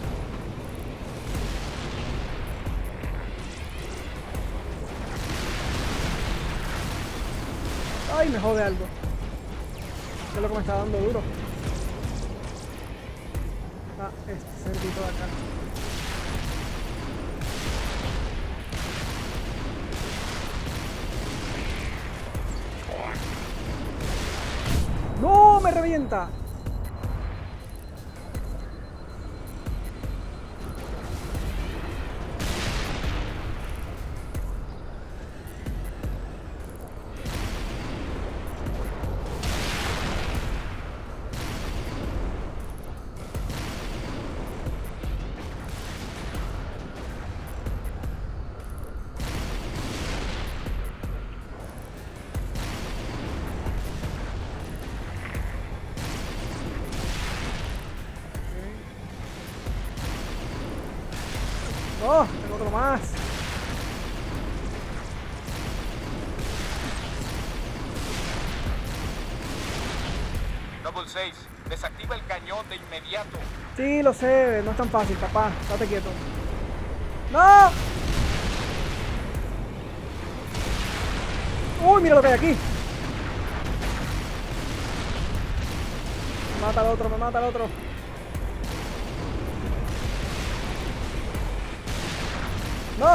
[SPEAKER 10] Ay, me jode algo. ¿Qué es lo que me está dando duro? Ah, este cerdito de acá. me revienta! ¡Oh! Tengo otro más.
[SPEAKER 7] Noble 6, desactiva el cañón de inmediato.
[SPEAKER 10] Sí, lo sé. No es tan fácil, papá. Estate quieto. ¡No! ¡Uy, mira lo que hay aquí! Me mata al otro, me mata al otro. ¡No!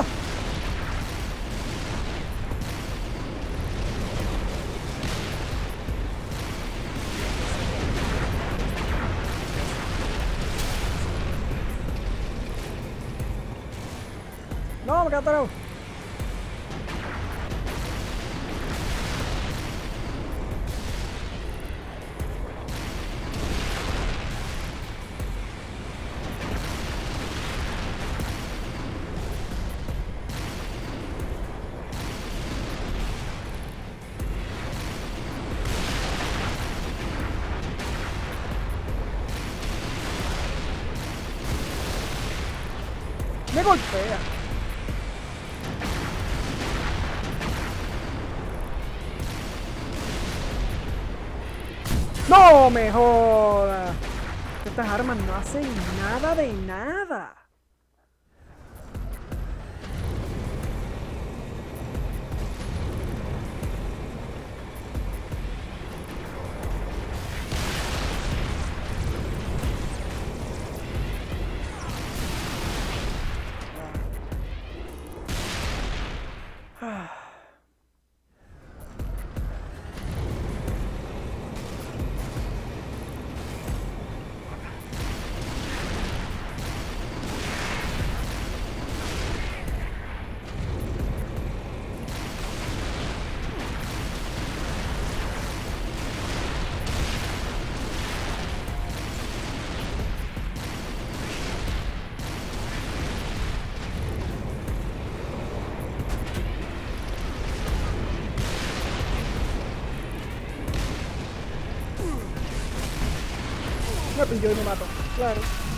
[SPEAKER 10] ¡No, me quedé atorado! ¡Me golpea! ¡No me jodas! Estas armas no hacen nada de nada. Me pilló y me mató, claro.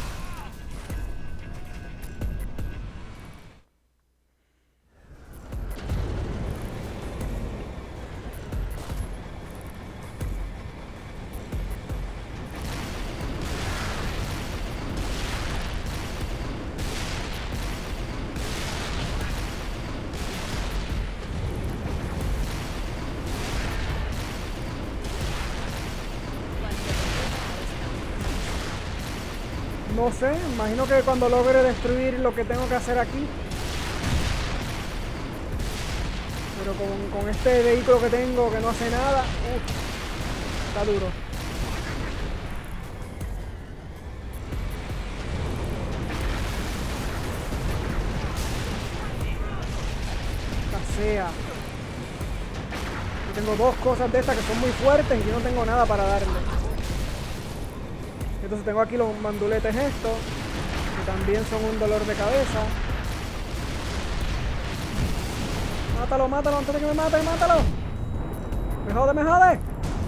[SPEAKER 10] No sé, imagino que cuando logre destruir lo que tengo que hacer aquí. Pero con este vehículo que tengo que no hace nada, está duro. Sea. Yo tengo dos cosas de estas que son muy fuertes y yo no tengo nada para darle. Entonces tengo aquí los manduletes estos, que también son un dolor de cabeza. Mátalo, mátalo, antes de que me mate, mátalo. Me jode, me jode.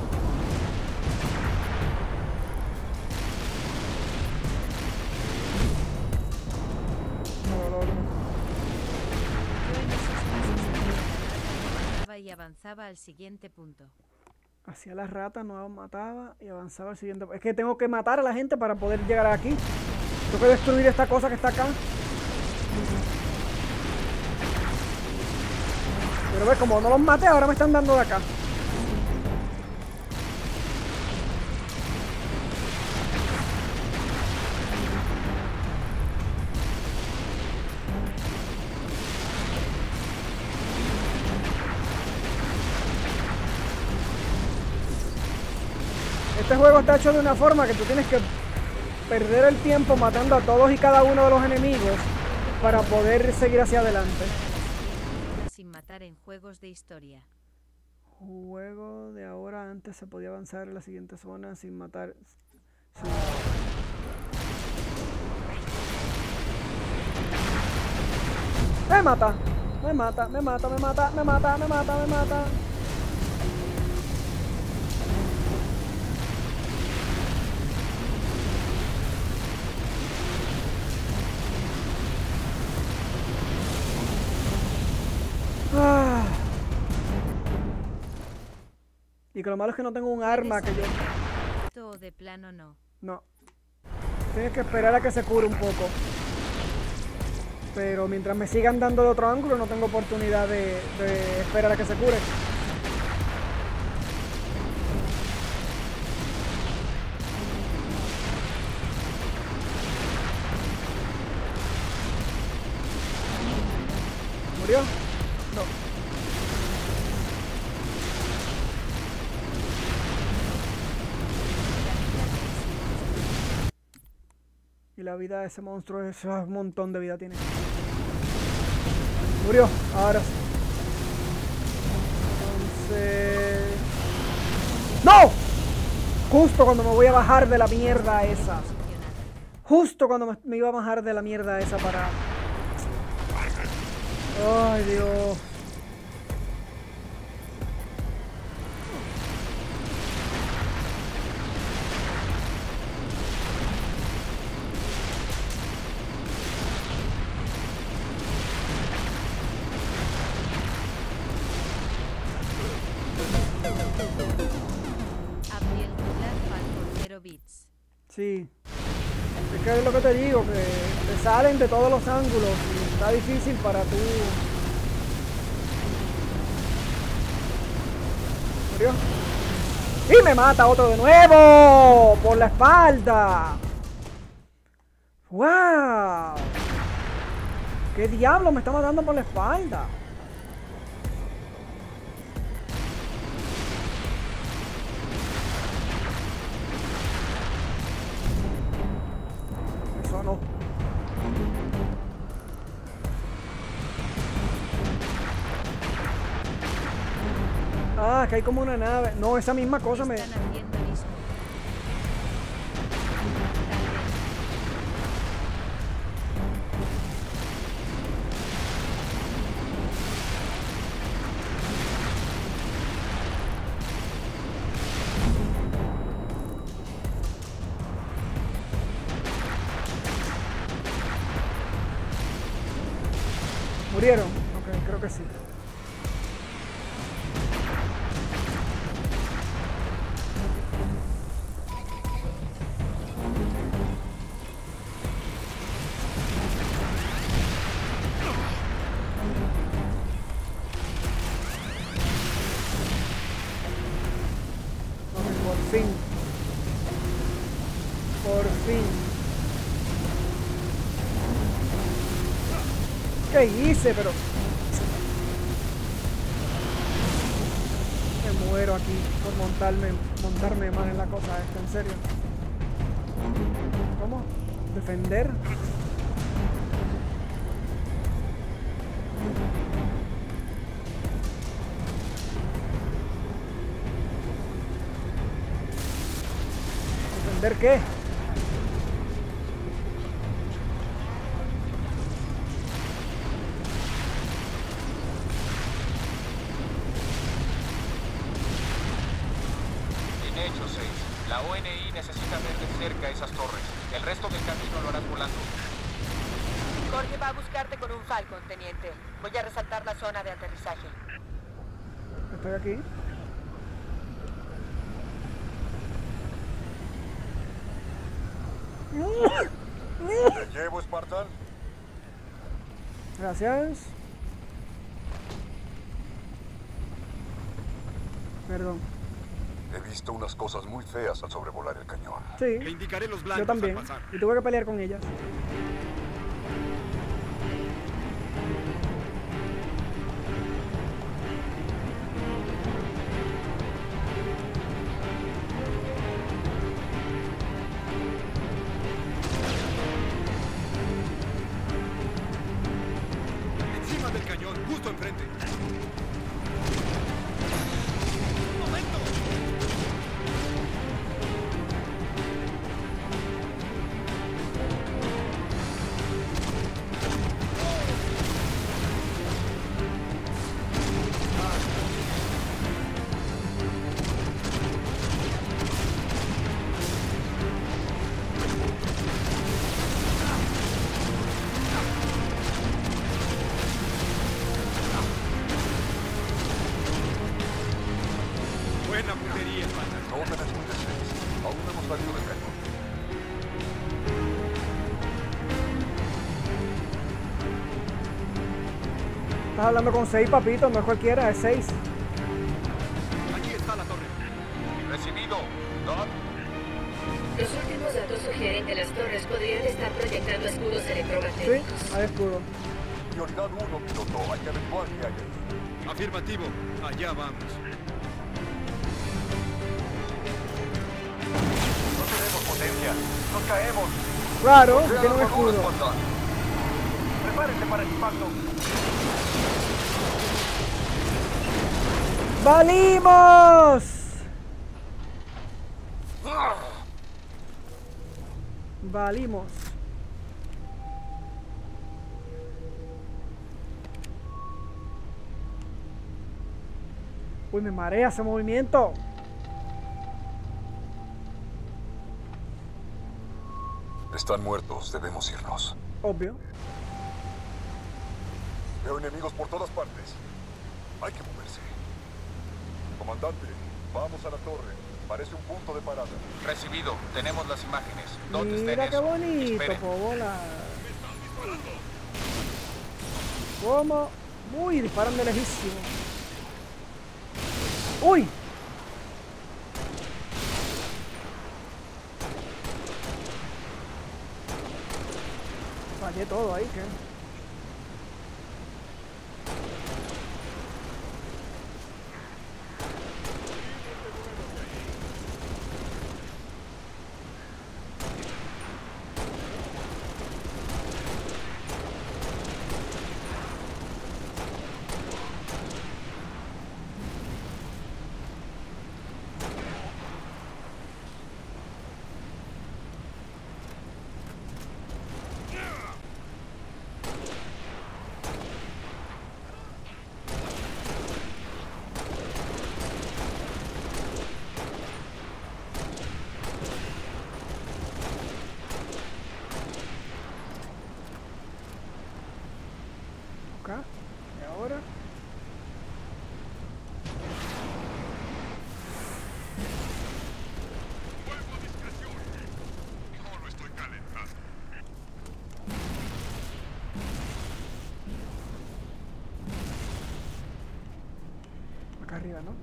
[SPEAKER 2] Y avanzaba al siguiente punto.
[SPEAKER 10] Hacía la rata, no mataba y avanzaba al siguiente punto. Es que tengo que matar a la gente para poder llegar aquí. Tengo que destruir esta cosa que está acá. Pero ves, como no los maté, ahora me están dando de acá. este juego está hecho de una forma que tú tienes que perder el tiempo matando a todos y cada uno de los enemigos para poder seguir hacia adelante.
[SPEAKER 2] Sin matar en juegos de historia.
[SPEAKER 10] Juego de ahora, antes se podía avanzar en la siguiente zona sin matar. Me mata, me mata, me mata, me mata, me mata, me mata, me mata. Ah. Y que lo malo es que no tengo un arma que yo...
[SPEAKER 2] ¿O de plano no?
[SPEAKER 10] No. Tienes que esperar a que se cure un poco. Pero mientras me sigan dando de otro ángulo no tengo oportunidad de esperar a que se cure. ¿Murió? No. Y la vida de ese monstruo es un montón de vida tiene. Murió, ahora sí. Entonces... ¡No! Justo cuando me voy a bajar de la mierda esa. Justo cuando me iba a bajar de la mierda esa para... ¡Ay, Dios! Sí, es que es lo que te digo, que te salen de todos los ángulos y está difícil para tú. ¿Murió? ¡Y me mata otro de nuevo! ¡Por la espalda! ¡Wow! ¿Qué diablo me está matando por la espalda? No. Ah, que hay como una nave. No, esa misma cosa me... ¿Murieron? Ok, creo que sí. Ok, por fin. Por fin. ¿Qué hice? Pero... me muero aquí por montarme mal en la cosa esta, en serio. ¿Cómo? ¿Defender? ¿Defender qué?
[SPEAKER 7] La ONI necesita ver de cerca esas torres. El resto del camino lo harás volando.
[SPEAKER 8] Jorge va a buscarte con un Falcon, teniente. Voy a resaltar la zona de aterrizaje.
[SPEAKER 10] Estoy aquí.
[SPEAKER 6] ¿Te llevo, Spartan?
[SPEAKER 10] Gracias. Perdón.
[SPEAKER 6] He visto unas cosas muy feas al sobrevolar el cañón.
[SPEAKER 10] Sí.
[SPEAKER 13] Le indicaré los blancos
[SPEAKER 10] yo también.
[SPEAKER 13] al pasar.
[SPEAKER 10] Y tuve que pelear con ellas.
[SPEAKER 14] Justo enfrente. Buena puntería, Esparta.
[SPEAKER 6] No te descuides, Seis. Aún no hemos salido de cañón.
[SPEAKER 10] Estás hablando con 6, papito, no es cualquiera, es 6.
[SPEAKER 14] Aquí está la torre.
[SPEAKER 7] Recibido. Don.
[SPEAKER 16] Los últimos datos sugieren que las torres podrían estar proyectando escudos electromagnéticos.
[SPEAKER 10] Sí, hay escudo.
[SPEAKER 6] Prioridad 1, piloto. Hay que averiguar qué hay ahí.
[SPEAKER 14] Afirmativo. Allá vamos.
[SPEAKER 11] No tenemos potencia. Nos caemos.
[SPEAKER 10] Claro, tiene un escudo.
[SPEAKER 11] Prepárense para el impacto.
[SPEAKER 10] ¡Valimos! Valimos. Uy, me marea ese movimiento.
[SPEAKER 6] Están muertos. Debemos irnos.
[SPEAKER 10] Obvio.
[SPEAKER 6] Veo enemigos por todas partes. Hay que moverse. Comandante, vamos a la torre. Parece un punto de parada.
[SPEAKER 7] Recibido. Tenemos las imágenes. ¿Dónde está
[SPEAKER 10] Mira qué
[SPEAKER 7] eso?
[SPEAKER 10] bonito,
[SPEAKER 7] Esperen.
[SPEAKER 10] pobola. ¿Cómo? Uy, disparan de lejísimo. ¡Uy! Fallé todo ahí, ¿qué? Acá. Y ahora. Acá arriba, ¿no?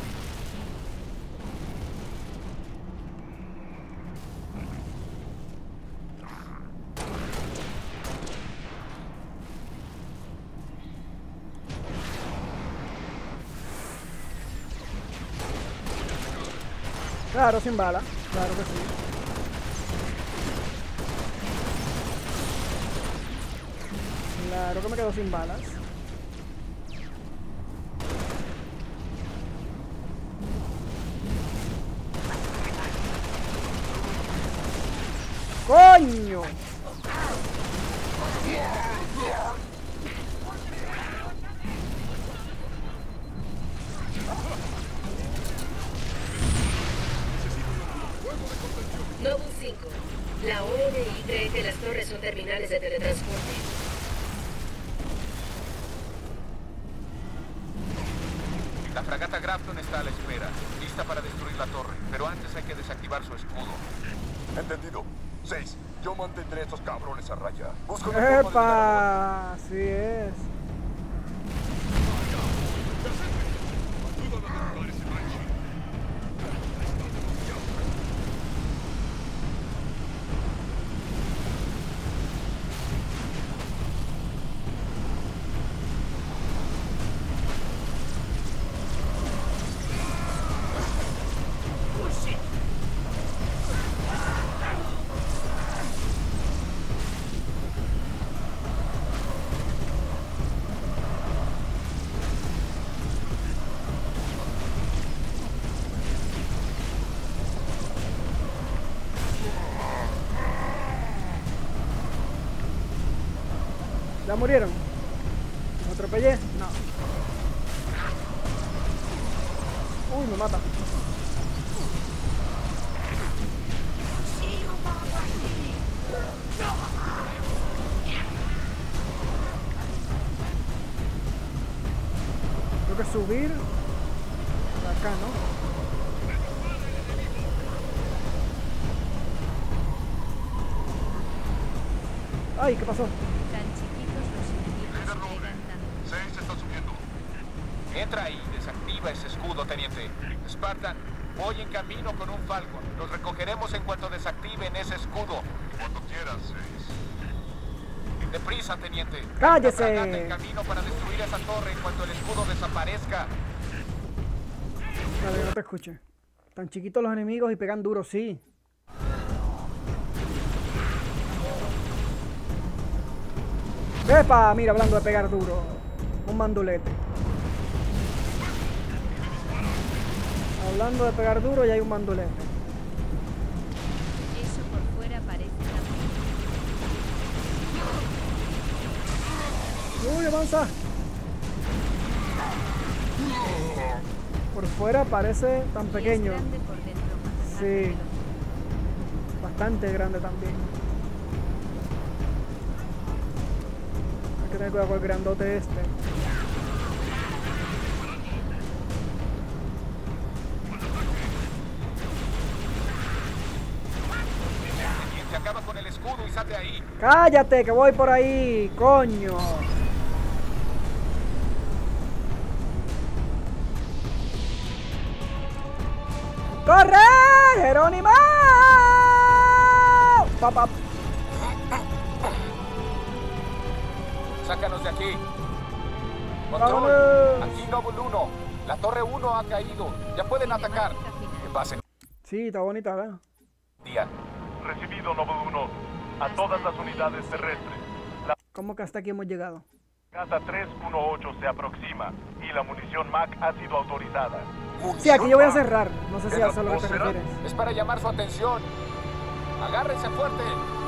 [SPEAKER 10] Claro, sin bala. Claro que sí. Claro que me quedo sin balas. ¡Coño!
[SPEAKER 16] Noble 5. La ONI cree que las torres son terminales de teletransporte.
[SPEAKER 7] La fragata Grafton está a la espera, lista para destruir la torre, pero antes hay que desactivar su escudo.
[SPEAKER 6] Entendido. 6. Yo mantendré a estos cabrones a raya. Busco una forma de
[SPEAKER 10] ¡Epa! Así es. ¿Ya murieron? ¿Me atropellé? No. Uy, me mata. Tengo que subir por acá, ¿no? Ay, ¿qué pasó?
[SPEAKER 2] Tan chiquitos los enemigos pegan tanto.
[SPEAKER 6] 6 está subiendo.
[SPEAKER 7] Entra y desactiva ese escudo, teniente. Spartan, voy en camino con un Falcon. Los recogeremos en cuanto desactiven ese escudo.
[SPEAKER 6] Cuando quieras, 6.
[SPEAKER 7] Deprisa, teniente.
[SPEAKER 10] ¡Cállese!
[SPEAKER 7] Fragata en camino para destruir esa torre en cuanto el escudo desaparezca.
[SPEAKER 10] Vale, no te escuché. Tan chiquitos los enemigos y pegan duro, sí. ¡Epa! Mira, hablando de pegar duro. Un mandulete. Hablando de pegar duro, ya hay un mandulete.
[SPEAKER 2] Eso por fuera parece también.
[SPEAKER 10] ¡Uy, avanza! Por fuera parece tan pequeño.
[SPEAKER 2] Es grande por dentro más.
[SPEAKER 10] Sí. Bastante grande también. Hay que tener cuidado con el grandote este.
[SPEAKER 7] Teniente, acaba con el escudo y sal de ahí.
[SPEAKER 10] ¡Cállate, que voy por ahí! ¡Coño! ¡Corre, Jerónimo! ¡Papá!
[SPEAKER 7] Sácanos de aquí. Control.
[SPEAKER 10] ¡Vámonos!
[SPEAKER 7] Aquí Noble 1. La torre 1 ha caído. Ya pueden atacar. Que pasen.
[SPEAKER 10] Sí, está bonita, ¿verdad?
[SPEAKER 7] Día.
[SPEAKER 11] Recibido, Noble 1. A todas las unidades terrestres. La
[SPEAKER 10] ¿Cómo que hasta aquí hemos llegado?
[SPEAKER 11] casa 318 se aproxima y la munición MAC ha sido autorizada.
[SPEAKER 10] Sí, aquí yo voy a cerrar. No sé si a eso es lo que te refieres.
[SPEAKER 7] Es para llamar su atención. Agárrense fuerte.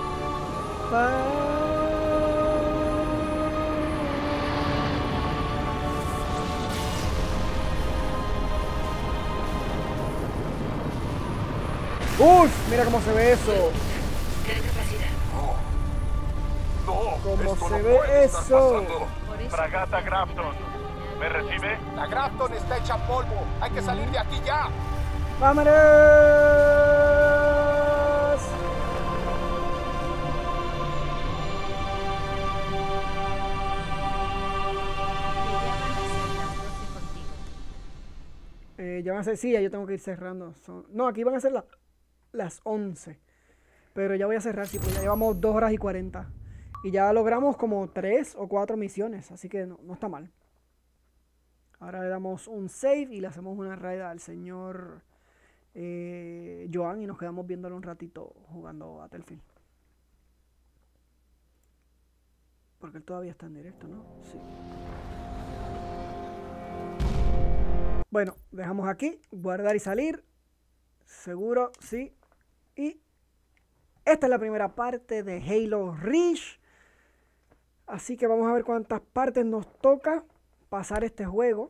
[SPEAKER 10] ¡Uf! Mira cómo se ve eso.
[SPEAKER 16] Gran capacidad.
[SPEAKER 6] No,
[SPEAKER 10] ¿Cómo
[SPEAKER 6] esto
[SPEAKER 10] se
[SPEAKER 6] no
[SPEAKER 10] ve
[SPEAKER 6] puede estar
[SPEAKER 10] eso?
[SPEAKER 6] pasando.
[SPEAKER 11] Fragata Grafton, ¿me recibe?
[SPEAKER 7] La Grafton está hecha polvo. Hay que salir de aquí ya.
[SPEAKER 10] ¡Vámonos! Ya van a ser, sí, ya yo tengo que ir cerrando. No, aquí van a ser las 11. Pero ya voy a cerrar, sí, pues ya llevamos 2 horas y 40. Y ya logramos como 3 o 4 misiones, así que no está mal. Ahora le damos un save y le hacemos una raid al señor Joan y nos quedamos viéndolo un ratito jugando Battlefield. Porque él todavía está en directo, ¿no? Sí. Bueno, dejamos aquí, guardar y salir. Seguro, sí. Y esta es la primera parte de Halo Reach. Así que vamos a ver cuántas partes nos toca pasar este juego.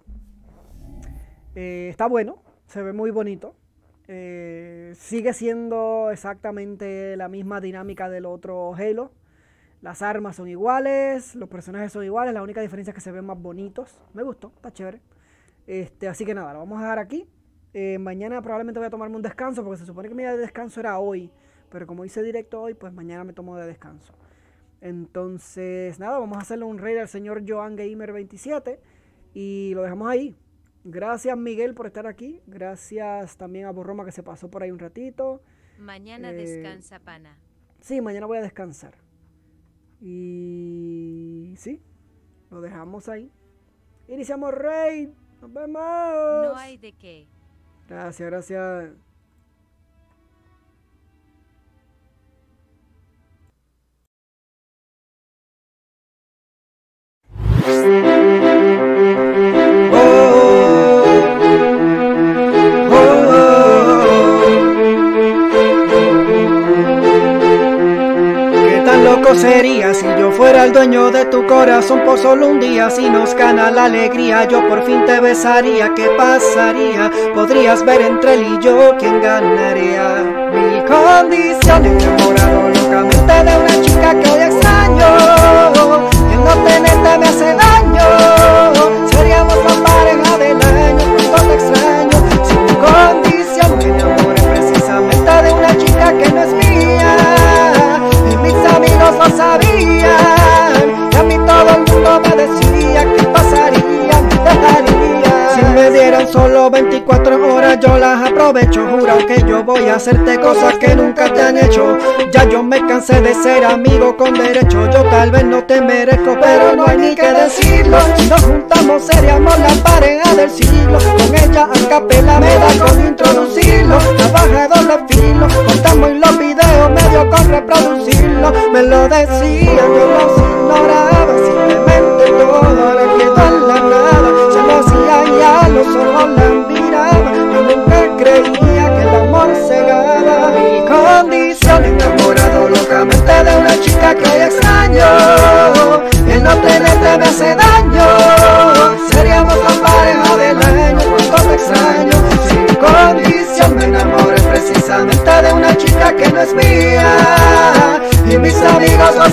[SPEAKER 10] Está bueno, se ve muy bonito. Sigue siendo exactamente la misma dinámica del otro Halo. Las armas son iguales, los personajes son iguales, la única diferencia es que se ven más bonitos. Me gustó, está chévere. Así que nada, lo vamos a dejar aquí. Mañana probablemente voy a tomarme un descanso porque se supone que mi día de descanso era hoy. Pero como hice directo hoy, pues mañana me tomo de descanso. Entonces, nada, vamos a hacerle un raid al señor Joan Gamer 27 y lo dejamos ahí. Gracias, Miguel, por estar aquí. Gracias también a Borroma que se pasó por ahí un ratito.
[SPEAKER 2] Mañana descansa, pana.
[SPEAKER 10] Sí, mañana voy a descansar. Y sí, lo dejamos ahí. Iniciamos raid. Nos vemos.
[SPEAKER 2] No hay de qué.
[SPEAKER 10] Gracias, gracias.
[SPEAKER 1] loco sería si yo fuera el dueño de tu corazón por solo un día. Si nos gana la alegría, yo por fin te besaría. ¿Qué pasaría? Podrías ver entre él y yo quién ganaría. Mi condición, enamorado locamente de una chica que hoy extraño. El no tenerte me hace daño. Seríamos la pareja del año, cuánto te extraño. Sin condición, me enamoré precisamente de una chica que no es mía. Y mis amigos lo sabían. Y a mí todo el mundo me decía que pasaría, me dejaría. Si me dieran solo 24 horas yo las aprovecho. Juro que yo voy a hacerte cosas que nunca te han hecho. Ya yo me cansé de ser amigo con derecho. Yo tal vez no te merezco, pero no hay ni que decirlo. Si nos juntamos seríamos la pareja del siglo. Con ella a capela me da con introducirlo. Trabaja doble filo, contamos en los videos medio con reproducirlo. Me lo decían, yo los ignoraba. Simplemente todo le quedó en la nada. Se lo hacía y a los ojos la miraba. Yo nunca creía que el amor cegaba. Mi condición, enamorado locamente de una chica que hoy extraño. El no tenerte me hace daño. Seríamos la pareja del año, cuánto te extraño. Sin condición me enamoré precisamente de una chica que no es mía. Y mis amigos lo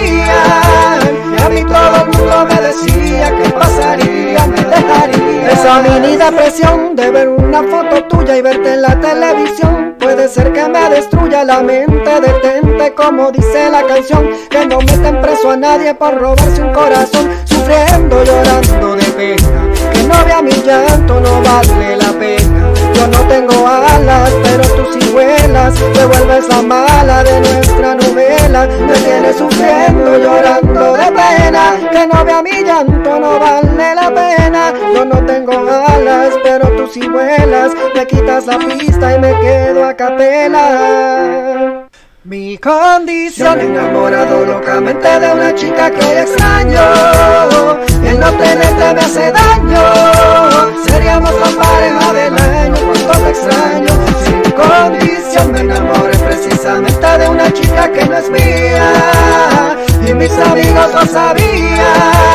[SPEAKER 1] sabían. Y a mí todo el mundo me decía que pasaría, me dejaría. Esa mini depresión de ver una foto tuya y verte en la televisión puede ser que me destruya la mente. Detente como dice la canción, que no meten preso a nadie por robarse un corazón. Sufriendo, llorando de pena, que no vea mi llanto, no vale la pena. Yo no tengo alas, pero tú sí vuelas. Te vuelves la mala de nuestra novela. Me tienes sufriendo, llorando de pena, que no vea mi llanto, no vale la pena. Yo no tengo alas, pero tú sí vuelas. Me quitas la pista y me quedo a capela. Mi condición, enamorado locamente de una chica que hoy extraño. El no tenerte me hace daño. Seríamos la pareja del año, cuánto te extraño. Sin condición me enamoré precisamente de una chica que no es mía. Y mis amigos lo sabían.